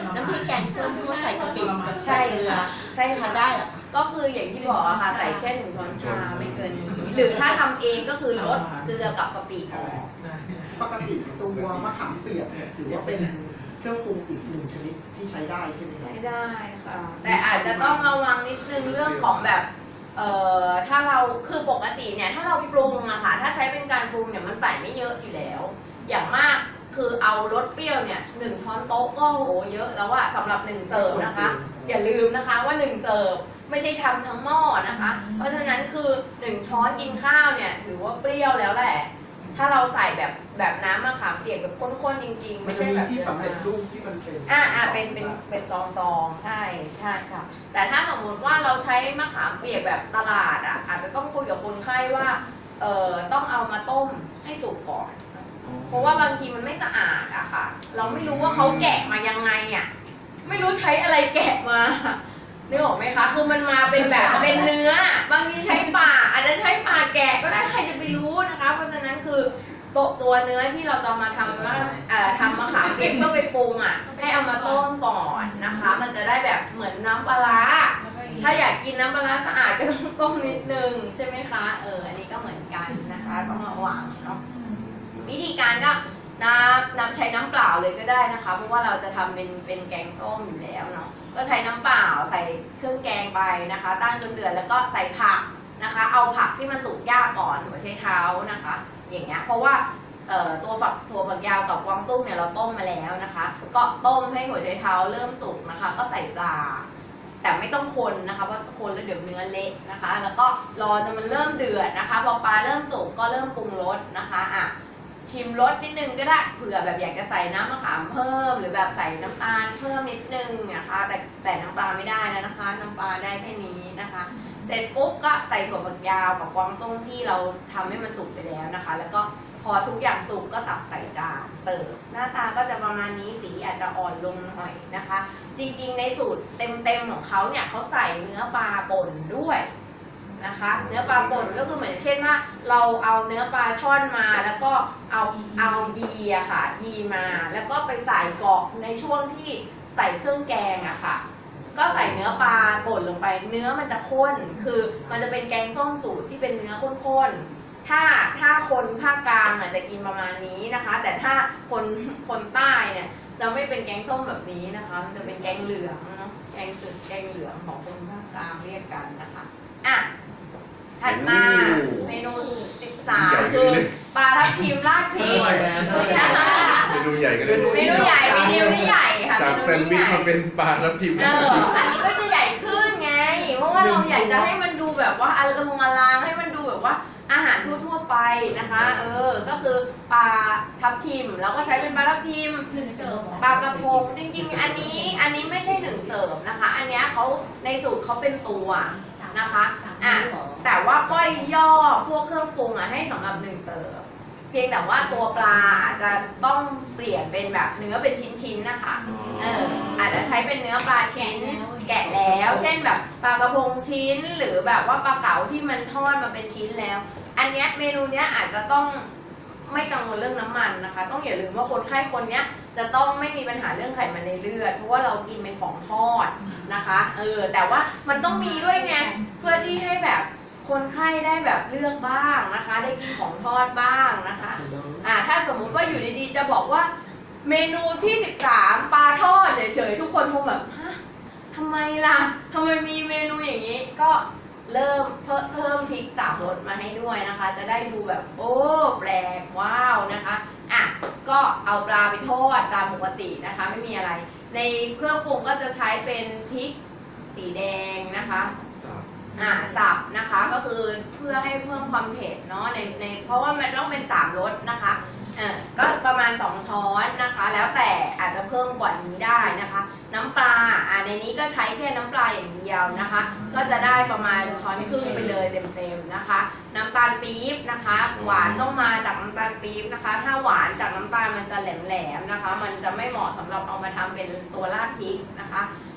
น้ำพริกแกงส้มก็ใส่กะปิกับใช่ใส่เกลือค่ะใช่ค่ะทานได้เหรอคะก็คืออย่างที่บอกอะค่ะใส่แค่หนึ่งช้อนชาไม่เกินนี้หรือถ้าทำเองก็คือลดเกลือกับกะปิออกปกติตัวมะขามเปียกเนี่ยถือว่าเป็นเครื่องปรุงอีกหนึ่งชนิดที่ใช้ได้ใช่ไหมครับใช้ได้ค่ะ แต่อาจจะต้องระวังนิดนึงเรื่องของแบบ เอ่อ ถ้าเรา คือปกติเนี่ย ถ้าเราปรุงอะค่ะ ถ้าใช้เป็นการปรุงเนี่ยมันใส่ไม่เยอะอยู่แล้ว อย่างมากคือเอารสเปรี้ยวเนี่ยหนึ่งช้อนโต๊ะก็โหเยอะแล้วอะสำหรับหนึ่งเสิร์ฟนะคะ อย่าลืมนะคะว่าหนึ่งเสิร์ฟไม่ใช่ทำทั้งหม้อนะคะ เพราะฉะนั้นคือหนึ่งช้อนกินข้าวเนี่ยถือว่าเปรี้ยวแล้วแหละ ถ้าเราใส่แบบแบบน้ำมะขามเปียกแบบข้นๆจริงๆมัไม่นจะใช่มีแบบที่สำเร็จรูปที่มันเป็นอ่าอ่าเป็นเป็นเป็นซองซองๆใช่ใช่ค่ะ แต่ถ้าสมมติว่าเราใช้มะขามเปียกแบบตลาดอ่ะอาจจะต้องคุยกับคนไข้ว่าเอ่อต้องเอามาต้มให้สุกก่อน เพราะว่าบางทีมันไม่สะอาดอะค่ะ เราไม่รู้ว่าเขาแกะมายังไงอะไม่รู้ใช้อะไรแกะมานึกออกไหมคะ คือมันมาเป็นแบบเป็นเนื้อ บางทีใช้ปากอาจจะใช้ปากแกะก็ได้ใครจะไปรู้นะคะ เพราะฉะนั้นคือตัวตัวเนื้อที่เราจะมาทำว่าเอ่อทำมะขามเปียกเพื่อไปปรุงอะให้เอามาต้มก่อนนะคะ มันจะได้แบบเหมือนน้ำปลาร้าถ้าอยากกินน้ำปลาร้าสะอาดก็ต้องต้มนิดนึงใช่ไหมคะเอออันนี้ก็เหมือนกันนะคะ ต้องระวังเนาะ วิธีการก็น้ำน้ำใช้น้ำเปล่าเลยก็ได้นะคะ เพราะว่าเราจะทำเป็นเป็นแกงส้มอยู่แล้วเนาะก็ใช้น้ำเปล่าใส่เครื่องแกงไปนะคะตั้งจนเดือดแล้วก็ใส่ผักนะคะ เอาผักที่มันสุกยากก่อนหัวไชเท้านะคะ อย่างเงี้ยเพราะว่าเอ่อตัวฝักถั่วฝักยาวกับกวางตุ้งเนี่ยเราต้มมาแล้วนะคะ ก็ต้มให้หัวไชเท้าเริ่มสุกนะคะ ก็ใส่ปลา แต่ไม่ต้องคนนะคะเพราะคนแล้วเดี๋ยวเนื้อเละนะคะ แล้วก็รอจนมันเริ่มเดือดนะคะพอปลาเริ่มสุกก็เริ่มปรุงรสนะคะอ่ะ ชิมรสนิดนึงก็ได้เผื่อแบบอยากจะใส่น้ำมะขามเพิ่มหรือแบบใส่น้ำตาลเพิ่มนิดนึงนะคะแต่แต่น้ำปลาไม่ได้แล้วนะคะ น้ำปลาได้แค่นี้นะคะ เสร็จปุ๊บก็ใส่ถั่วฝักยาวกับกวางตุ้งที่เราทำให้มันสุกไปแล้วนะคะ แล้วก็พอทุกอย่างสุกก็ตักใส่จานเสิร์ฟหน้าตาก็จะประมาณนี้สีอาจจะอ่อนลงหน่อยนะคะ จริงๆในสูตรเต็มๆของเขาเนี่ยเขาใส่เนื้อปลาป่นด้วยนะคะเนื้อปลาป่นก็คือเหมือนเช่นว่าเราเอาเนื้อปลาช่อนมาแล้วก็เอาเอายีอะค่ะยีมาแล้วก็ไปใส่เกาะในช่วงที่ใส่เครื่องแกงอะค่ะก็ใส่เนื้อปลาป่นลงไปเนื้อมันจะข้นคือมันจะเป็นแกงส้มสูตรที่เป็นเนื้อข้นๆถ้าถ้าคนภาคกลางอาจจะกินประมาณนี้นะคะ แต่ถ้าคนคนใต้เนี่ยจะไม่เป็นแกงส้มแบบนี้นะคะมันจะเป็นแกงเหลืองเนาะแกงสุดแกงเหลืองของคนภาคกลางเรียกกันนะคะอ่ะถัดมาเมนูสิบสามคือปลาทับทิมราดพริกนะคะเมนูใหญ่กันเลยเมนูใหญ่เมนูนี้ใหญ่ค่ะจากแซนด์วิชมาเป็นปลาทับทิมเอออันนี้ก็จะใหญ่ขึ้นไง เพราะว่าเราอยากจะให้มันดูแบบว่าอารมณ์อลางให้มันดูแบบว่าอาหารทั่วๆไปนะคะ เออก็คือปลาทับทิมเราก็ใช้เป็นปลาทับทิมหนึ่งเสิร์ฟปลากระพงจริงๆ อันนี้อันนี้ไม่ใช่หนึ่งเสิร์ฟนะคะ อันเนี้ยเขาในสูตรเขาเป็นตัวนะคะอ่ะแต่ว่าก้อยย่อพวกเครื่องปรุงอ่ะให้สำหรับหนึ่งเสิร์ฟเพียงแต่ว่าตัวปลาอาจจะต้องเปลี่ยนเป็นแบบเนื้อเป็นชิ้นๆนะคะเอออาจจะใช้เป็นเนื้อปลาชิ้นแกะแล้ว เช่นแบบปลากระพงชิ้นหรือแบบว่าปลาเก๋าที่มันทอดมาเป็นชิ้นแล้ว อันเนี้ยเมนูเนี้ยอาจจะต้องไม่กังวลเรื่องน้ำมันนะคะ ต้องอย่าลืมว่าคนไข้คนเนี้ยจะต้องไม่มีปัญหาเรื่องไขมันในเลือดเพราะว่าเรากินเป็นของทอดนะคะเออแต่ว่ามันต้องมีด้วยไงเพื่อที่ให้แบบคนไข้ได้แบบเลือกบ้างนะคะ ได้กินของทอดบ้างนะคะอ่าถ้าสมมุติว่าอยู่ดีๆจะบอกว่าเมนูที่สิบสามปลาทอดเฉยๆทุกคนคงแบบฮะทำไมล่ะทำไมมีเมนูอย่างนี้ก็เริ่มเพิ่มเพิ่มพริกสามรสมาให้ด้วยนะคะ จะได้ดูแบบโอ้แปลกว้าวนะคะอ่ะก็เอาปลาไปทอดตามปกตินะคะ ไม่มีอะไร ในเครื่องปรุงก็จะใช้เป็นพริกสีแดงนะคะอ่าสับนะคะก็คือเพื่อให้เพิ่มความเผ็ดเนาะในในเพราะว่ามันต้องเป็นสามรสนะคะเออก็ประมาณสองช้อนนะคะ แล้วแต่อาจจะเพิ่มกว่านี้ได้นะคะ น้ำปลาอ่าในนี้ก็ใช้แค่น้ำปลาอย่างเดียวนะคะ ก็จะได้ประมาณช้อนครึ่งไปเลยเต็มๆนะคะ น้ำตาลปี๊บนะคะ หวานต้องมาจากน้ำตาลปี๊บนะคะ ถ้าหวานจากน้ำตาลมันจะแหลมๆนะคะ มันจะไม่เหมาะสำหรับเอามาทำเป็นตัวราดพริกนะคะ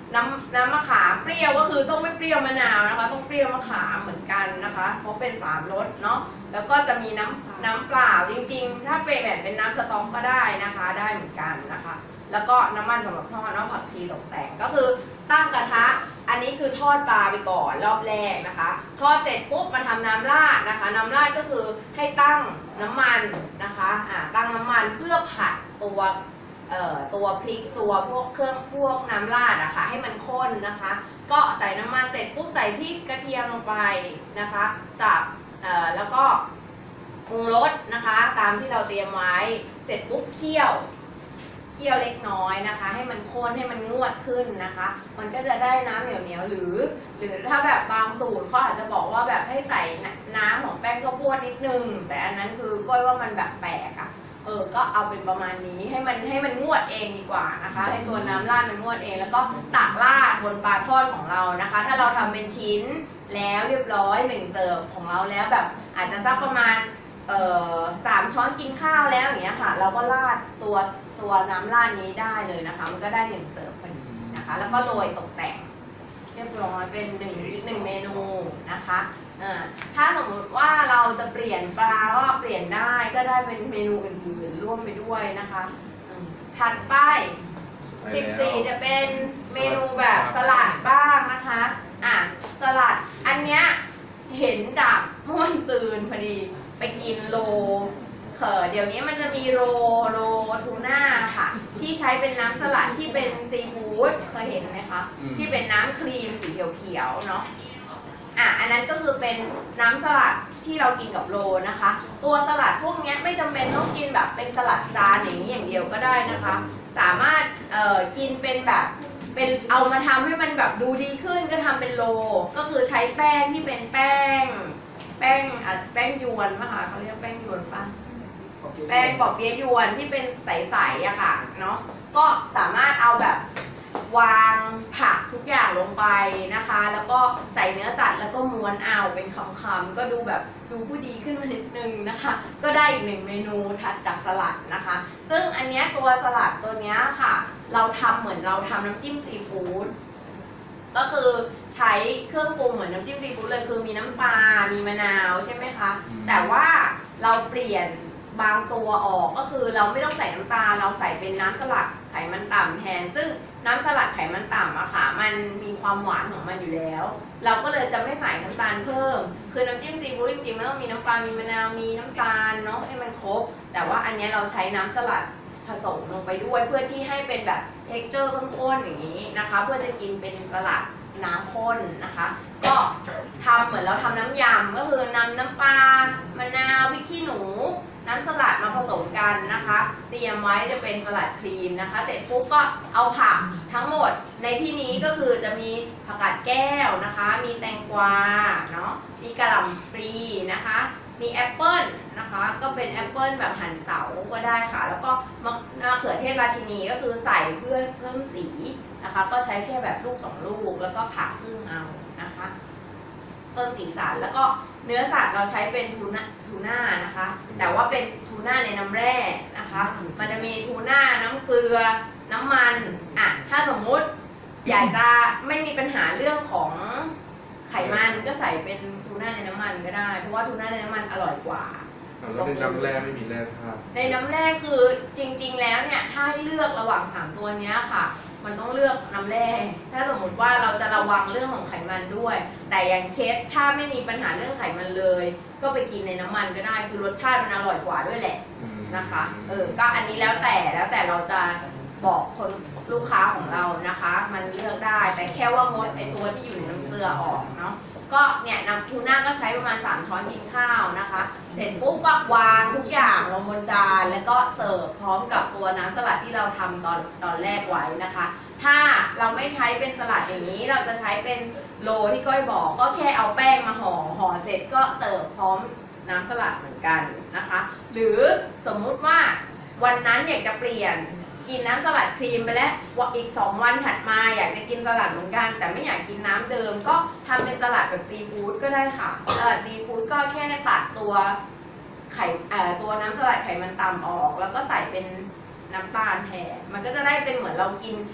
น้ำน้ำมะขามเปรี้ยวก็คือต้องไม่เปรี้ยวมะนาวนะคะ ต้องเปรี้ยวมะขามเหมือนกันนะคะ เพราะเป็นสามรสเนาะแล้วก็จะมีน้ำน้ำเปล่าจริงๆ ถ้าเป็นแบบเป็นน้ำสต๊อกก็ได้นะคะ ได้เหมือนกันนะคะ แล้วก็น้ำมันสำหรับทอดเนาะผักชีตกแต่งก็คือตั้งกระทะอันนี้คือทอดปลาไปก่อนรอบแรกนะคะทอดเสร็จปุ๊บมาทำน้ำราดนะคะ น้ำราดก็คือให้ตั้งน้ำมันนะคะอ่าตั้งน้ำมันเพื่อผัดตัวเอ่อตัวพริกตัวพวกเครื่องพวกน้ำราดนะคะให้มันข้นนะคะ ก็ใส่น้ำมันเสร็จปุ๊บใส่พริกกระเทียมลงไปนะคะสับเอ่อแล้วก็ปรุงรสนะคะ ตามที่เราเตรียมไว้เสร็จปุ๊บเคี่ยว เคี่ยวเล็กน้อยนะคะ ให้มันข้นให้มันงวดขึ้นนะคะ มันก็จะได้น้ำเหนียวๆหรือ หรือถ้าแบบบางสูตรเขาอาจจะบอกว่าแบบให้ใส่น้ำของแป้งข้าวโพดนิดนึงแต่อันนั้นคือก้อยว่ามันแบบแปลกอะเออก็เอาเป็นประมาณนี้ให้มันให้มันงวดเองดีกว่านะคะ ให้ตัวน้ำราดมันงวดเอง แล้วก็ตักราดบนปลาทอดของเรานะคะ ถ้าเราทำเป็นชิ้นแล้วเรียบร้อยหนึ่งเสิร์ฟของเราแล้วแบบอาจจะสักประมาณเอ่อสามช้อนกินข้าวแล้วอย่างเงี้ยค่ะเราก็ราดตัวตัวน้ำราดนี้ได้เลยนะคะ มันก็ได้หนึ่งเสิร์ฟพอดีนะคะ แล้วก็โรยตกแต่งเรียบร้อยเป็นหนึ่งอีกหนึ่งเมนูนะคะอ่าถ้าสมมติว่าเราจะเปลี่ยนปลาก็เปลี่ยนได้ก็ได้เป็นเมนูอื่นๆร่วมไปด้วยนะคะอืมถัดไปสิบสี่จะเป็นเมนูแบบสลัดบ้างนะคะอ่ะสลัดอันเนี้ยเห็นจากม่วนซืนพอดีไปกินโลเขอเดี๋ยวนี้มันจะมีโรโรทูน่าค่ะที่ใช้เป็นน้ำสลัดที่เป็นซีฟู้ดเคยเห็นไหมคะที่เป็นน้ำครีมสีเขียวๆเนาะอ่ะอันนั้นก็คือเป็นน้ำสลัดที่เรากินกับโรนะคะ ตัวสลัดพวกนี้ไม่จำเป็นต้องกินแบบเป็นสลัดจานอย่างนี้อย่างเดียวก็ได้นะคะ สามารถเอ่อกินเป็นแบบเป็นเอามาทำให้มันแบบดูดีขึ้นก็ทำเป็นโรก็คือใช้แป้งที่เป็นแป้งแป้งอ่ะแป้งยวนป่ะคะเขาเรียกแป้งยวนป่ะแป้งปอเปี๊ยะยวนที่เป็นใสๆอะค่ะเนาะก็สามารถเอาแบบวางผักทุกอย่างลงไปนะคะ แล้วก็ใส่เนื้อสัตว์แล้วก็ม้วนเอาเป็นคำๆก็ดูแบบดูผู้ดีขึ้นมานิดนึงนะคะ ก็ได้อีกหนึ่งเมนูถัดจากสลัดนะคะ ซึ่งอันเนี้ยตัวสลัดตัวเนี้ยค่ะ เราทำเหมือนเราทำน้ำจิ้มซีฟู้ดก็คือใช้เครื่องปรุงเหมือนน้ำจิ้มซีฟู้ดเลยคือมีน้ำปลา มีมะนาวใช่ไหมคะแต่ว่าเราเปลี่ยนบางตัวออกก็คือเราไม่ต้องใส่น้ำตาลเราใส่เป็นน้ำสลัดไขมันต่ำแทน ซึ่งน้ำสลัดไขมันต่ำอะค่ะมันมีความหวานของมันอยู่แล้ว เราก็เลยจะไม่ใส่น้ำตาลเพิ่มคือน้ำจิ้มซีฟู้ดจริงๆมันต้องมีน้ำปลา มีมะนาว มีน้ำตาลเนาะให้มันครบแต่ว่าอันนี้เราใช้น้ำสลัดผสมลงไปด้วยเพื่อที่ให้เป็นแบบ texture ข้นๆอย่างนี้นะคะเพื่อจะกินเป็นสลัดน้ำข้นนะคะ ก็ทำเหมือนเราทำน้ำยำก็คือนำน้ำปลามะนาวพริกขี้หนูน้ำสลัดมาผสมกันนะคะ เตรียมไว้จะเป็นสลัดครีมนะคะ เสร็จปุ๊บก็เอาผักทั้งหมดในที่นี้ก็คือจะมีผักกาดแก้วนะคะ มีแตงกวาเนาะมีกะหล่ำปลีนะคะมีแอปเปิ้ลนะคะก็เป็นแอปเปิ้ลแบบหั่นเต๋าก็ได้ค่ะแล้วก็มะมะเขือเทศราชินีก็คือใส่เพื่อเพิ่มสีนะคะก็ใช้แค่แบบลูกสองลูกแล้วก็ผ่าครึ่งเอานะคะเพิ่มสีสันแล้วก็เนื้อสัตว์เราใช้เป็นทูน่าทูน่านะคะแต่ว่าเป็นทูน่าในน้ำแร่นะคะมันจะมีทูน่าน้ำเกลือน้ำมันอ่ะถ้าสมมุติอยากจะไม่มีปัญหาเรื่องของไขมันก็ใส่เป็นทูน่าในน้ำมันก็ได้เพราะว่าทูน่าในน้ำมันอร่อยกว่าแล้วในน้ำแร่ไม่มีแร่ธาตุในน้ำแร่คือจริงๆแล้วเนี่ยถ้าให้เลือกระหว่างสามตัวเนี้ยค่ะมันต้องเลือกน้ำแร่ถ้าสมมติว่าเราจะระวังเรื่องของไขมันด้วย แต่อย่างเคสถ้าไม่มีปัญหาเรื่องไขมันเลย ก็ไปกินในน้ำมันก็ได้คือรสชาติมันอร่อยกว่าด้วยแหละนะคะเออก็อันนี้แล้วแต่แล้วแต่เราจะบอกคนลูกค้าของเรานะคะ มันเลือกได้แต่แค่ว่างดไอตัวที่อยู่ในน้ำเกลือออกเนาะก็เนี่ยน้ำทูน่าก็ใช้ประมาณสามช้อนกินข้าวนะคะเสร็จปุ๊บก็วางทุกอย่างลงบนจานแล้วก็เสิร์ฟพร้อมกับตัวน้ำสลัดที่เราทำตอนตอนแรกไว้นะคะถ้าเราไม่ใช้เป็นสลัดอย่างนี้เราจะใช้เป็นโรที่ก้อยบอกก็แค่เอาแป้งมาห่อห่อเสร็จก็เสิร์ฟพร้อมน้ำสลัดเหมือนกันนะคะหรือสมมุติว่าวันนั้นอยากจะเปลี่ยนกินน้ำสลัดครีมไปแล้วอีกสองวันถัดมาอยากจะกินสลัดเหมือนกันแต่ไม่อยากกินน้ำเดิมก็ทำเป็นสลัดแบบซีฟู้ดก็ได้ค่ะสลัดซีฟู้ดก็แค่ตัดตัวไข่เอ่อตัวน้ำสลัดไขมันต่ำออกแล้วก็ใส่เป็นน้ำตาลแทนมันก็จะได้เป็นเหมือนเรากิน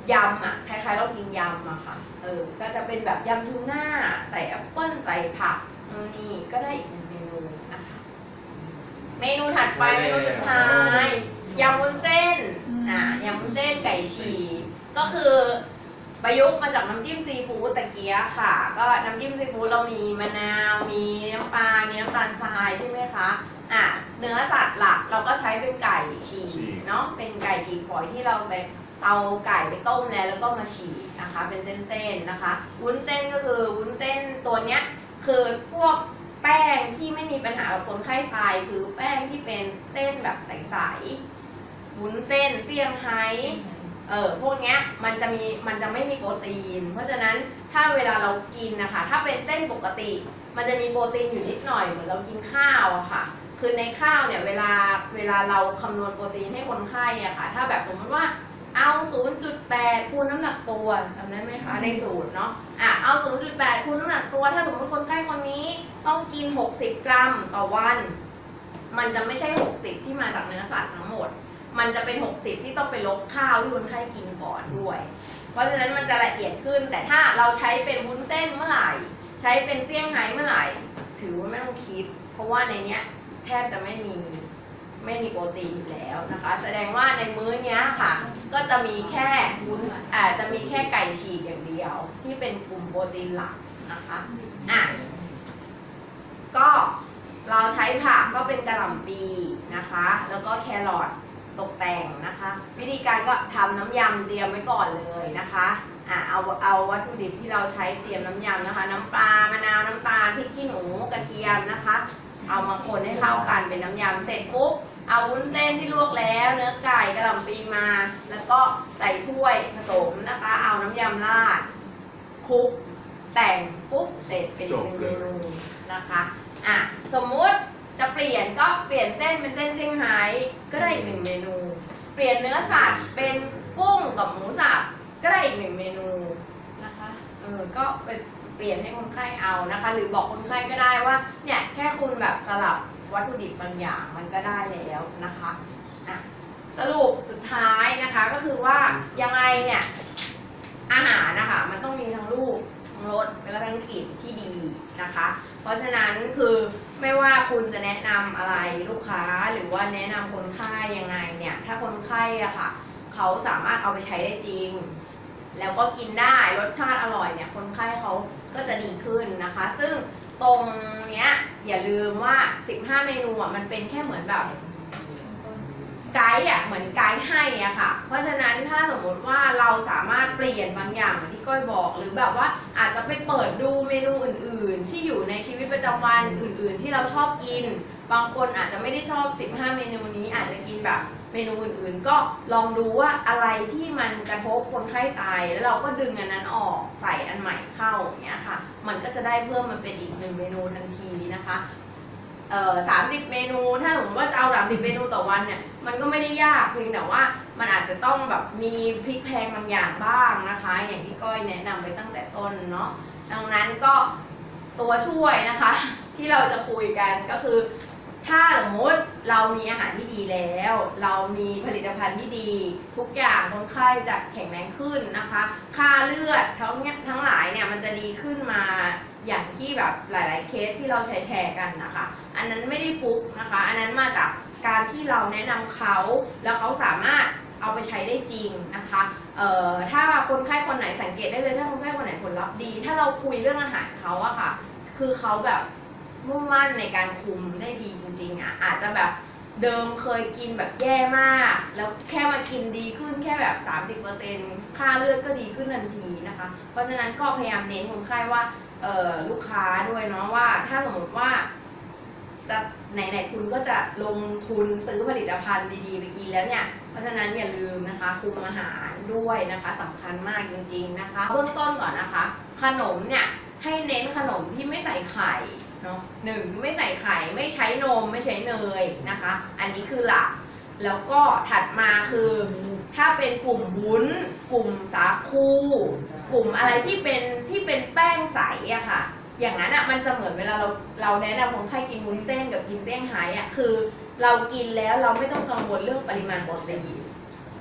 ยำอ่ะคล้ายๆเรากินยำอะค่ะเออก็จะเป็นแบบยำทูน่าใส่แอปเปิ้ลใส่ผักนี่ก็ได้อีกหนึ่งเมนูนะคะเมนูถัดไปเมนูสุดท้ายยำวุ้นเส้นอ่ายำวุ้นเส้นไก่ฉีกก็คือประยุกต์มาจากน้ำจิ้มซีฟู้ดตะเกียค่ะ ก็น้ำจิ้มซีฟู้ดเรามีมะนาวมีน้ำปลา มีน้ำตาลทรายใช่ไหมคะอ่ะเนื้อสัตว์หลักเราก็ใช้เป็นไก่ฉีกเนาะเป็นไก่ฉีกฝอยที่เราไปเอาไก่ไปต้มแล้วแล้วก็มาฉีกนะคะเป็นเส้นๆนะคะวุ้นเส้นก็คือวุ้นเส้นตัวเนี้ยคือพวกแป้งที่ไม่มีปัญหากับคนไข้ตายคือแป้งที่เป็นเส้นแบบใสๆวุ้นเส้นเซี่ยงไฮ้เออพวกเนี้ยมันจะมีมันจะไม่มีโปรตีนเพราะฉะนั้นถ้าเวลาเรากินนะคะถ้าเป็นเส้นปกติมันจะมีโปรตีนอยู่นิดหน่อยเหมือนเรากินข้าวอะค่ะคือในข้าวเนี่ยเวลาเวลาเราคำนวณโปรตีนให้คนไข้อะค่ะถ้าแบบสมมติว่าเอา ศูนย์จุดแปด คูณน้ำหนักตัวจำได้ไหมคะในสูตรเนาะอ่ะเอา ศูนย์จุดแปด คูณน้ำหนักตัวถ้าสมมติคนไข้คนนี้ต้องกินหกสิบกรัมต่อวันมันจะไม่ใช่หกสิบที่มาจากเนื้อสัตว์ทั้งหมดมันจะเป็นหกสิบที่ต้องไปลบข้าวที่คนไข้กินก่อนด้วยเพราะฉะนั้นมันจะละเอียดขึ้นแต่ถ้าเราใช้เป็นวุ้นเส้นเมื่อไหร่ใช้เป็นเซี่ยงไฮ้เมื่อไหร่ถือว่าไม่ต้องคิดเพราะว่าในเนี้ยแทบจะไม่มีไม่มีโปรตีนอยู่แล้วนะคะแสดงว่าในมื้อเนี้ยค่ะก็จะมีแค่วุ้นอาจจะมีแค่ไก่ฉีกอย่างเดียวที่เป็นกลุ่มโปรตีนหลักนะคะอ่ะก็เราใช้ผักก็เป็นกระหล่ำปีนะคะแล้วก็แครอทตกแต่งนะคะวิธีการก็ทำน้ำยำเตรียมไว้ก่อนเลยนะคะอ่ะเอาเอาวัตถุดิบที่เราใช้เตรียมน้ำยำนะคะน้ำปลามะนาวน้ำตาลพริกขี้หนูกระเทียมนะคะเอามาคนให้เข้ากันเป็นน้ำยำเสร็จปุ๊บเอาวุ้นเส้นที่ลวกแล้วเนื้อไก่กระหล่ำปีมาแล้วก็ใส่ถ้วยผสมนะคะเอาน้ำยำราดคลุกแต่งปุ๊บเสร็จเป็นหนึ่งเมนูนะคะอ่ะสมมุติจะเปลี่ยนก็เปลี่ยนเส้นเป็นเส้นเซี่ยงไฮ้ก็ได้อีกหนึ่งเมนูเปลี่ยนเนื้อสัตว์เป็นกุ้งกับหมูสับก็ได้อีกหนึ่งเมนูนะคะเออก็ไปเปลี่ยนให้คนไข้เอานะคะหรือบอกคนไข้ก็ได้ว่าเนี่ยแค่คุณแบบสลับวัตถุดิบบางอย่างมันก็ได้แล้วนะคะอ่ะสรุปสุดท้ายนะคะก็คือว่ายังไงเนี่ยอาหารนะคะมันต้องมีทั้งรูปทั้งรสแล้วก็ทั้งกลิ่นที่ดีนะคะเพราะฉะนั้นคือไม่ว่าคุณจะแนะนำอะไรลูกค้าหรือว่าแนะนำคนไข้ยังไงเนี่ยถ้าคนไข้อะค่ะเขาสามารถเอาไปใช้ได้จริงแล้วก็กินได้รสชาติอร่อยเนี่ยคนไข้เขาก็จะดีขึ้นนะคะซึ่งตรงเนี้ยอย่าลืมว่าสิบห้าเมนูอ่ะมันเป็นแค่เหมือนแบบไกด์อ่ะเหมือนไกด์ให้อ่ะค่ะเพราะฉะนั้นถ้าสมมติว่าเราสามารถเปลี่ยนบางอย่างเหมือนที่ก้อยบอกหรือแบบว่าอาจจะไปเปิดดูเมนูอื่นๆที่อยู่ในชีวิตประจำวันอื่นๆที่เราชอบกินบางคนอาจจะไม่ได้ชอบสิบห้าเมนูนี้อาจจะกินแบบเมนูอื่นๆก็ลองดูว่าอะไรที่มันกระทบคนไข้ตายแล้วเราก็ดึงอันนั้นออกใส่อันใหม่เข้าอย่างเงี้ยค่ะมันก็จะได้เพิ่มมันเป็นอีกหนึ่งเมนูทันทีนะคะเอ่อสามสิบเมนูถ้าสมมติว่าจะเอาสามสิบเมนูต่อวันเนี่ยมันก็ไม่ได้ยากเพียงแต่ว่ามันอาจจะต้องแบบมีพลิกแพลงบางอย่างบ้างนะคะอย่างที่ก้อยแนะนำไปตั้งแต่ต้นเนาะดังนั้นก็ตัวช่วยนะคะที่เราจะคุยกันก็คือถ้าสมมติเรามีอาหารที่ดีแล้วเรามีผลิตภัณฑ์ที่ดีทุกอย่างคนไข้จะแข็งแรงขึ้นนะคะค่าเลือดทั้งเนี้ยทั้งหลายเนี่ยมันจะดีขึ้นมาอย่างที่แบบหลายๆเคสที่เราแชร์กันนะคะอันนั้นไม่ได้ฟุกนะคะอันนั้นมาจากการที่เราแนะนำเขาแล้วเขาสามารถเอาไปใช้ได้จริงนะคะเอ่อถ้าคนไข้คนไหนสังเกตได้เลยถ้าคนไข้คนไหนผลลัพธ์ดีถ้าเราคุยเรื่องอาหารเขาอะค่ะคือเขาแบบมุ่งมั่นในการคุมได้ดีจริงๆอ่ะอาจจะแบบเดิมเคยกินแบบแย่มากแล้วแค่มากินดีขึ้นแค่แบบ สามสิบเปอร์เซ็นต์ ค่าเลือดก็ดีขึ้นทันทีนะคะเพราะฉะนั้นก็พยายามเน้นคนไข้ว่าเอ่อลูกค้าด้วยเนาะว่าถ้าสมมติว่าจะไหนๆคุณก็จะลงทุนซื้อผลิตภัณฑ์ดีๆไปกินแล้วเนี่ยเพราะฉะนั้นอย่าลืมนะคะคุมอาหารด้วยนะคะสำคัญมากจริงๆนะคะเบื้องต้นก่อนนะคะขนมเนี่ยให้เน้นขนมที่ไม่ใส่ไข่เนาะหนึ่งไม่ใส่ไข่ไม่ใช้นมไม่ใช้เนยนะคะอันนี้คือหลักแล้วก็ถัดมาคือถ้าเป็นกลุ่มวุ้นกลุ่มสาคูกลุ่มอะไรที่เป็นที่เป็นแป้งใสอะค่ะอย่างนั้นอะมันจะเหมือนเวลาเราเราแนะนำคนไข้กินวุ้นเส้นกับกินเซี่ยงไฮ้อะคือเรากินแล้วเราไม่ต้องกังวลเรื่องปริมาณโปรตีน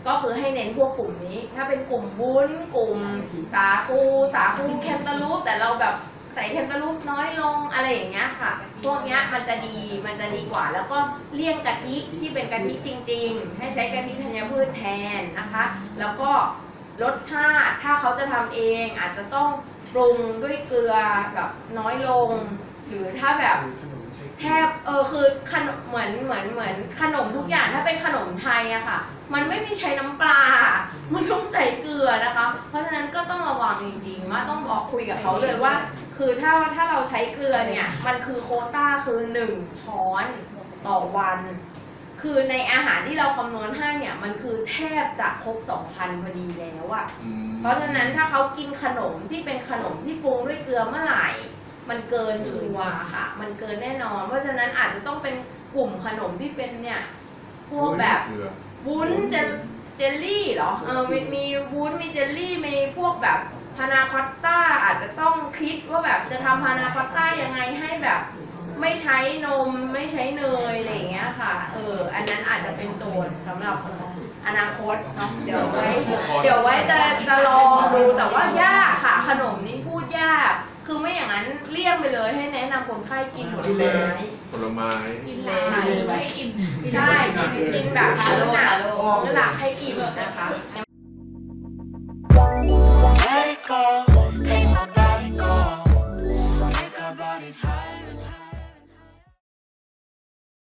ก็คือให้เน้นพวกกลุ่มนี้ ถ้าเป็นกลุ่มวุ้นกลุ่มสาคูสาคูแคนตาลูปแต่เราแบบใส่แคนตาลูปน้อยลงอะไรอย่างเงี้ยค่ะพวกเนี้ยมันจะดีมันจะดีกว่า แล้วก็เลี่ยงกะทิที่เป็นกะทิจริงๆให้ใช้กะทิธัญพืชแทนนะคะแล้วก็รสชาติถ้าเขาจะทำเองอาจจะต้องปรุงด้วยเกลือแบบน้อยลง หรือถ้าแบบแทบเออคือขนมเหมือนเหมือนเหมือนขนมทุกอย่างถ้าเป็นขนมไทยอะค่ะมันไม่มีใช้น้ำปลา มันต้องใส่เกลือนะคะ เพราะฉะนั้นก็ต้องระวังจริงๆว่าต้องบอกคุยกับเขาเลยว่า คือถ้าถ้าเราใช้เกลือเนี่ยมันคือโควต้าคือหนึ่งช้อนต่อวัน คือในอาหารที่เราคำนวณให้เนี่ยมันคือแทบจะครบสองพันพอดีแล้วอะ เพราะฉะนั้นถ้าเขากินขนมที่เป็นขนมที่ปรุงด้วยเกลือเมื่อไหร่มันเกินชัวร์ค่ะ มันเกินแน่นอน เพราะฉะนั้นอาจจะต้องเป็นกลุ่มขนมที่เป็นเนี่ยพวกแบบวุ้นเจลเจลลี่เหรอเออมีมีวุ้นมีเจลลี่มีพวกแบบพานาคอตต้าอาจจะต้องคิดว่าแบบจะทำพานาคอตต้ายังไงให้แบบไม่ใช้นมไม่ใช้เนยอะไรอย่างเงี้ยค่ะเอออันนั้นอาจจะเป็นโจทย์สำหรับอนาคตเนาะเดี๋ยวไว้เดี๋ยวไว้จะจะลองดูแต่ว่ายากค่ะขนมนี้พูดยากคือไม่อย่างนั้นเลี่ยงไปเลยให้แนะนำคนไข้กินผลไม้ผลไม้กินหลายไม่อิ่มใช่กินแบบมื้อหนักมื้อหลักให้อิ่มนะคะ Let it go.